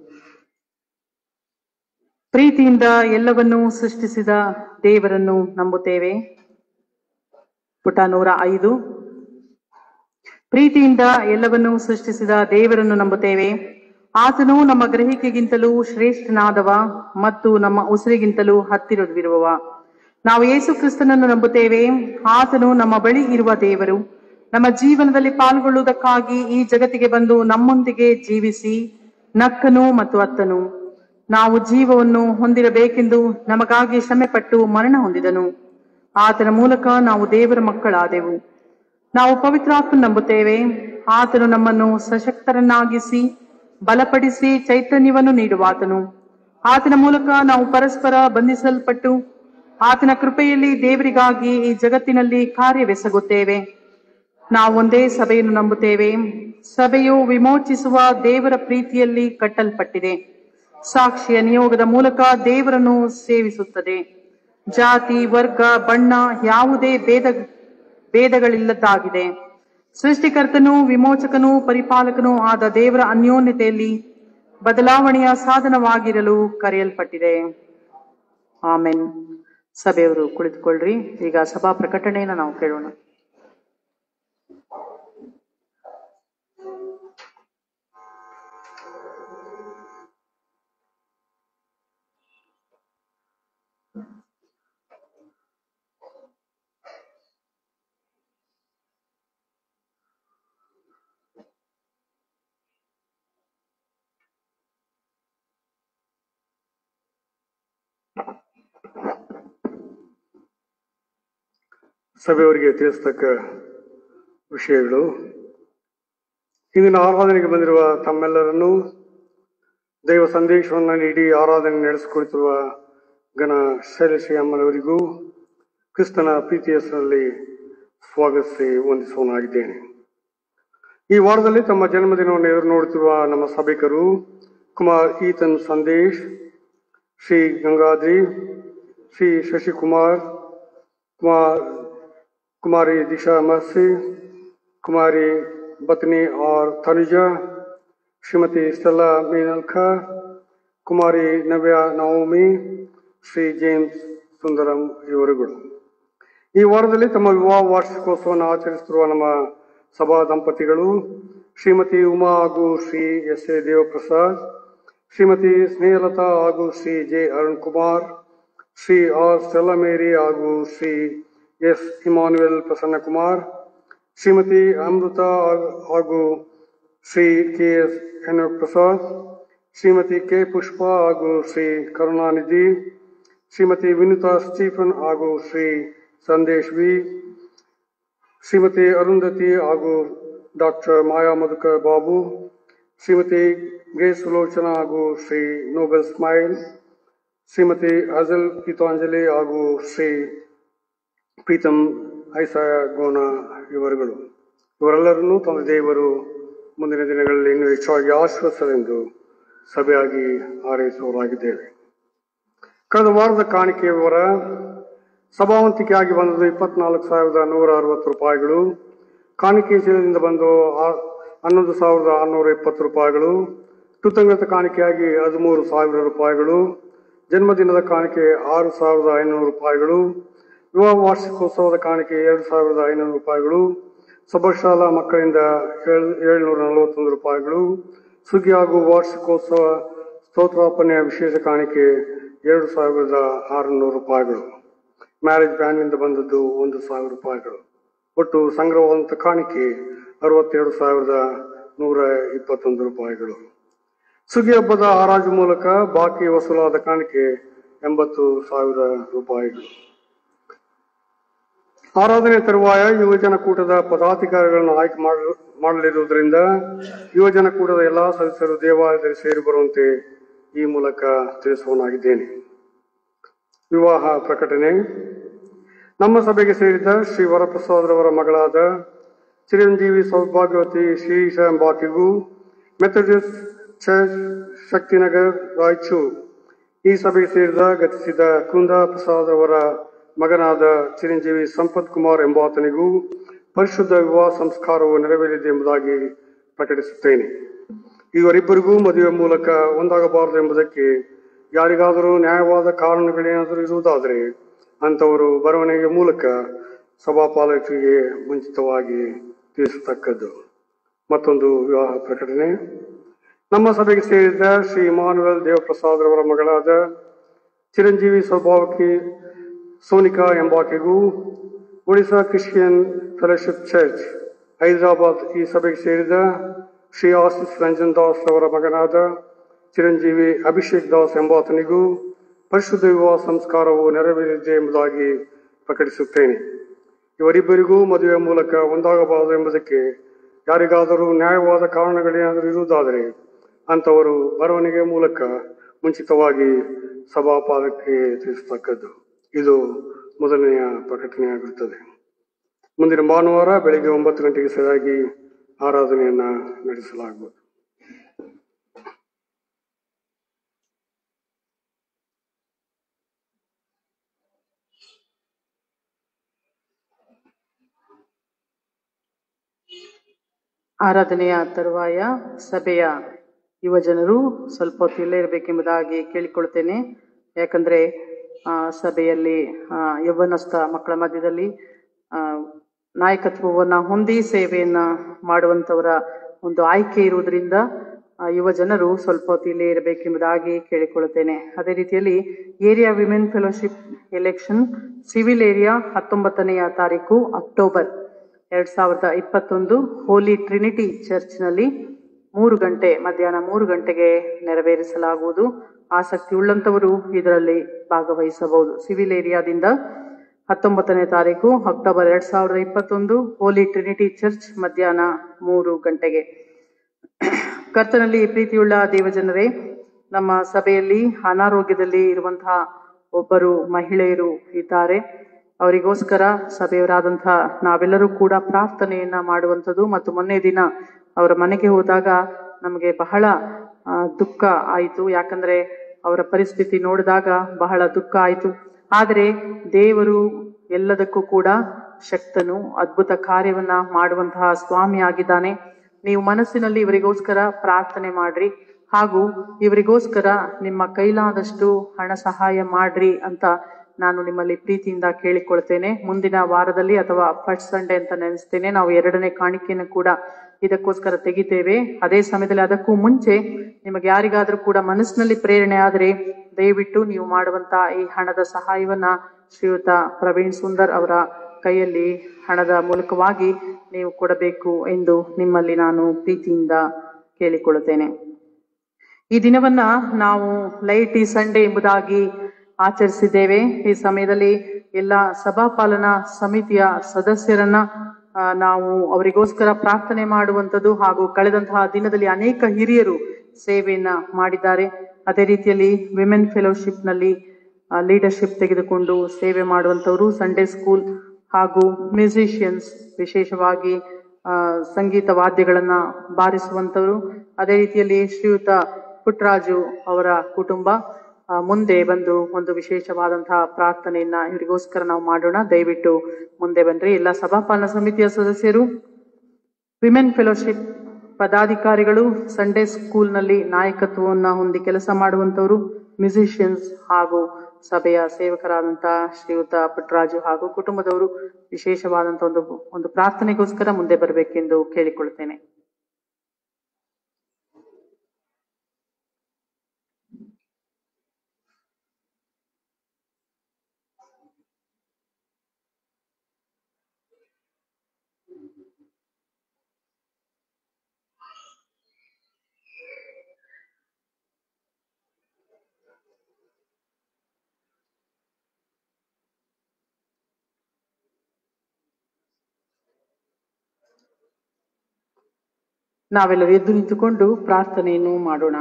ಪ್ರೀತಿಯಿಂದ ಎಲ್ಲವನ್ನೂ ಸೃಷ್ಟಿಸಿದ ದೇವರನ್ನು ನಂಬುತ್ತೇವೆ. ಪುಟ 105. ಪ್ರೀತಿಯಿಂದ ಎಲ್ಲವನ್ನೂ ಸೃಷ್ಟಿಸಿದ ದೇವರನ್ನು ನಂಬುತ್ತೇವೆ. ಆತನು ನಮ್ಮ ಗ್ರಹಿಕೆಗಿಂತಲೂ ಶ್ರೇಷ್ಠನಾದವ ಮತ್ತು ನಮ್ಮ ಉಸಿರಿಗಿಂತಲೂ ಹತ್ತಿರವಿರುವವ. ನಾವು ಯೇಸು ಕ್ರಿಸ್ತನನ್ನು ನಂಬುತ್ತೇವೆ. ಆತನು ನಮ್ಮ ಬಳಿ ಇರುವ ದೇವರು, ನಮ್ಮ ಜೀವನದಲ್ಲಿ ಪಾಲ್ಗೊಳ್ಳುವುದಕ್ಕಾಗಿ ಈ ಜಗತ್ತಿಗೆ ಬಂದು ನಮ್ಮೊಂದಿಗೆ ಜೀವಿಸಿ ನಕ್ಕನು ಮತ್ತು ಅತ್ತನು. ನಾವು ಜೀವವನ್ನು ಹೊಂದಿರಬೇಕೆಂದು ನಮಗಾಗಿ ಶ್ರಮೆಪಟ್ಟು ಮರಣ ಹೊಂದಿದನು. ಆತನ ಮೂಲಕ ನಾವು ದೇವರ ಮಕ್ಕಳಾದೆವು. ನಾವು ಪವಿತ್ರಾತ್ಮ ನಂಬುತ್ತೇವೆ. ಆತನು ನಮ್ಮನ್ನು ಸಶಕ್ತರನ್ನಾಗಿಸಿ ಬಲಪಡಿಸಿ ಚೈತನ್ಯವನ್ನು ನೀಡುವಾತನು. ಆತನ ಮೂಲಕ ನಾವು ಪರಸ್ಪರ ಬಂಧಿಸಲ್ಪಟ್ಟು ಆತನ ಕೃಪೆಯಲ್ಲಿ ದೇವರಿಗಾಗಿ ಈ ಜಗತ್ತಿನಲ್ಲಿ ಕಾರ್ಯವೆಸಗುತ್ತೇವೆ. ನಾವು ಒಂದೇ ಸಭೆಯನ್ನು ನಂಬುತ್ತೇವೆ. ಸಭೆಯು ವಿಮೋಚಿಸುವ ದೇವರ ಪ್ರೀತಿಯಲ್ಲಿ ಕಟ್ಟಲ್ಪಟ್ಟಿದೆ. ಸಾಕ್ಷಿಯ ನಿಯೋಗದ ಮೂಲಕ ದೇವರನ್ನು ಸೇವಿಸುತ್ತದೆ. ಜಾತಿ, ವರ್ಗ, ಬಣ್ಣ ಯಾವುದೇ ಭೇದಗಳಿಲ್ಲದಾಗಿದೆ. ಸೃಷ್ಟಿಕರ್ತನೂ ವಿಮೋಚಕನೂ ಪರಿಪಾಲಕನೂ ಆದ ದೇವರ ಅನ್ಯೋನ್ಯತೆಯಲ್ಲಿ ಬದಲಾವಣೆಯ ಸಾಧನವಾಗಿರಲು ಕರೆಯಲ್ಪಟ್ಟಿದೆ. ಆಮೆನ್. ಸಭೆಯವರು ಕುಳಿತುಕೊಳ್ಳ್ರಿ. ಈಗ ಸಭಾ ಪ್ರಕಟಣೆಯನ್ನು ನಾವು ಕೇಳೋಣ. ಸಭೆಯವರಿಗೆ ತಿಳಿಸ್ತಕ್ಕ ವಿಷಯಗಳು. ಇಂದಿನ ಆರಾಧನೆಗೆ ಬಂದಿರುವ ತಮ್ಮೆಲ್ಲರನ್ನು ದೈವ ಸಂದೇಶವನ್ನು ನೀಡಿ ಆರಾಧನೆ ನಡೆಸಿಕೊಡುತ್ತಿರುವ ಗಣ ಶೈಲಶ್ರೀ ಅಮ್ಮನವರಿಗೂ ಕ್ರಿಸ್ತನ ಪ್ರೀತಿಯ ಹೆಸರಲ್ಲಿ ಸ್ವಾಗತಿಸಿ ವಂದಿಸುವನಾಗಿದ್ದೇನೆ. ಈ ವಾರದಲ್ಲಿ ತಮ್ಮ ಜನ್ಮದಿನವನ್ನು ಎದುರು ನೋಡುತ್ತಿರುವ ನಮ್ಮ ಸಭಿಕರು ಕುಮಾರ್ ಈತನ್ ಸಂದೇಶ್, ಶ್ರೀ ಗಂಗಾದ್ರಿ, ಶ್ರೀ ಶಶಿಕುಮಾರ್, कुमारी दिशा मर्सी, कुमारी बतनी और Tanuja, Shrimati Stella Meenalakha, Kumari Navya Naomi, Shri James Sundaram ಇವರುಗಳು ಈ ವಾರದಲ್ಲಿ ತಮ್ಮ ವಿವಾಹ ವಾರ್ಷಿಕೋತ್ಸವವನ್ನು ಆಚರಿಸುತ್ತಿರುವ ನಮ್ಮ ಸಭಾ ದಂಪತಿಗಳು ಶ್ರೀಮತಿ ಉಮಾ ಹಾಗೂ ಶ್ರೀ ಎಸ್ ಎ ದೇವಪ್ರಸಾದ್, ಶ್ರೀಮತಿ ಸ್ನೇಹಲತಾ ಹಾಗೂ Shri J Arun Kumar, Shri R Stella Mary ಹಾಗೂ ಶ್ರೀ ಎಸ್ ಇಮಾನ್ಯುಯಲ್ ಪ್ರಸನ್ನ ಕುಮಾರ್, ಶ್ರೀಮತಿ ಅಮೃತ ಹಾಗೂ Shri K S N Prasad, Shrimati K Pushpa ಹಾಗೂ ಶ್ರೀ ಕರುಣಾನಿಧಿ, ಶ್ರೀಮತಿ ವಿನುತಾ ಸ್ಟೀಫನ್ ಹಾಗೂ ಶ್ರೀ ಸಂದೇಶ್ ವಿ, ಶ್ರೀಮತಿ ಅರುಂಧತಿ ಹಾಗೂ ಡಾಕ್ಟರ್ ಮಾಯಾ ಮಧುಕರ್ ಬಾಬು, ಶ್ರೀಮತಿ ಗ್ರೇಸ್ ಸುಲೋಚನಾ ಹಾಗೂ ಶ್ರೀ ನೋಬೆಲ್ ಸ್ಮೈಲ್, ಶ್ರೀಮತಿ ಅಜಲ್ ಗೀತಾಂಜಲಿ ಹಾಗೂ ಶ್ರೀ ಪ್ರೀತಂ ಐಸಾಯ ಗೋಣ ಇವರುಗಳು. ಇವರೆಲ್ಲರನ್ನೂ ತಮ್ಮ ದೇವರು ಮುಂದಿನ ದಿನಗಳಲ್ಲಿ ಇನ್ನೂ ಹೆಚ್ಚಾಗಿ ಆಶ್ವಾಸವೆಂದು ಸಭೆಯಾಗಿ ಹಾರೈಸುವವರಾಗಿದ್ದೇವೆ. ಕಳೆದ ವಾರದ ಕಾಣಿಕೆಯ ವಿವರ: ಸಭಾವಂತಿಕೆಯಾಗಿ ಬಂದದ್ದು 24,160 ರೂಪಾಯಿಗಳು. ಕಾಣಿಕೆ ಚೀಲದಿಂದ ಬಂದು 11,620 ರೂಪಾಯಿಗಳು. ಕೃತಜ್ಞತಾ ಕಾಣಿಕೆಯಾಗಿ 13,000 ರೂಪಾಯಿಗಳು. ಜನ್ಮದಿನದ ಕಾಣಿಕೆ 6,500 ರೂಪಾಯಿಗಳು. ವಿವಾಹ ವಾರ್ಷಿಕೋತ್ಸವದ ಕಾಣಿಕೆ 2,500 ರೂಪಾಯಿಗಳು. ಸಭಾಶಾಲಾ ಮಕ್ಕಳಿಂದ 741 ರೂಪಾಯಿಗಳು. ಸುಗ್ಗಿ ಹಾಗೂ ವಾರ್ಷಿಕೋತ್ಸವ ಸ್ತೋತ್ರಾರ್ಪಣೆಯ ವಿಶೇಷ ಕಾಣಿಕೆ 2,600 ರೂಪಾಯಿಗಳು. ಮ್ಯಾರೇಜ್ ಬ್ಯಾಂಡ್ನಿಂದ ಬಂದದ್ದು 1,000 ರೂಪಾಯಿಗಳು. ಒಟ್ಟು ಸಂಗ್ರಹವಾದಂಥ ಕಾಣಿಕೆ 62,121 ರೂಪಾಯಿಗಳು. ಸುಗ್ಗಿ ಹಬ್ಬದ ಹರಾಜು ಮೂಲಕ ಬಾಕಿ ವಸೂಲಾದ ಕಾಣಿಕೆ 80,000 ರೂಪಾಯಿಗಳು. ಆರಾಧನೆ ತರುವಾಯ ಯುವಜನ ಕೂಟದ ಪದಾಧಿಕಾರಿಗಳನ್ನು ಆಯ್ಕೆ ಮಾಡಲಿರುವುದರಿಂದ ಯುವಜನ ಕೂಟದ ಎಲ್ಲಾ ಸದಸ್ಯರು ದೇವಾಲಯದಲ್ಲಿ ಸೇರಿ ಬರುವಂತೆ ಈ ಮೂಲಕ ತಿಳಿಸುವನಾಗಿದ್ದೇನೆ. ವಿವಾಹ ಪ್ರಕಟಣೆ: ನಮ್ಮ ಸಭೆಗೆ ಸೇರಿದ ಶ್ರೀ ವರಪ್ರಸಾದ್ರವರ ಮಗಳಾದ ಚಿರಂಜೀವಿ ಸೌಭಾಗ್ಯವತಿ ಶ್ರೀಶ ಎಂಬಾಕೆಗೂ ಮೆಥಡಿಸ್ಟ್ ಚರ್ಚ್ ಶಕ್ತಿನಗರ್ ರಾಯಚೂರು ಈ ಸಭೆಗೆ ಸೇರಿದ ಗತಿಸಿದ ಕುಂದಾ ಪ್ರಸಾದ್ ಅವರ ಮಗನಾದ ಚಿರಂಜೀವಿ ಸಂಪತ್ ಕುಮಾರ್ ಎಂಬಾತನಿಗೂ ಪರಿಶುದ್ಧ ವಿವಾಹ ಸಂಸ್ಕಾರವು ನೆರವೇರಿದೆ ಎಂಬುದಾಗಿ ಪ್ರಕಟಿಸುತ್ತೇನೆ. ಇವರಿಬ್ಬರಿಗೂ ಮದುವೆ ಮೂಲಕ ಒಂದಾಗಬಾರದು ಎಂಬುದಕ್ಕೆ ಯಾರಿಗಾದರೂ ನ್ಯಾಯವಾದ ಕಾರಣಗಳೇನಾದರೂ ಇರುವುದಾದರೆ ಅಂಥವರು ಬರವಣಿಗೆ ಮೂಲಕ ಸಭಾಪಾಲಕರಿಗೆ ಮುಂಚಿತವಾಗಿ ತಿಳಿಸತಕ್ಕದ್ದು. ಮತ್ತೊಂದು ವಿವಾಹ ಪ್ರಕಟಣೆ. ನಮ್ಮ ಸಭೆಗೆ ಸೇರಿದ ಶ್ರೀ ಇಮಾನುವೇಲ್ ದೇವಪ್ರಸಾದ್ ರವರ ಮಗಳಾದ ಚಿರಂಜೀವಿ ಸ್ವಭಾವಕ್ಕೆ ಸೋನಿಕಾ ಎಂಬಾಕೆಗೂ Odisha Christian fellowship church Hyderabad ಈ ಸಭೆಗೆ ಸೇರಿದ ಶ್ರೀ ಆಶೀಸ್ ರಂಜನ್ ದಾಸ್ ರವರ ಮಗನಾದ ಚಿರಂಜೀವಿ ಅಭಿಷೇಕ್ ದಾಸ್ ಎಂಬಾತನಿಗೂ ಪರಿಶುದ್ಧ ವಿವಾಹ ಸಂಸ್ಕಾರವು ನೆರವೇರಿದೆ ಎಂಬುದಾಗಿ ಪ್ರಕಟಿಸುತ್ತೇನೆ. ಇವರಿಬ್ಬರಿಗೂ ಮದುವೆ ಮೂಲಕ ಒಂದಾಗಬಾರದು ಎಂಬುದಕ್ಕೆ ಯಾರಿಗಾದರೂ ನ್ಯಾಯವಾದ ಕಾರಣಗಳೇನಾದರೂ ಇರುವುದಾದರೆ ಅಂಥವರು ಬರವಣಿಗೆ ಮೂಲಕ ಮುಂಚಿತವಾಗಿ ಸಭಾಪಾಲಕರಿಗೆ ತಿಳಿಸತಕ್ಕದ್ದು. ಇದು ಮೊದಲನೆಯ ಪ್ರಕಟಣೆಯಾಗಿರುತ್ತದೆ. ಮುಂದಿನ ಭಾನುವಾರ ಬೆಳಿಗ್ಗೆ 9 ಗಂಟೆಗೆ ಸರಿಯಾಗಿ ಆರಾಧನೆಯನ್ನ ನಡೆಸಲಾಗುವುದು. ಆರಾಧನೆಯ ತರುವಾಯ ಸಭೆಯ ಯುವಜನರು ಸ್ವಲ್ಪ ಹೊತ್ತು ಇಲ್ಲೇ ಇರಬೇಕೆಂಬುದಾಗಿ ಕೇಳಿಕೊಳ್ತೇನೆ. ಯಾಕಂದ್ರೆ ಸಭೆಯಲ್ಲಿ ಯೌವನಸ್ಥ ಮಕ್ಕಳ ಮಧ್ಯದಲ್ಲಿ ನಾಯಕತ್ವವನ್ನು ಹೊಂದಿ ಸೇವೆಯನ್ನ ಮಾಡುವಂತವರ ಒಂದು ಆಯ್ಕೆ ಇರುವುದರಿಂದ ಯುವಜನರು ಸ್ವಲ್ಪ ಹೊತ್ತು ಇಲ್ಲೇ ಇರಬೇಕೆಂಬುದಾಗಿ ಕೇಳಿಕೊಳ್ಳುತ್ತೇನೆ. ಅದೇ ರೀತಿಯಲ್ಲಿ area women fellowship election civil area 19ನೇ ತಾರೀಕು ಅಕ್ಟೋಬರ್ 2021 ಹೋಲಿ ಟ್ರಿನಿಟಿ ಚರ್ಚ್ನಲ್ಲಿ 3 ಗಂಟೆ ಮಧ್ಯಾಹ್ನ 3 ಗಂಟೆಗೆ ನೆರವೇರಿಸಲಾಗುವುದು. ಆಸಕ್ತಿ ಉಳ್ಳಂತವರು ಇದರಲ್ಲಿ ಭಾಗವಹಿಸಬಹುದು. ಸಿವಿಲ್ ಏರಿಯಾದಿಂದ 19ನೇ ತಾರೀಕು ಅಕ್ಟೋಬರ್ 2021 ಹೋಲಿ ಟ್ರಿನಿಟಿ ಚರ್ಚ್ ಮಧ್ಯಾಹ್ನ 3 ಗಂಟೆಗೆ. ಕರ್ತನಲ್ಲಿ ಪ್ರೀತಿಯುಳ್ಳ ದೇವಜನರೇ, ನಮ್ಮ ಸಭೆಯಲ್ಲಿ ಅನಾರೋಗ್ಯದಲ್ಲಿ ಇರುವಂತಹ ಒಬ್ಬರು ಮಹಿಳೆಯರು ಇದ್ದಾರೆ. ಅವರಿಗೋಸ್ಕರ ಸಭೆಯವರಾದಂತಹ ನಾವೆಲ್ಲರೂ ಕೂಡ ಪ್ರಾರ್ಥನೆಯನ್ನ ಮಾಡುವಂಥದ್ದು. ಮತ್ತು ಮೊನ್ನೆ ದಿನ ಅವರ ಮನೆಗೆ ಹೋದಾಗ ನಮಗೆ ಬಹಳ ದುಃಖ ಆಯಿತು. ಯಾಕಂದ್ರೆ ಅವರ ಪರಿಸ್ಥಿತಿ ನೋಡಿದಾಗ ಬಹಳ ದುಃಖ ಆಯಿತು. ಆದರೆ ದೇವರು ಎಲ್ಲದಕ್ಕೂ ಕೂಡ ಶಕ್ತನು, ಅದ್ಭುತ ಕಾರ್ಯವನ್ನ ಮಾಡುವಂತಹ ಸ್ವಾಮಿ ಆಗಿದ್ದಾನೆ. ನೀವು ಮನಸ್ಸಿನಲ್ಲಿ ಇವರಿಗೋಸ್ಕರ ಪ್ರಾರ್ಥನೆ ಮಾಡ್ರಿ, ಹಾಗೂ ಇವರಿಗೋಸ್ಕರ ನಿಮ್ಮ ಕೈಲಾದಷ್ಟು ಹಣ ಸಹಾಯ ಮಾಡ್ರಿ ಅಂತ ನಾನು ನಿಮ್ಮಲ್ಲಿ ಪ್ರೀತಿಯಿಂದ ಕೇಳಿಕೊಳ್ತೇನೆ. ಮುಂದಿನ ವಾರದಲ್ಲಿ ಅಥವಾ ಫಸ್ಟ್ ಸಂಡೇ ಅಂತ ನೆನೆಸ್ತೇನೆ, ನಾವು 2ನೇ ಕಾಣಿಕೆಯನ್ನು ಕೂಡ ಇದಕ್ಕೋಸ್ಕರ ತೆಗಿತೇವೆ. ಅದೇ ಸಮಯದಲ್ಲಿ ಅದಕ್ಕೂ ಮುಂಚೆ ನಿಮಗೆ ಯಾರಿಗಾದ್ರೂ ಕೂಡ ಮನಸ್ಸಿನಲ್ಲಿ ಪ್ರೇರಣೆ ಆದರೆ ದಯವಿಟ್ಟು ನೀವು ಮಾಡುವಂತ ಈ ಹಣದ ಸಹಾಯವನ್ನ ಶ್ರೀಯುತ ಪ್ರವೀಣ್ ಸುಂದರ್ ಅವರ ಕೈಯಲ್ಲಿ ಹಣದ ಮೂಲಕವಾಗಿ ನೀವು ಕೊಡಬೇಕು ಎಂದು ನಿಮ್ಮಲ್ಲಿ ನಾನು ಪ್ರೀತಿಯಿಂದ ಕೇಳಿಕೊಳ್ಳುತ್ತೇನೆ. ಈ ದಿನವನ್ನ ನಾವು ಲೈಟಿ ಸಂಡೇ ಎಂಬುದಾಗಿ ಆಚರಿಸಿದ್ದೇವೆ. ಈ ಸಮಯದಲ್ಲಿ ಎಲ್ಲ ಸಭಾಪಾಲನಾ ಸಮಿತಿಯ ಸದಸ್ಯರನ್ನ ನಾವು ಅವರಿಗೋಸ್ಕರ ಪ್ರಾರ್ಥನೆ ಮಾಡುವಂಥದ್ದು, ಹಾಗೂ ಕಳೆದಂತಹ ದಿನದಲ್ಲಿ ಅನೇಕ ಹಿರಿಯರು ಸೇವೆಯನ್ನ ಮಾಡಿದ್ದಾರೆ. ಅದೇ ರೀತಿಯಲ್ಲಿ ವಿಮೆನ್ ಫೆಲೋಶಿಪ್ ನಲ್ಲಿ ಲೀಡರ್ಶಿಪ್ ತೆಗೆದುಕೊಂಡು ಸೇವೆ ಮಾಡುವಂತವರು, ಸಂಡೇ ಸ್ಕೂಲ್ ಹಾಗೂ ಮ್ಯೂಸಿಷಿಯನ್ಸ್, ವಿಶೇಷವಾಗಿ ಸಂಗೀತ ವಾದ್ಯಗಳನ್ನ ಬಾರಿಸುವಂತವರು. ಅದೇ ರೀತಿಯಲ್ಲಿ ಶ್ರೀಯುತ ಪುಟ್ಟರಾಜು ಅವರ ಕುಟುಂಬ ಮುಂದೆ ಬಂದು ಒಂದು ವಿಶೇಷವಾದಂತಹ ಪ್ರಾರ್ಥನೆಯನ್ನ ಇವರಿಗೋಸ್ಕರ ನಾವು ಮಾಡೋಣ. ದಯವಿಟ್ಟು ಮುಂದೆ ಬನ್ರಿ. ಎಲ್ಲ ಸಭಾಪಾಲನಾ ಸಮಿತಿಯ ಸದಸ್ಯರು, ವಿಮೆನ್ ಫೆಲೋಶಿಪ್ ಪದಾಧಿಕಾರಿಗಳು, ಸಂಡೇ ಸ್ಕೂಲ್ನಲ್ಲಿ ನಾಯಕತ್ವವನ್ನ ಹೊಂದಿ ಕೆಲಸ ಮಾಡುವಂತವರು, ಮ್ಯೂಸಿಷಿಯನ್ಸ್ ಹಾಗೂ ಸಭೆಯ ಸೇವಕರಾದಂತಹ ಶ್ರೀಯುತ ಪುಟ್ಟರಾಜು ಹಾಗೂ ಕುಟುಂಬದವರು ವಿಶೇಷವಾದಂತಹ ಒಂದು ಪ್ರಾರ್ಥನೆಗೋಸ್ಕರ ಮುಂದೆ ಬರಬೇಕೆಂದು ಕೇಳಿಕೊಳ್ತೇನೆ. ನಾವೆಲ್ಲರೂ ಎದ್ದು ನಿಂತುಕೊಂಡು ಪ್ರಾರ್ಥನೆಯನ್ನು ಮಾಡೋಣ.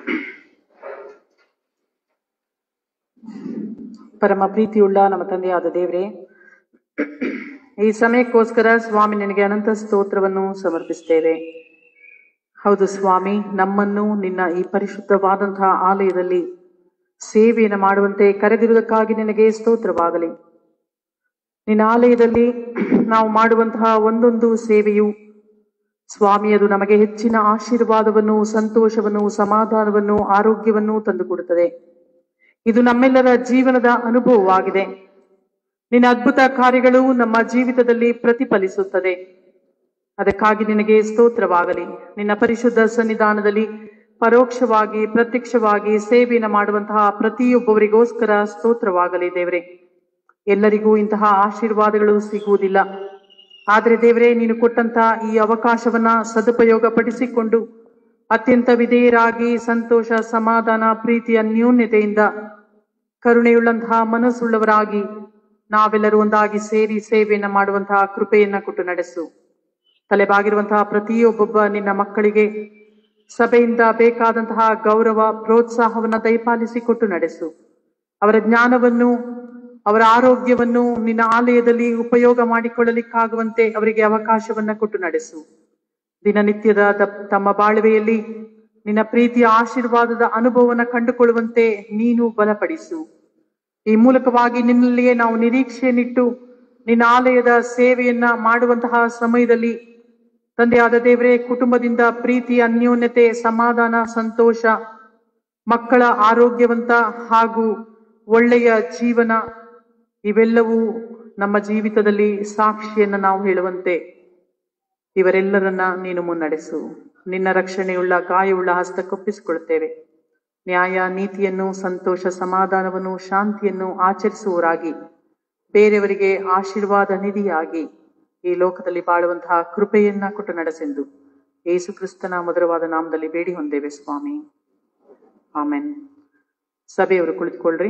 ಪರಮ ಪ್ರೀತಿಯುಳ್ಳ ನಮ್ಮ ತಂದೆಯಾದ ದೇವರೇ, ಈ ಸಮಯಕ್ಕೋಸ್ಕರ ಸ್ವಾಮಿ ನಿನಗೆ ಅನಂತ ಸ್ತೋತ್ರವನ್ನು ಸಮರ್ಪಿಸ್ತೇವೆ. ಹೌದು ಸ್ವಾಮಿ, ನಮ್ಮನ್ನು ನಿನ್ನ ಈ ಪರಿಶುದ್ಧವಾದಂತಹ ಆಲಯದಲ್ಲಿ ಸೇವೆಯನ್ನು ಮಾಡುವಂತೆ ಕರೆದಿರುವುದಕ್ಕಾಗಿ ನಿನಗೆ ಸ್ತೋತ್ರವಾಗಲಿ. ನಿನ್ನ ಆಲಯದಲ್ಲಿ ನಾವು ಮಾಡುವಂತಹ ಒಂದೊಂದು ಸೇವೆಯು ಸ್ವಾಮಿ, ಅದು ನಮಗೆ ಹೆಚ್ಚಿನ ಆಶೀರ್ವಾದವನ್ನು, ಸಂತೋಷವನ್ನು, ಸಮಾಧಾನವನ್ನು, ಆರೋಗ್ಯವನ್ನು ತಂದುಕೊಡುತ್ತದೆ. ಇದು ನಮ್ಮೆಲ್ಲರ ಜೀವನದ ಅನುಭವವಾಗಿದೆ. ನಿನ್ನ ಅದ್ಭುತ ಕಾರ್ಯಗಳು ನಮ್ಮ ಜೀವಿತದಲ್ಲಿ ಪ್ರತಿಫಲಿಸುತ್ತದೆ. ಅದಕ್ಕಾಗಿ ನಿನಗೆ ಸ್ತೋತ್ರವಾಗಲಿ. ನಿನ್ನ ಪರಿಶುದ್ಧ ಸನ್ನಿಧಾನದಲ್ಲಿ ಪರೋಕ್ಷವಾಗಿ ಪ್ರತ್ಯಕ್ಷವಾಗಿ ಸೇವೆಯನ್ನು ಮಾಡುವಂತಹ ಪ್ರತಿಯೊಬ್ಬರಿಗೋಸ್ಕರ ಸ್ತೋತ್ರವಾಗಲಿ ದೇವರೇ. ಎಲ್ಲರಿಗೂ ಇಂತಹ ಆಶೀರ್ವಾದಗಳು ಸಿಗುವುದಿಲ್ಲ. ಆದರೆ ದೇವರೇ, ನೀನು ಕೊಟ್ಟಂತಹ ಈ ಅವಕಾಶವನ್ನ ಸದುಪಯೋಗ ಪಡಿಸಿಕೊಂಡು ಅತ್ಯಂತ ವಿಧೇಯರಾಗಿ ಸಂತೋಷ, ಸಮಾಧಾನ, ಪ್ರೀತಿಯ ನ್ಯೂನ್ಯತೆಯಿಂದ ಕರುಣೆಯುಳ್ಳಂತಹ ಮನಸ್ಸುಳ್ಳವರಾಗಿ ನಾವೆಲ್ಲರೂ ಒಂದಾಗಿ ಸೇರಿ ಸೇವೆಯನ್ನ ಮಾಡುವಂತಹ ಕೃಪೆಯನ್ನ ಕೊಟ್ಟು ನಡೆಸು. ತಲೆಬಾಗಿರುವಂತಹ ಪ್ರತಿಯೊಬ್ಬೊಬ್ಬ ನಿನ್ನ ಮಕ್ಕಳಿಗೆ ಸಭೆಯಿಂದ ಬೇಕಾದಂತಹ ಗೌರವ, ಪ್ರೋತ್ಸಾಹವನ್ನ ದಯಪಾಲಿಸಿಕೊಟ್ಟು ನಡೆಸು. ಅವರ ಜ್ಞಾನವನ್ನು, ಅವರ ಆರೋಗ್ಯವನ್ನು ನಿನ್ನ ಆಲಯದಲ್ಲಿ ಉಪಯೋಗ ಮಾಡಿಕೊಳ್ಳಲಿಕ್ಕಾಗುವಂತೆ ಅವರಿಗೆ ಅವಕಾಶವನ್ನ ಕೊಟ್ಟು ನಡೆಸು. ದಿನನಿತ್ಯದ ತಮ್ಮ ಬಾಳ್ವೆಯಲ್ಲಿ ನಿನ್ನ ಪ್ರೀತಿಯ ಆಶೀರ್ವಾದದ ಅನುಭವವನ್ನು ಕಂಡುಕೊಳ್ಳುವಂತೆ ನೀನು ಬಲಪಡಿಸು. ಈ ಮೂಲಕವಾಗಿ ನಿನ್ನಲ್ಲಿಯೇ ನಾವು ನಿರೀಕ್ಷೆಯನ್ನಿಟ್ಟು ನಿನ್ನ ಆಲಯದ ಸೇವೆಯನ್ನ ಮಾಡುವಂತಹ ಸಮಯದಲ್ಲಿ ತಂದೆಯಾದ ದೇವರೇ, ಕುಟುಂಬದಿಂದ ಪ್ರೀತಿ, ಅನ್ಯೋನ್ಯತೆ, ಸಮಾಧಾನ, ಸಂತೋಷ, ಮಕ್ಕಳ ಆರೋಗ್ಯವಂತ ಹಾಗೂ ಒಳ್ಳೆಯ ಜೀವನ ಇವೆಲ್ಲವೂ ನಮ್ಮ ಜೀವಿತದಲ್ಲಿ ಸಾಕ್ಷಿಯನ್ನ ನಾವು ಹೇಳುವಂತೆ ಇವರೆಲ್ಲರನ್ನ ನೀನು ಮುನ್ನಡೆಸು. ನಿನ್ನ ರಕ್ಷಣೆಯುಳ್ಳ ಗಾಯವುಳ್ಳ ಹಸ್ತಕ್ಕೊಪ್ಪಿಸಿಕೊಳ್ಳುತ್ತೇವೆ. ನ್ಯಾಯ, ನೀತಿಯನ್ನು, ಸಂತೋಷ, ಸಮಾಧಾನವನ್ನು, ಶಾಂತಿಯನ್ನು ಆಚರಿಸುವವರಾಗಿ ಬೇರೆಯವರಿಗೆ ಆಶೀರ್ವಾದ ನಿಧಿಯಾಗಿ ಈ ಲೋಕದಲ್ಲಿ ಬಾಳುವಂತಹ ಕೃಪೆಯನ್ನ ಕೊಟ್ಟು ನಡೆಸೆಂದು ಯೇಸು ಕ್ರಿಸ್ತನ ಮಧುರವಾದ ನಾಮದಲ್ಲಿ ಬೇಡಿ ಹೊಂದೇವೆ ಸ್ವಾಮಿ. ಆಮೆನ್. ಸಭೆಯವರು ಕುಳಿತುಕೊಳ್ಳ್ರಿ.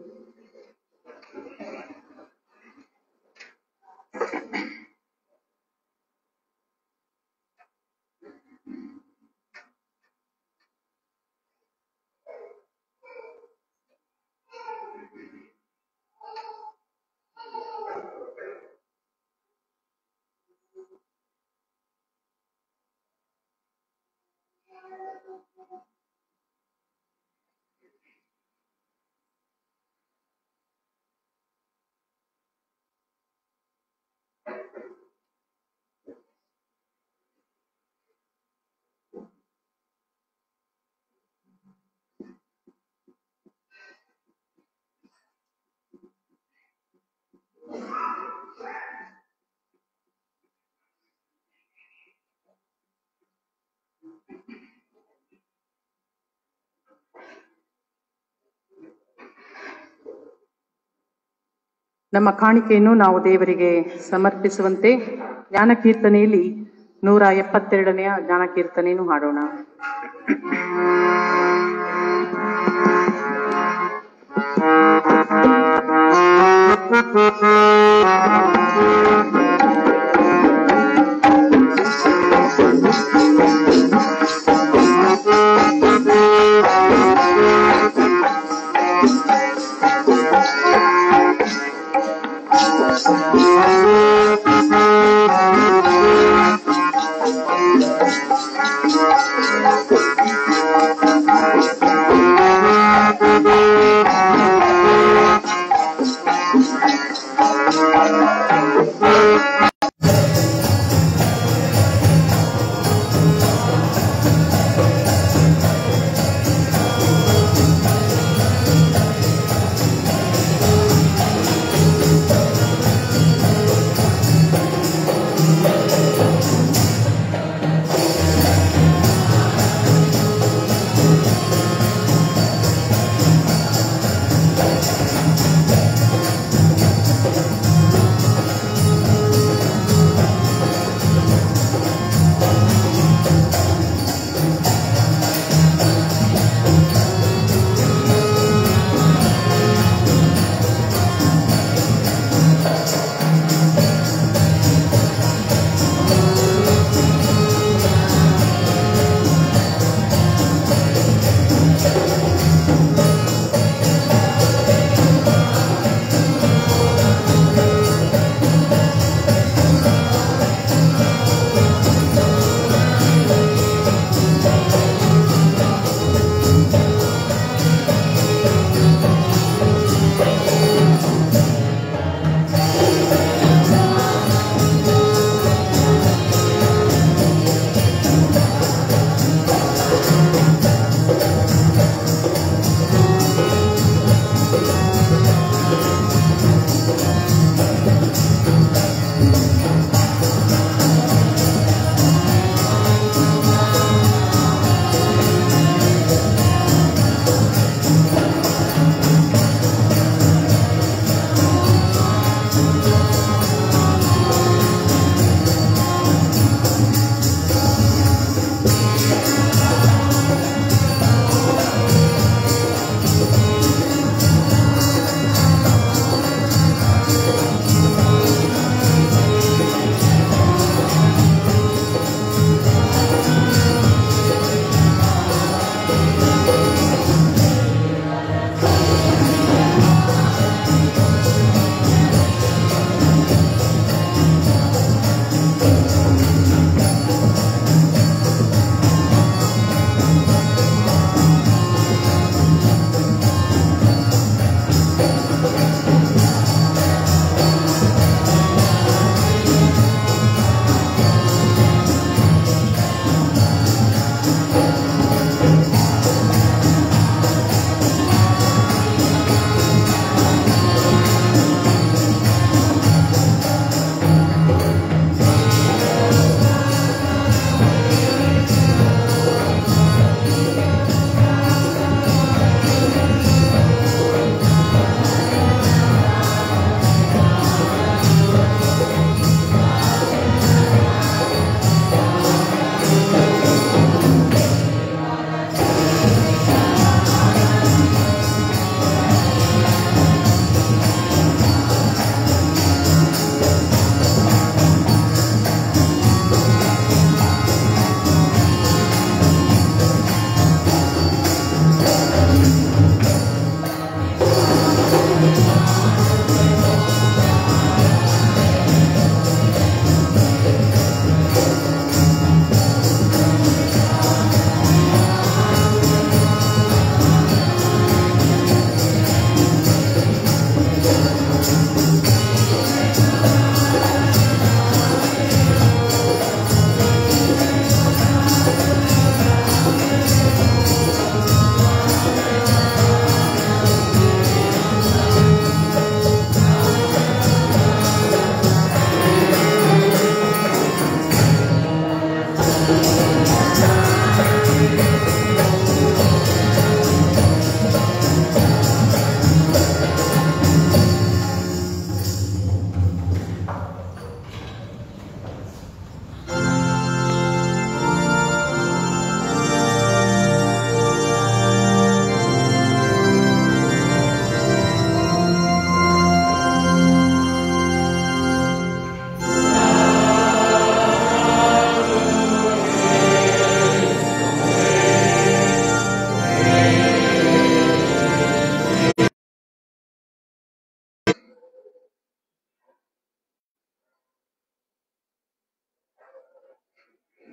ನಮ್ಮ ಕಾಣಿಕೆಯನ್ನು ನಾವು ದೇವರಿಗೆ ಸಮರ್ಪಿಸುವಂತೆ ಜ್ಞಾನ ಕೀರ್ತನೆಯಲ್ಲಿ 172ನೇ ಜ್ಞಾನ ಕೀರ್ತನೆಯನ್ನು ಹಾಡೋಣ.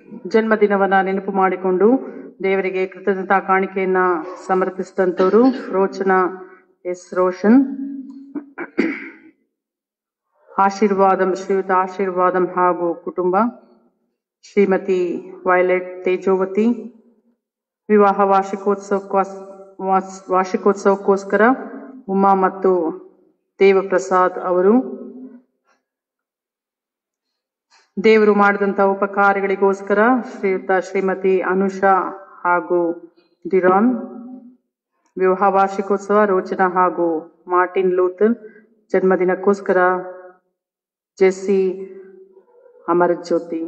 ಜನ್ಮದಿನವನ್ನ ನೆನಪು ಮಾಡಿಕೊಂಡು ದೇವರಿಗೆ ಕೃತಜ್ಞತಾ ಕಾಣಿಕೆಯನ್ನ ಸಮರ್ಪಿಸಿದಂತವರು ರೋಚನಾ ಎಸ್ ರೋಷನ್, ಆಶೀರ್ವಾದಂ ಶ್ರೀಯುತ ಆಶೀರ್ವಾದಂ ಹಾಗೂ ಕುಟುಂಬ, ಶ್ರೀಮತಿ ವೈಲೆಟ್ ತೇಜೋವತಿ, ವಿವಾಹ ವಾರ್ಷಿಕೋತ್ಸವಕ್ಕೋಸ್ಕರ ಉಮಾ ಮತ್ತು ದೇವಪ್ರಸಾದ್ ಅವರು, ದೇವರು ಮಾಡಿದಂತಹ ಉಪಕಾರಗಳಿಗೋಸ್ಕರ ಶ್ರೀಯುತ ಶ್ರೀಮತಿ ಅನುಷಾ ಹಾಗೂ ಡಿರಾನ್, ವಿವಾಹ ವಾರ್ಷಿಕೋತ್ಸವ ರೋಚನಾ ಹಾಗೂ ಮಾರ್ಟಿನ್ ಲೂಥರ್, ಜನ್ಮದಿನಕ್ಕೋಸ್ಕರ ಜೆಸ್ಸಿ ಅಮರಜ್ಯೋತಿ.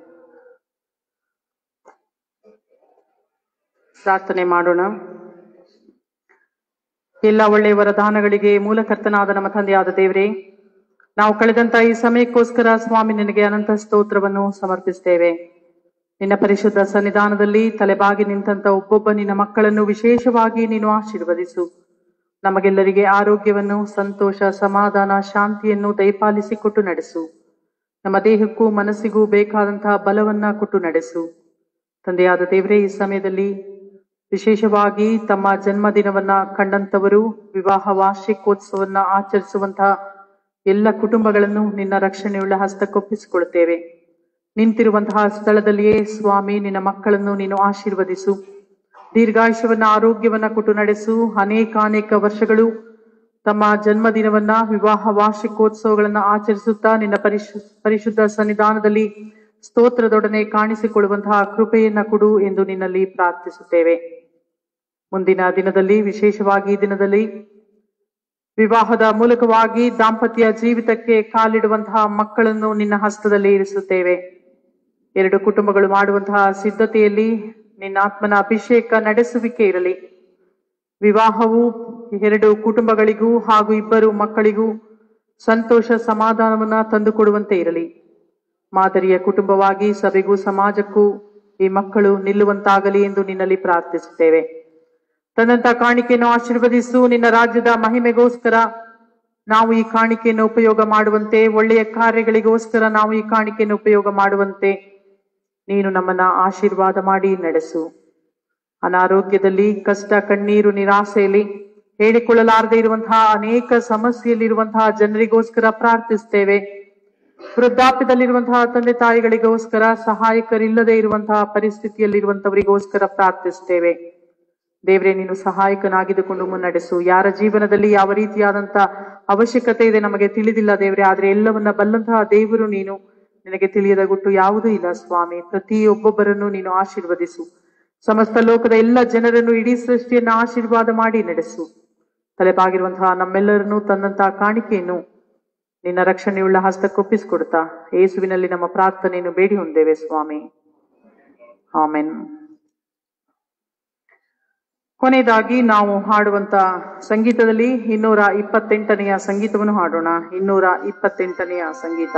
ಪ್ರಾರ್ಥನೆ ಮಾಡೋಣ. ಎಲ್ಲ ಒಳ್ಳೆಯ ವರದಾನಗಳಿಗೆ ಮೂಲಕರ್ತನಾದ ನಮ್ಮ ತಂದೆಯಾದ ದೇವರೇ, ನಾವು ಕಳೆದಂತ ಈ ಸಮಯಕ್ಕೋಸ್ಕರ ಸ್ವಾಮಿ ನಿನಗೆ ಅನಂತ ಸ್ತೋತ್ರವನ್ನು ಸಮರ್ಪಿಸ್ತೇವೆ. ನಿನ್ನ ಪರಿಶುದ್ಧ ಸನ್ನಿಧಾನದಲ್ಲಿ ತಲೆಬಾಗಿ ನಿಂತಂತ ಒಬ್ಬೊಬ್ಬ ನಿನ್ನ ಮಕ್ಕಳನ್ನು ವಿಶೇಷವಾಗಿ ನೀನು ಆಶೀರ್ವದಿಸು. ನಮಗೆಲ್ಲರಿಗೆ ಆರೋಗ್ಯವನ್ನು, ಸಂತೋಷ, ಸಮಾಧಾನ, ಶಾಂತಿಯನ್ನು ದಯಪಾಲಿಸಿಕೊಟ್ಟು ನಡೆಸು. ನಮ್ಮ ದೇಹಕ್ಕೂ ಮನಸ್ಸಿಗೂ ಬೇಕಾದಂತಹ ಬಲವನ್ನ ಕೊಟ್ಟು ನಡೆಸು. ತಂದೆಯಾದ ದೇವರೇ, ಈ ಸಮಯದಲ್ಲಿ ವಿಶೇಷವಾಗಿ ತಮ್ಮ ಜನ್ಮದಿನವನ್ನ ಕಂಡಂತವರು, ವಿವಾಹ ವಾರ್ಷಿಕೋತ್ಸವನ್ನ ಆಚರಿಸುವಂತಹ ಎಲ್ಲ ಕುಟುಂಬಗಳನ್ನು ನಿನ್ನ ರಕ್ಷಣೆಯುಳ್ಳ ಹಸ್ತಕ್ಕೊಪ್ಪಿಸಿಕೊಳ್ತೇವೆ. ನಿಂತಿರುವಂತಹ ಸ್ಥಳದಲ್ಲಿಯೇ ಸ್ವಾಮಿ ನಿನ್ನ ಮಕ್ಕಳನ್ನು ನೀನು ಆಶೀರ್ವದಿಸು. ದೀರ್ಘಾಯುಷ್ಯವನ್ನ, ಆರೋಗ್ಯವನ್ನ ಕೊಟ್ಟು ನಡೆಸು. ಅನೇಕ ವರ್ಷಗಳು ತಮ್ಮ ಜನ್ಮದಿನವನ್ನ, ವಿವಾಹ ವಾರ್ಷಿಕೋತ್ಸವಗಳನ್ನ ಆಚರಿಸುತ್ತಾ ನಿನ್ನ ಪರಿಶುದ್ಧ ಸನ್ನಿಧಾನದಲ್ಲಿ ಸ್ತೋತ್ರದೊಡನೆ ಕಾಣಿಸಿಕೊಳ್ಳುವಂತಹ ಕೃಪೆಯನ್ನ ಕೊಡು ಎಂದು ನಿನ್ನಲ್ಲಿ ಪ್ರಾರ್ಥಿಸುತ್ತೇವೆ. ಮುಂದಿನ ದಿನದಲ್ಲಿ, ವಿಶೇಷವಾಗಿ ಈ ದಿನದಲ್ಲಿ ವಿವಾಹದ ಮೂಲಕವಾಗಿ ದಾಂಪತ್ಯ ಜೀವಿತಕ್ಕೆ ಕಾಲಿಡುವಂತಹ ಮಕ್ಕಳನ್ನು ನಿನ್ನ ಹಸ್ತದಲ್ಲಿ ಇರಿಸುತ್ತೇವೆ. ಎರಡು ಕುಟುಂಬಗಳು ಮಾಡುವಂತಹ ಸಿದ್ಧತೆಯಲ್ಲಿ ನಿನ್ನ ಆತ್ಮನ ಅಭಿಷೇಕ ನಡೆಸುವಿಕೆ ಇರಲಿ. ವಿವಾಹವು ಎರಡು ಕುಟುಂಬಗಳಿಗೂ ಹಾಗೂ ಇಬ್ಬರು ಮಕ್ಕಳಿಗೂ ಸಂತೋಷ, ಸಮಾಧಾನವನ್ನ ತಂದುಕೊಡುವಂತೆ ಇರಲಿ. ಮಾದರಿಯ ಕುಟುಂಬವಾಗಿ ಸಭೆಗೂ ಸಮಾಜಕ್ಕೂ ಈ ಮಕ್ಕಳು ನಿಲ್ಲುವಂತಾಗಲಿ ಎಂದು ನಿನ್ನಲ್ಲಿ ಪ್ರಾರ್ಥಿಸುತ್ತೇವೆ. ತನ್ನಂತ ಕಾಣಿಕೆಯನ್ನು ಆಶೀರ್ವದಿಸು. ನಿನ್ನ ರಾಜ್ಯದ ಮಹಿಮೆಗೋಸ್ಕರ ನಾವು ಈ ಕಾಣಿಕೆಯನ್ನು ಉಪಯೋಗ ಮಾಡುವಂತೆ, ಒಳ್ಳೆಯ ಕಾರ್ಯಗಳಿಗೋಸ್ಕರ ನಾವು ಈ ಕಾಣಿಕೆಯನ್ನು ಉಪಯೋಗ ಮಾಡುವಂತೆ ನೀನು ನಮ್ಮನ್ನ ಆಶೀರ್ವಾದ ಮಾಡಿ ನಡೆಸು. ಅನಾರೋಗ್ಯದಲ್ಲಿ, ಕಷ್ಟ, ಕಣ್ಣೀರು, ನಿರಾಸೆಯಲ್ಲಿ, ಹೇಳಿಕೊಳ್ಳಲಾರದೆ ಇರುವಂತಹ ಅನೇಕ ಸಮಸ್ಯೆಯಲ್ಲಿರುವಂತಹ ಜನರಿಗೋಸ್ಕರ ಪ್ರಾರ್ಥಿಸ್ತೇವೆ. ವೃದ್ಧಾಪ್ಯದಲ್ಲಿರುವಂತಹ ತಂದೆ ತಾಯಿಗಳಿಗೋಸ್ಕರ, ಸಹಾಯಕರಿಲ್ಲದೆ ಇರುವಂತಹ ಪರಿಸ್ಥಿತಿಯಲ್ಲಿರುವಂತವರಿಗೋಸ್ಕರ ಪ್ರಾರ್ಥಿಸ್ತೇವೆ. ದೇವರೇ, ನೀನು ಸಹಾಯಕನಾಗಿದ್ದುಕೊಂಡು ಮುನ್ನಡೆಸು. ಯಾರ ಜೀವನದಲ್ಲಿ ಯಾವ ರೀತಿಯಾದಂತ ಅವಶ್ಯಕತೆ ಇದೆ ನಮಗೆ ತಿಳಿದಿಲ್ಲ ದೇವರೇ, ಆದ್ರೆ ಎಲ್ಲವನ್ನ ಬಲ್ಲಂತಹ ದೇವರು ನೀನು. ನಿನಗೆ ತಿಳಿಯದ ಗುಟ್ಟು ಯಾವುದೂ ಇಲ್ಲ ಸ್ವಾಮಿ. ಪ್ರತಿಯೊಬ್ಬೊಬ್ಬರನ್ನು ನೀನು ಆಶೀರ್ವದಿಸು. ಸಮಸ್ತ ಲೋಕದ ಎಲ್ಲ ಜನರನ್ನು, ಇಡೀ ಸೃಷ್ಟಿಯನ್ನ ಆಶೀರ್ವಾದ ಮಾಡಿ ನಡೆಸು. ತಲೆಬಾಗಿರುವಂತಹ ನಮ್ಮೆಲ್ಲರನ್ನು ತಂದಂತಹ ಕಾಣಿಕೆಯನ್ನು ನಿನ್ನ ರಕ್ಷಣೆಯುಳ್ಳ ಹಸ್ತಕ್ಕೊಪ್ಪಿಸಿಕೊಡುತ್ತಾ ಯೇಸುವಿನಲ್ಲಿ ನಮ್ಮ ಪ್ರಾರ್ಥನೆಯನ್ನು ಬೇಡಿ ಹೊಂದೇವೆ ಸ್ವಾಮಿ. ಆಮೆನ್. ಕೊನೆಯದಾಗಿ ನಾವು ಹಾಡುವಂತ ಸಂಗೀತದಲ್ಲಿ 228ನೆಯ ಸಂಗೀತವನ್ನು ಹಾಡೋಣ. 228ನೆಯ ಸಂಗೀತ.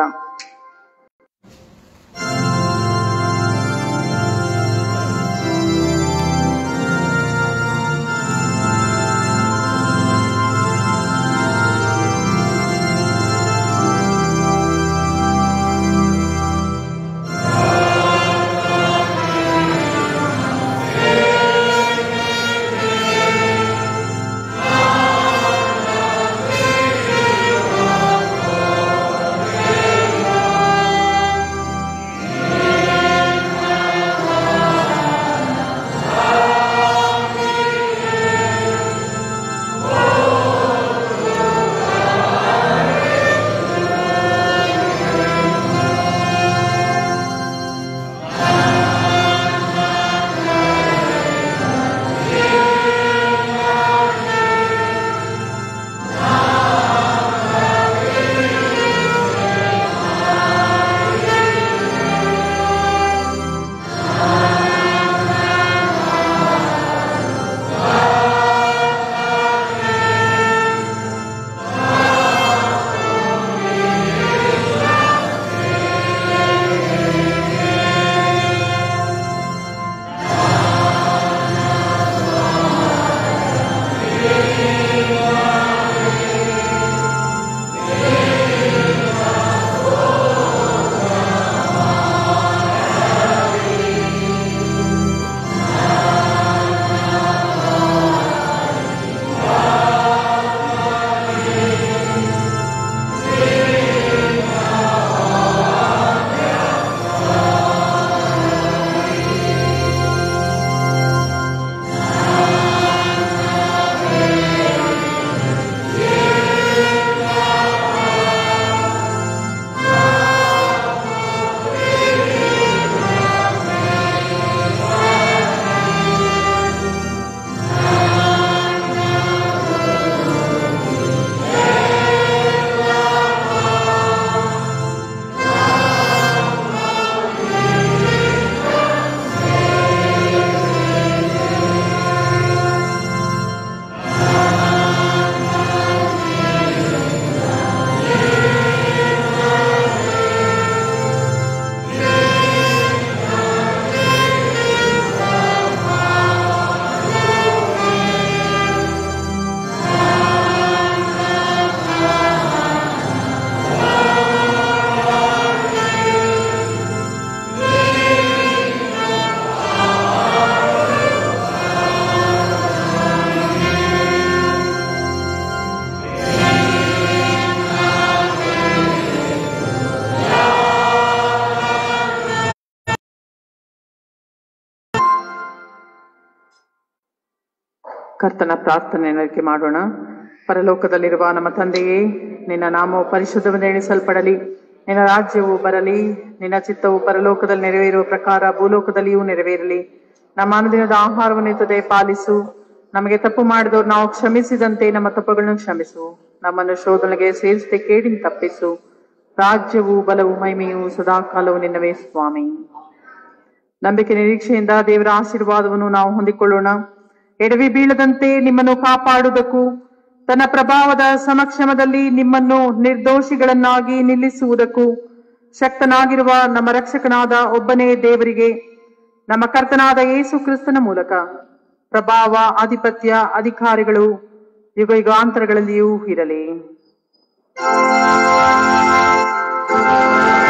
ಕರ್ತನ ಪ್ರಾರ್ಥನೆಯನ್ನು ಮಾಡೋಣ. ಪರಲೋಕದಲ್ಲಿರುವ ನಮ್ಮ ತಂದೆಯೇ, ನಿನ್ನ ನಾಮವು ಪರಿಶುದ್ಧವೆಂದು ಎಣಿಸಲ್ಪಡಲಿ. ನಿನ್ನ ರಾಜ್ಯವು ಬರಲಿ. ನಿನ್ನ ಚಿತ್ತವು ಪರಲೋಕದಲ್ಲಿ ನೆರವೇರುವ ಪ್ರಕಾರ ಭೂಲೋಕದಲ್ಲಿಯೂ ನೆರವೇರಲಿ. ನಮ್ಮ ಅನುದಿನದ ಆಹಾರವನ್ನು ಇತ್ತದೆ ಪಾಲಿಸು. ನಮಗೆ ತಪ್ಪು ಮಾಡಿದವರು ನಾವು ಕ್ಷಮಿಸಿದಂತೆ ನಮ್ಮ ತಪ್ಪುಗಳನ್ನು ಕ್ಷಮಿಸು. ನಮ್ಮನ್ನು ಶೋಧನೆಗೆ ಸೇರಿಸದೆ ಕೇಡಿನ ತಪ್ಪಿಸು. ರಾಜ್ಯವು ಬಲವು ಮಹಿಮೆಯು ಸದಾಕಾಲವು ನಿನ್ನವೇ ಸ್ವಾಮಿ. ನಂಬಿಕೆ ನಿರೀಕ್ಷೆಯಿಂದ ದೇವರ ಆಶೀರ್ವಾದವನ್ನು ನಾವು ಹೊಂದಿಕೊಳ್ಳೋಣ. ಎಡವಿ ಬೀಳದಂತೆ ನಿಮ್ಮನ್ನು ಕಾಪಾಡುವುದಕ್ಕೂ ತನ್ನ ಪ್ರಭಾವದ ಸಮಕ್ಷಮದಲ್ಲಿ ನಿಮ್ಮನ್ನು ನಿರ್ದೋಷಿಗಳನ್ನಾಗಿ ನಿಲ್ಲಿಸುವುದಕ್ಕೂ ಶಕ್ತನಾಗಿರುವ ನಮ್ಮ ರಕ್ಷಕನಾದ ಒಬ್ಬನೇ ದೇವರಿಗೆ ನಮ್ಮ ಕರ್ತನಾದ ಯೇಸು ಕ್ರಿಸ್ತನ ಮೂಲಕ ಪ್ರಭಾವ, ಆಧಿಪತ್ಯ, ಅಧಿಕಾರಿಗಳು ಯುಗ ಯುಗಾಂತರಗಳಲ್ಲಿಯೂ ಇರಲಿ.